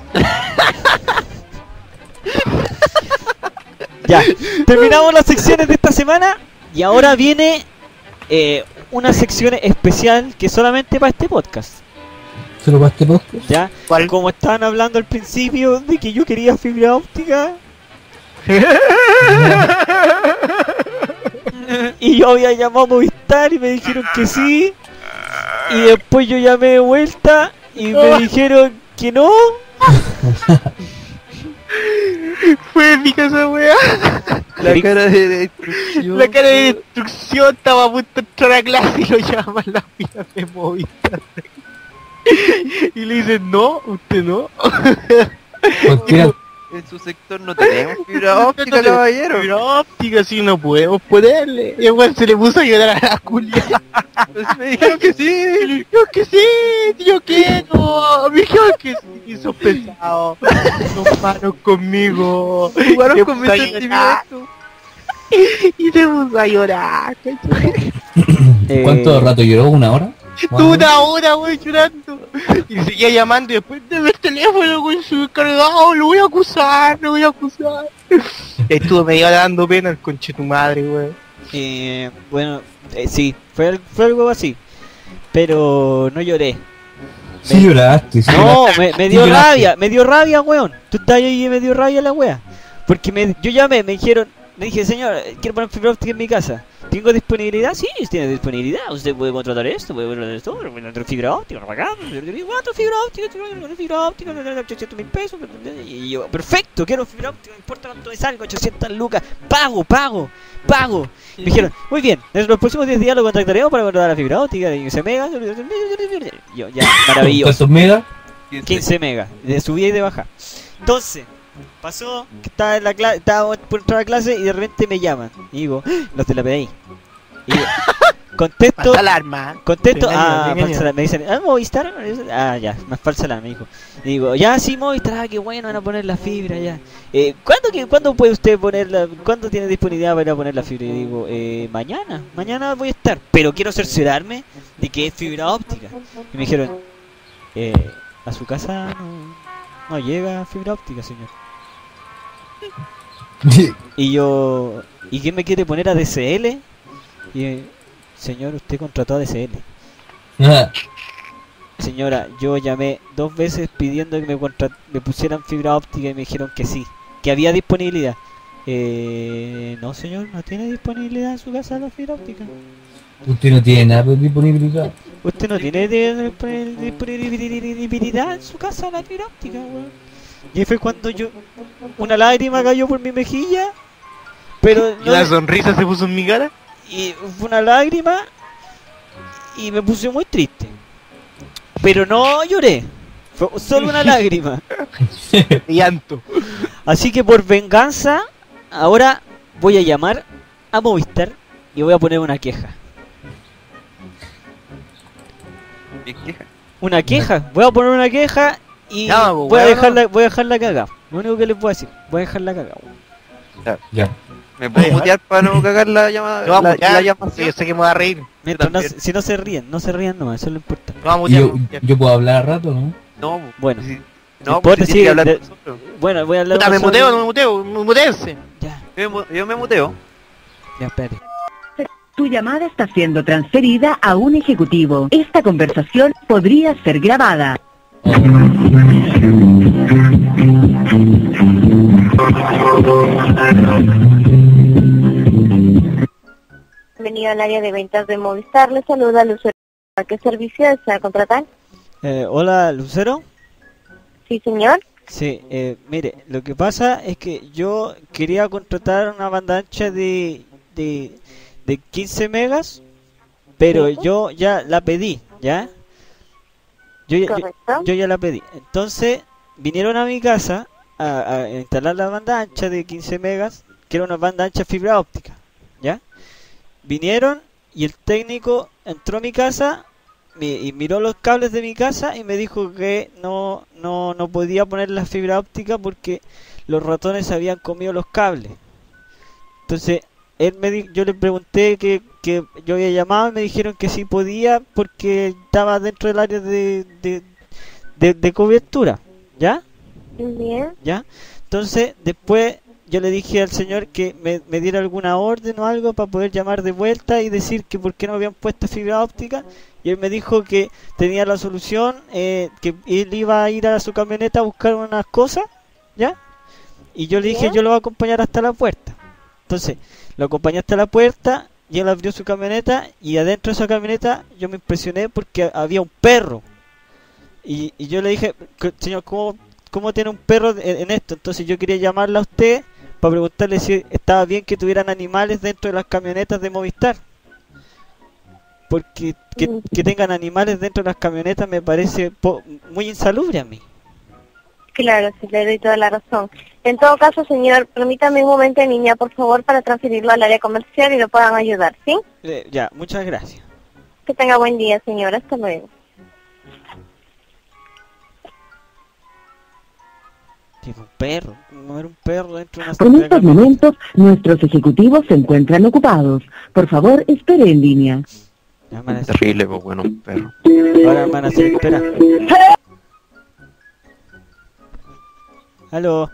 Ya, terminamos las secciones de esta semana y ahora viene eh, una sección especial que solamente para este podcast. ¿Solo para este podcast? Ya, ¿Cuál? como estaban hablando al principio de que yo quería fibra óptica y yo había llamado a Movistar y me dijeron que sí, y después yo llamé de vuelta y me dijeron que no. Fue épica esa weá. La cara de destrucción. La cara de destrucción estaba a punto de entrar a clase y lo llaman las pilas de Movistar. Y le dicen, no, usted no. Cualquiera, En su sector no tenemos fibra óptica, caballero. Fibra óptica, si no podemos ponerle. Y igual se le puso a llorar a la culia. Pues me dijeron que sí. Yo que sí, yo quiero. Me dijeron que sí, sos pesado. Son malos conmigo. Jugaron Se con mi puso a llorar. sentimiento. Y se puso a llorar. Eh, ¿cuánto rato lloró? ¿Una hora? Estuvo una hora, wey, llorando. Y seguía llamando y después de ver el teléfono, güey, se me cargado, lo voy a acusar, lo voy a acusar. Y estuvo medio dando pena el conche tu madre, güey. Eh, bueno, eh, sí, fue, al- fue algo así, pero no lloré. Sí lloraste, sí No, lloraste. me, me dio Sí lloraste. rabia, me dio rabia, weón. Tú estás ahí y me dio rabia la wea. Porque me, yo llamé, me dijeron, le dije, señor, quiero poner fibra óptica en mi casa. ¿Tengo disponibilidad? Sí, tiene disponibilidad. Usted puede contratar esto, puede contratar esto, puede contratar fibra óptica, para acá, cuatro fibra óptica, fibra óptica, ochocientos mil pesos. Y yo, perfecto, quiero fibra óptica, no importa cuánto me salga, ochocientas lucas, pago, pago, pago. Me dijeron, muy bien, en los próximos diez días lo contactaremos para contratar la fibra óptica de quince megas. Yo, ya, maravilloso. ¿Cuántos megas? quince megas, de subida y de baja. Entonces, pasó que estaba en la clase, estaba por entrar a clase y de repente me llaman. Y digo, ¡Ah! Los de la P D I. Y yo, contesto, Pasa alarma. contesto, Te engaño, ah, te engaño. falsa alarma. Me dicen, ah, Movistar. Ah, ya, más falsa alarma, me dijo. Y digo, ya, sí, Movistar, ah, qué bueno, van a poner la fibra ya. Eh, ¿cuándo, que, ¿Cuándo puede usted ponerla? ¿Cuándo tiene disponibilidad para ir a poner la fibra? Y digo, eh, mañana, mañana voy a estar. Pero quiero cerciorarme de que es fibra óptica. Y me dijeron, eh, a su casa no, no llega fibra óptica, señor. Y yo, ¿y qué me quiere poner a D C L? Y eh, señor, usted contrató a D C L. Ah, Señora, yo llamé dos veces pidiendo que me, contra- me pusieran fibra óptica y me dijeron que sí, que había disponibilidad. Eh, no, señor, no tiene disponibilidad en su casa la fibra óptica. usted no tiene nada de disponibilidad. Usted no tiene de- de- disponibilidad en su casa la fibra óptica, weón. Y fue cuando yo, una lágrima cayó por mi mejilla, pero ¿Y no, la sonrisa se puso en mi cara? y fue una lágrima y me puse muy triste. Pero no lloré, fue solo una lágrima. Llanto. Así que por venganza, ahora voy a llamar a Movistar y voy a poner una queja. ¿Qué queja? Una queja, voy a poner una queja y Ya, pues, voy a weón. dejarla, voy a dejarla cagada. Lo único que les puedo decir, voy a dejarla cagada. Ya. ¿Me puedo Oye, mutear para no cagar la llamada? No vamos la, a mutear, la llamación? sí, yo sé que me va a reír. Mientras no, también. se- si no se ríen, no se rían nomás, eso es lo importante. No vamos a Y mutear. yo, yo puedo hablar al rato, ¿no? No, po. Bueno, Si- no no, importa, pues si sí, tiene que hablar de- nosotros. bueno, voy a hablar Puta, me solo- muteo, no me muteo, me muteense. Ya, Yo me, mu- yo me muteo. ya, espérate. Tu llamada está siendo transferida a un ejecutivo. Esta conversación podría ser grabada. Bienvenido al área de ventas de Movistar. Le saluda al usuario. ¿A qué servicio desea contratar? Eh, hola, Lucero. Sí, señor. Sí, eh, mire, lo que pasa es que yo quería contratar una banda ancha de, de, de quince megas, pero Ujú. yo ya la pedí, ¿ya? Yo, ya- yo, Correcto. yo ya la pedí. Entonces, vinieron a mi casa a, a instalar la banda ancha de quince megas, que era una banda ancha fibra óptica, ¿ya? Vinieron y el técnico entró a mi casa mi- y miró los cables de mi casa y me dijo que no, no, no podía poner la fibra óptica porque los ratones habían comido los cables. Entonces, él me di- yo le pregunté que, que yo había llamado y me dijeron que sí podía porque estaba dentro del área de, de, de, de cobertura, ¿ya? Bien. ¿Ya? Entonces, después yo le dije al señor que me, me diera alguna orden o algo para poder llamar de vuelta y decir que por qué no habían puesto fibra óptica. Y él me dijo que tenía la solución, eh, que él iba a ir a su camioneta a buscar unas cosas, ¿ya? Y yo le dije, Bien. yo lo voy a acompañar hasta la puerta. Entonces, lo acompañé hasta la puerta y él abrió su camioneta y adentro de esa camioneta yo me impresioné porque había un perro. Y, y yo le dije, "Co- señor, ¿cómo, cómo tiene un perro en, en esto?" Entonces yo quería llamarla a usted para preguntarle si estaba bien que tuvieran animales dentro de las camionetas de Movistar. Porque que, Mm. que tengan animales dentro de las camionetas me parece po- muy insalubre a mí. Claro, sí, le doy toda la razón. En todo caso, señor, permítame un momento en línea, por favor, para transferirlo al área comercial y lo puedan ayudar, ¿sí? Eh, ya, muchas gracias. Que tenga buen día, señor. Hasta luego. Tiene un perro, como ver un perro dentro de una En de estos camioneta. momentos, nuestros ejecutivos se encuentran ocupados. Por favor, espere en línea. Ya me van a hacer- Terrible, pues bueno, perro. Ahora me van a hacer esperar. Aló.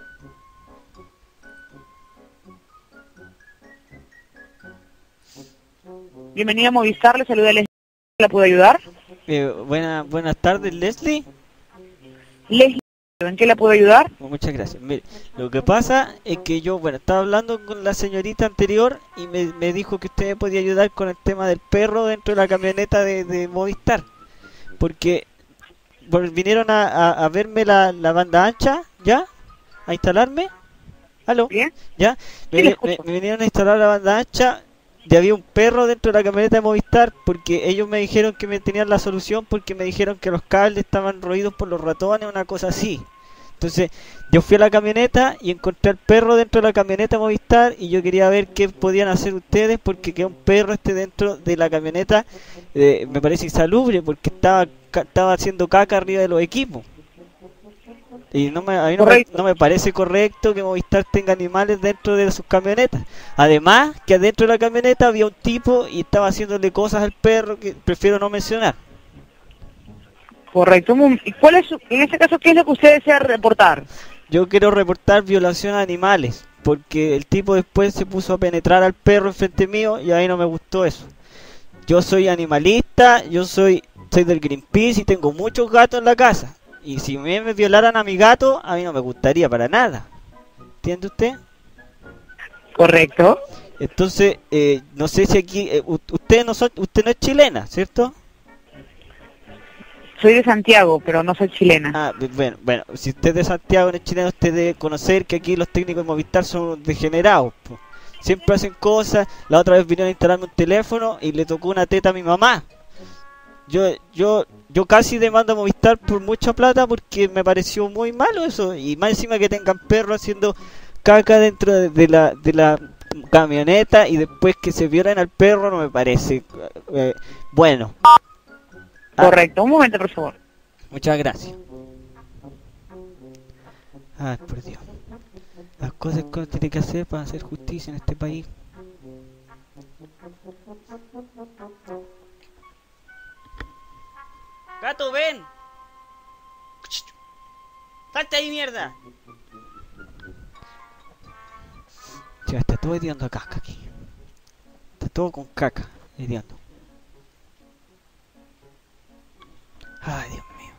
Bienvenida a Movistar, le saluda Leslie. ¿La puedo ayudar? Eh, buena, buenas tardes, Leslie. Leslie, ¿en qué la puedo ayudar? Muchas gracias. Mire, lo que pasa es que yo, bueno, estaba hablando con la señorita anterior y me, me dijo que usted me podía ayudar con el tema del perro dentro de la camioneta de, de Movistar. Porque bueno, vinieron a, a, a verme la, la banda ancha, ¿ya? A instalarme. ¿Aló? Bien. ¿Ya? Me, Sí, le me- escucho. me vinieron a instalar la banda ancha y había un perro dentro de la camioneta de Movistar porque ellos me dijeron que me tenían la solución porque me dijeron que los cables estaban roídos por los ratones, una cosa así. Entonces yo fui a la camioneta y encontré al perro dentro de la camioneta Movistar y yo quería ver qué podían hacer ustedes porque que un perro esté dentro de la camioneta eh, me parece insalubre porque estaba ca- estaba haciendo caca arriba de los equipos. Y no me, a mí no me, Correcto. no me parece correcto que Movistar tenga animales dentro de sus camionetas. Además, que adentro de la camioneta había un tipo y estaba haciéndole cosas al perro que prefiero no mencionar. Correcto. ¿Y cuál es, su- en este caso, qué es lo que usted desea reportar? Yo quiero reportar violación a animales, porque el tipo después se puso a penetrar al perro enfrente mío y a mí no me gustó eso. Yo soy animalista, yo soy, soy del Greenpeace y tengo muchos gatos en la casa. Y si me, me violaran a mi gato, a mí no me gustaría para nada. ¿Entiende usted? Correcto. Entonces, eh, no sé si aquí, eh, u- usted no son, usted no es chilena, ¿cierto? Soy de Santiago, pero no soy chilena. Ah, b- bueno, bueno, si usted es de Santiago, no es chileno, usted debe conocer que aquí los técnicos de Movistar son degenerados, po. Siempre hacen cosas. La otra vez vinieron a instalarme un teléfono y le tocó una teta a mi mamá. Yo, yo, yo casi demando a Movistar por mucha plata porque me pareció muy malo eso. Y más encima que tengan perros haciendo caca dentro de, de la, de la camioneta y después que se violen al perro no me parece eh, bueno. Ah, Correcto, un momento, por favor. muchas gracias. Ay, por Dios. Las cosas que uno tiene que hacer para hacer justicia en este país. Gato, ven. Salte ahí, mierda. Ya está todo hediondo a caca aquí. Está todo con caca, hediondo. Ay, Dios mío.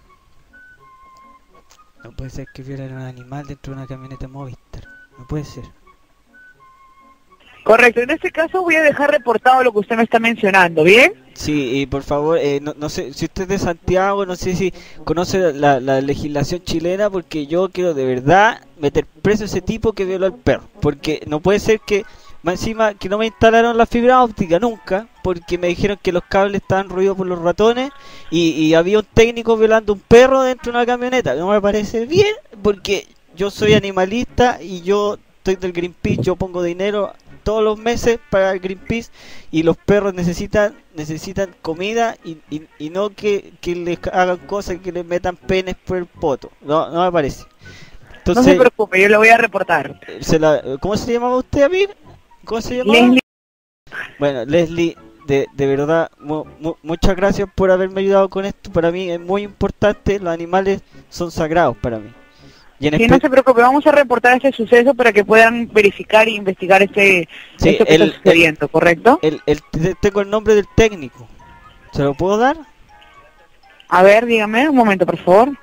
No puede ser que violen a un animal dentro de una camioneta Movistar. No puede ser. Correcto, en este caso voy a dejar reportado lo que usted me está mencionando, ¿bien? Sí, y por favor, eh, no, no sé, si usted es de Santiago, no sé si conoce la, la legislación chilena, porque yo quiero de verdad meter preso a ese tipo que violó al perro. Porque no puede ser que, más encima, que no me instalaron la fibra óptica nunca, porque me dijeron que los cables estaban ruidos por los ratones, y, y había un técnico violando un perro dentro de una camioneta. No me parece bien, porque yo soy animalista y yo estoy del Greenpeace, yo pongo dinero todos los meses para el Greenpeace y los perros necesitan necesitan comida y, y, y no que, que les hagan cosas, que les metan penes por el poto. No, no me parece. Entonces, no se preocupe, yo lo voy a reportar. se la, ¿cómo se llamaba usted, Amir? ¿Cómo se llamaba? Leslie. Bueno, Leslie, de, de verdad, mu, mu, muchas gracias por haberme ayudado con esto. Para mí es muy importante, los animales son sagrados para mí. Y en Sí, espe- no se preocupe, vamos a reportar este suceso para que puedan verificar e investigar este Sí, esto que el- está sucediendo, ¿correcto? el, el, te- tengo el nombre del técnico. ¿Se lo puedo dar? A ver, dígame, un momento, por favor.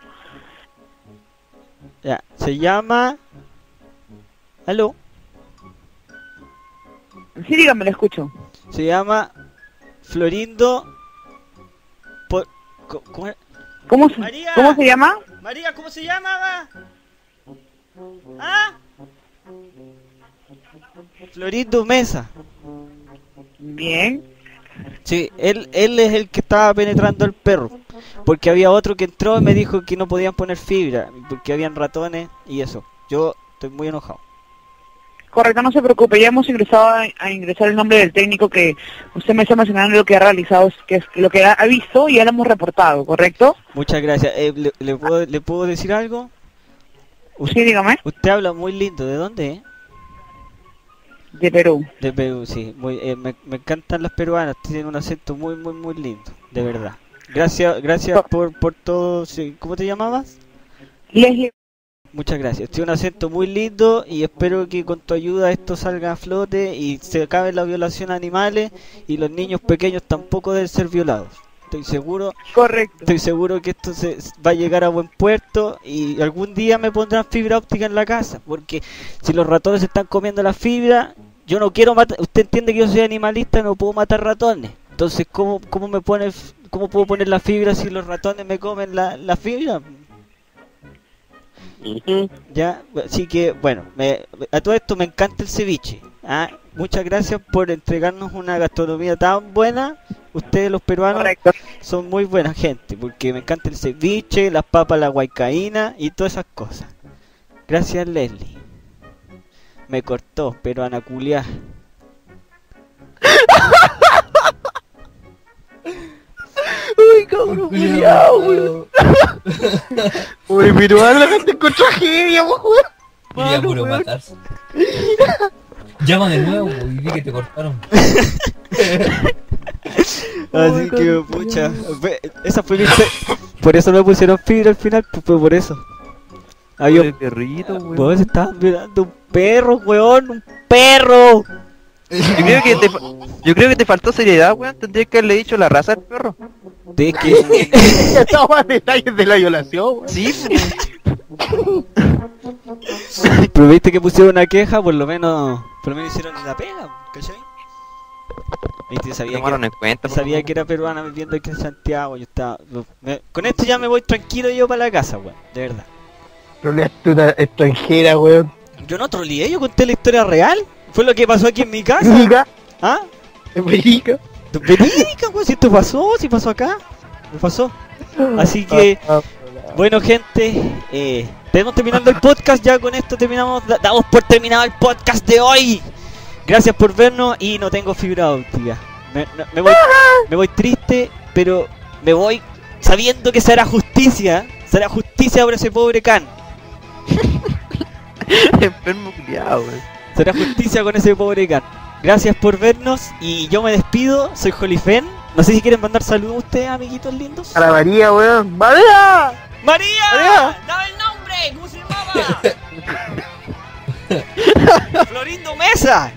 Ya, se llama... ¿Aló? Sí, dígame, lo escucho. Se llama Florindo... Por... co- ¿Cómo era? ¿Cómo se, María. ¿cómo se llama? María, ¿cómo se llama? ¿Ah? Florindo Mesa. Bien. Sí, él, él es el que estaba penetrando al perro. Porque había otro que entró y me dijo que no podían poner fibra. Porque habían ratones y eso. Yo estoy muy enojado. Correcto, no se preocupe, ya hemos ingresado a, a ingresar el nombre del técnico que usted me está mencionando, lo que ha realizado, que es lo que ha, ha visto y ya lo hemos reportado, ¿correcto? Muchas gracias. Eh, ¿le, le puedo, ¿Le puedo decir algo? Sí, dígame. Usted habla muy lindo. ¿De dónde, eh? De Perú. De Perú, sí. Muy, eh, me, me encantan las peruanas. Tienen un acento muy, muy, muy lindo. De verdad. Gracias, gracias por, por todo. Sí, ¿cómo te llamabas? Leslie. Muchas gracias. Tiene un acento muy lindo y espero que con tu ayuda esto salga a flote y se acabe la violación a animales y los niños pequeños tampoco deben ser violados. Estoy seguro, Correcto. estoy seguro que esto se va a llegar a buen puerto y algún día me pondrán fibra óptica en la casa, porque si los ratones están comiendo la fibra, yo no quiero matar. Usted entiende que yo soy animalista, no puedo matar ratones. Entonces, ¿cómo cómo me pone cómo puedo poner la fibra si los ratones me comen la, la fibra? Ya, así que bueno, me, a todo esto me encanta el ceviche. ¿Ah? Muchas gracias por entregarnos una gastronomía tan buena. Ustedes los peruanos Correcto. son muy buena gente, porque me encanta el ceviche, las papas, la huaycaína y todas esas cosas. Gracias, Leslie. Me cortó, peruana culiá. Uy, cabrón, culiao, weón. Uy, peruano, la gente con tragedia, weón. Quería Malo, puro weón. matarse. Llama de nuevo y di que te cortaron. Así que, pucha, ve, esa fue mi fe- por eso me pusieron fibra al final, pues fue por eso. Había un perrito, weón. Vos estaban violando un perro, weón, un perro. Yo creo que te, fa- yo creo que te faltó seriedad, weón. Tendrías que haberle dicho la raza del perro. De que Estaba más detalles de la violación, weón. Sí, weón. pero viste que pusieron una queja, por lo menos, por lo menos hicieron la pega, ¿cachai? Viste, yo sabía, Tomaron que, en cuenta, yo sabía que era peruana viviendo aquí en Santiago. Yo estaba, me- con esto ya me voy tranquilo yo para la casa, weón, de verdad. Troleaste una extranjera, weón. Yo no troleé, yo conté la historia real. Fue lo que pasó aquí en mi casa. Verídica, ¿Ah? es verídica. Verídica, weón, si esto pasó, si pasó acá. Me pasó. Así que, Ah, bueno, gente, eh, tenemos terminando el podcast. Ya con esto terminamos, da- damos por terminado el podcast de hoy. Gracias por vernos y no tengo fibra óptica. Me, no- me voy, me voy triste, pero me voy sabiendo que se hará justicia. Se hará justicia por ese pobre can. Enfermo culiado, weón. Se hará justicia con ese pobre can. Gracias por vernos y yo me despido. Soy Jolifen. No sé si quieren mandar saludos a ustedes, amiguitos lindos. A la María, weón. ¡María! ¡María! María. ¡Dame el nombre! ¿Cómo se llamaba? ¡Florindo Mesa!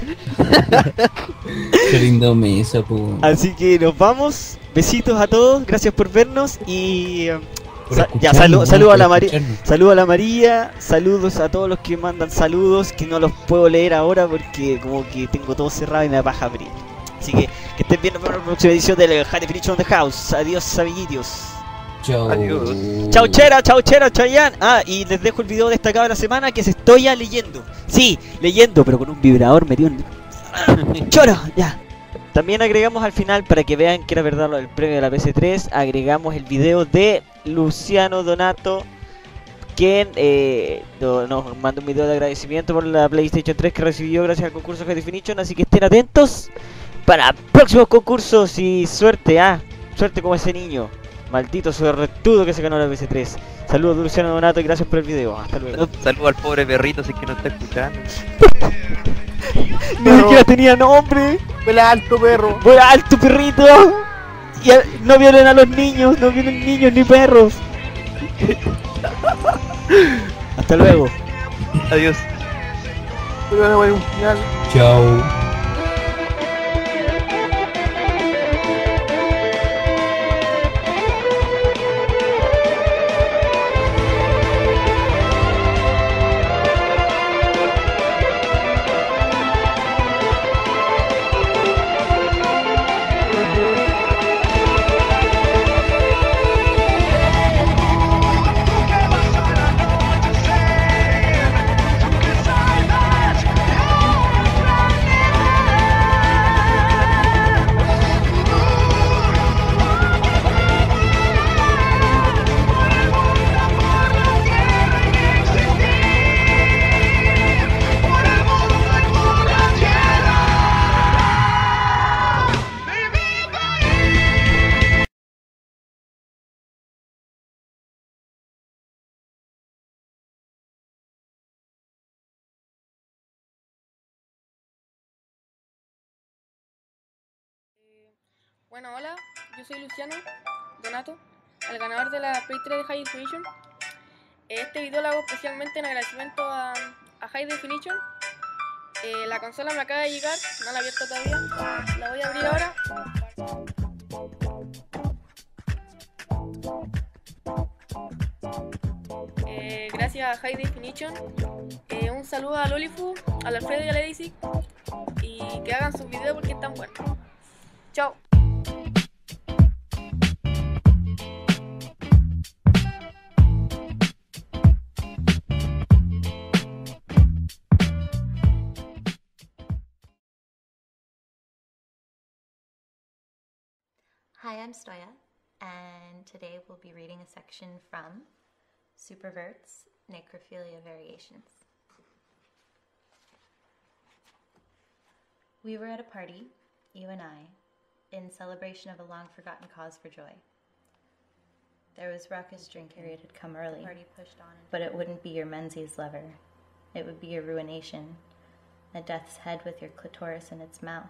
Qué lindo mesa, po. Así que nos vamos. Besitos a todos. Gracias por vernos y... eh, Por sa- ya, escucharnos, saludos weón, saludo a por la María. escucharnos. Saludos a la María. Saludos a todos los que mandan saludos. Que no los puedo leer ahora porque como que tengo todo cerrado y me da paja abrir. Así que que estén viendo para la próxima edición del High Definition on the House. Adiós, amiguitos. Chao. Adiós. Chau chera, chau chera, Chayanne. Ah, y les dejo el video destacado de la semana que se estoy ya leyendo. Sí, leyendo, pero con un vibrador metido en... Choro, ya. También agregamos al final, para que vean que era verdad lo del premio de la P S tres, agregamos el video de Luciano Donato, quien eh, no- nos manda un video de agradecimiento por la PlayStation tres que recibió gracias al concurso High Definition. Así que estén atentos para próximos concursos y suerte, ah, suerte como ese niño. Maldito suertudo que se ganó la P S tres. Saludos de Luciano Donato y gracias por el video. Hasta luego. Saludo al pobre perrito, si es que no está escuchando. Ni siquiera tenía nombre. ¡Vuela alto, perro! ¡Vuela alto, perrito! Y a- no violen a los niños, no violen niños ni perros. Hasta luego. Adiós. Pero no voy a un final. Chao. Bueno, hola, yo soy Luciano Donato, el ganador de la Play tres de High Definition. Este video lo hago especialmente en agradecimiento a, a High Definition. Eh, la consola me acaba de llegar, no la he abierto todavía, la voy a abrir ahora. Eh, gracias a High Definition. Eh, un saludo a Lolifu, al Alfredo y a la Daisy. Y que hagan sus videos porque están buenos. Chao. Hi, I'm Stoya, and today we'll be reading a section from Supervert's Necrophilia Variations. We were at a party, you and I, in celebration of a long-forgotten cause for joy. There was raucous drinking. Period had come early, party pushed on, but it wouldn't be your Menzies lover. It would be your ruination, a death's head with your clitoris in its mouth.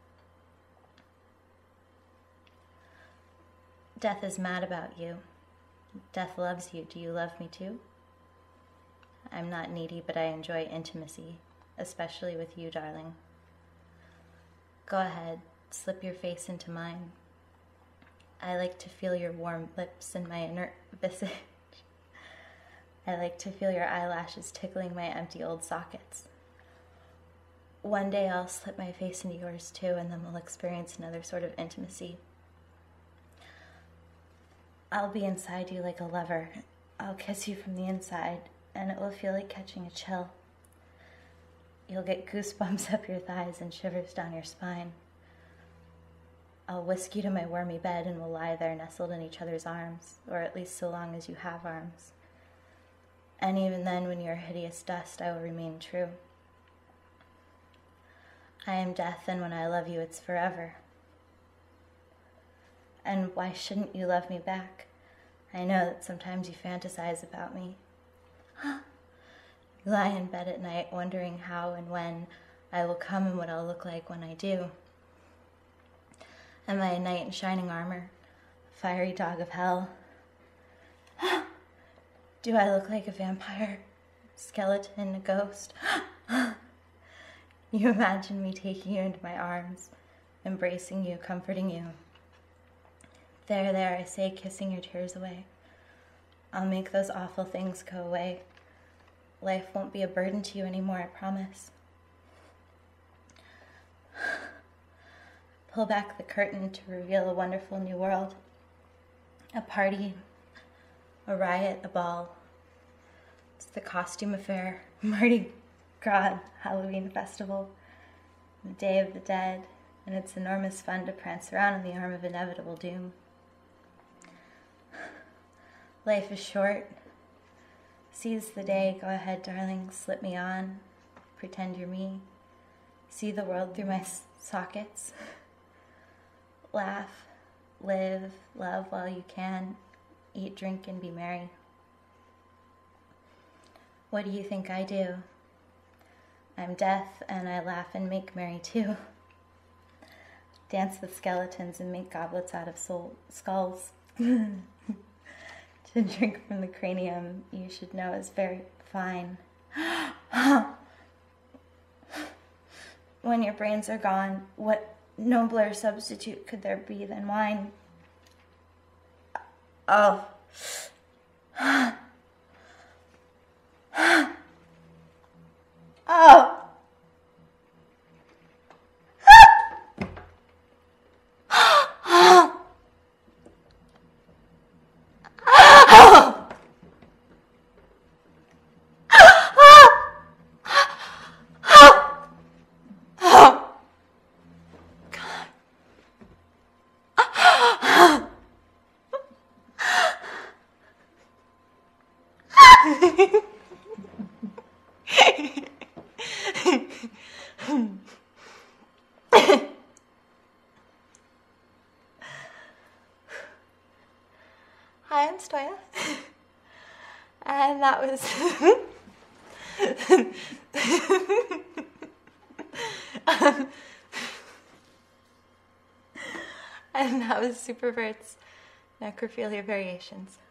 Death is mad about you. Death loves you. Do you love me too? I'm not needy, but I enjoy intimacy, especially with you, darling. Go ahead, slip your face into mine. I like to feel your warm lips in my inert visage. I like to feel your eyelashes tickling my empty old sockets. one day I'll slip my face into yours too, and then we'll experience another sort of intimacy. I'll be inside you like a lover. I'll kiss you from the inside, and it will feel like catching a chill. You'll get goosebumps up your thighs and shivers down your spine. I'll whisk you to my wormy bed, and we'll lie there nestled in each other's arms, or at least so long as you have arms. And even then, when you're hideous dust, I will remain true. I am death, and when I love you, it's forever. And why shouldn't you love me back? I know that sometimes you fantasize about me. You lie in bed at night wondering how and when I will come and what I'll look like when I do. Am I a knight in shining armor? A fiery dog of hell? Do I look like a vampire? Skeleton? A ghost? You imagine me taking you into my arms, embracing you, comforting you. There, there, I say, kissing your tears away. I'll make those awful things go away. Life won't be a burden to you anymore, I promise. Pull back the curtain to reveal a wonderful new world. A party, a riot, a ball. It's the costume affair, Mardi Gras, Halloween festival, the Day of the Dead, and it's enormous fun to prance around in the arm of inevitable doom. Life is short. Seize the day. Go ahead, darling. Slip me on. Pretend you're me. See the world through my s- sockets. Laugh, live, love while you can. Eat, drink, and be merry. What do you think I do? I'm death, and I laugh and make merry too. Dance with skeletons and make goblets out of soul- skulls. To drink from the cranium, you should know, is very fine. When your brains are gone, what nobler substitute could there be than wine? Oh. Oh. Hi, I'm Stoya. And that was um, and that was Supervert's Necrophilia Variations.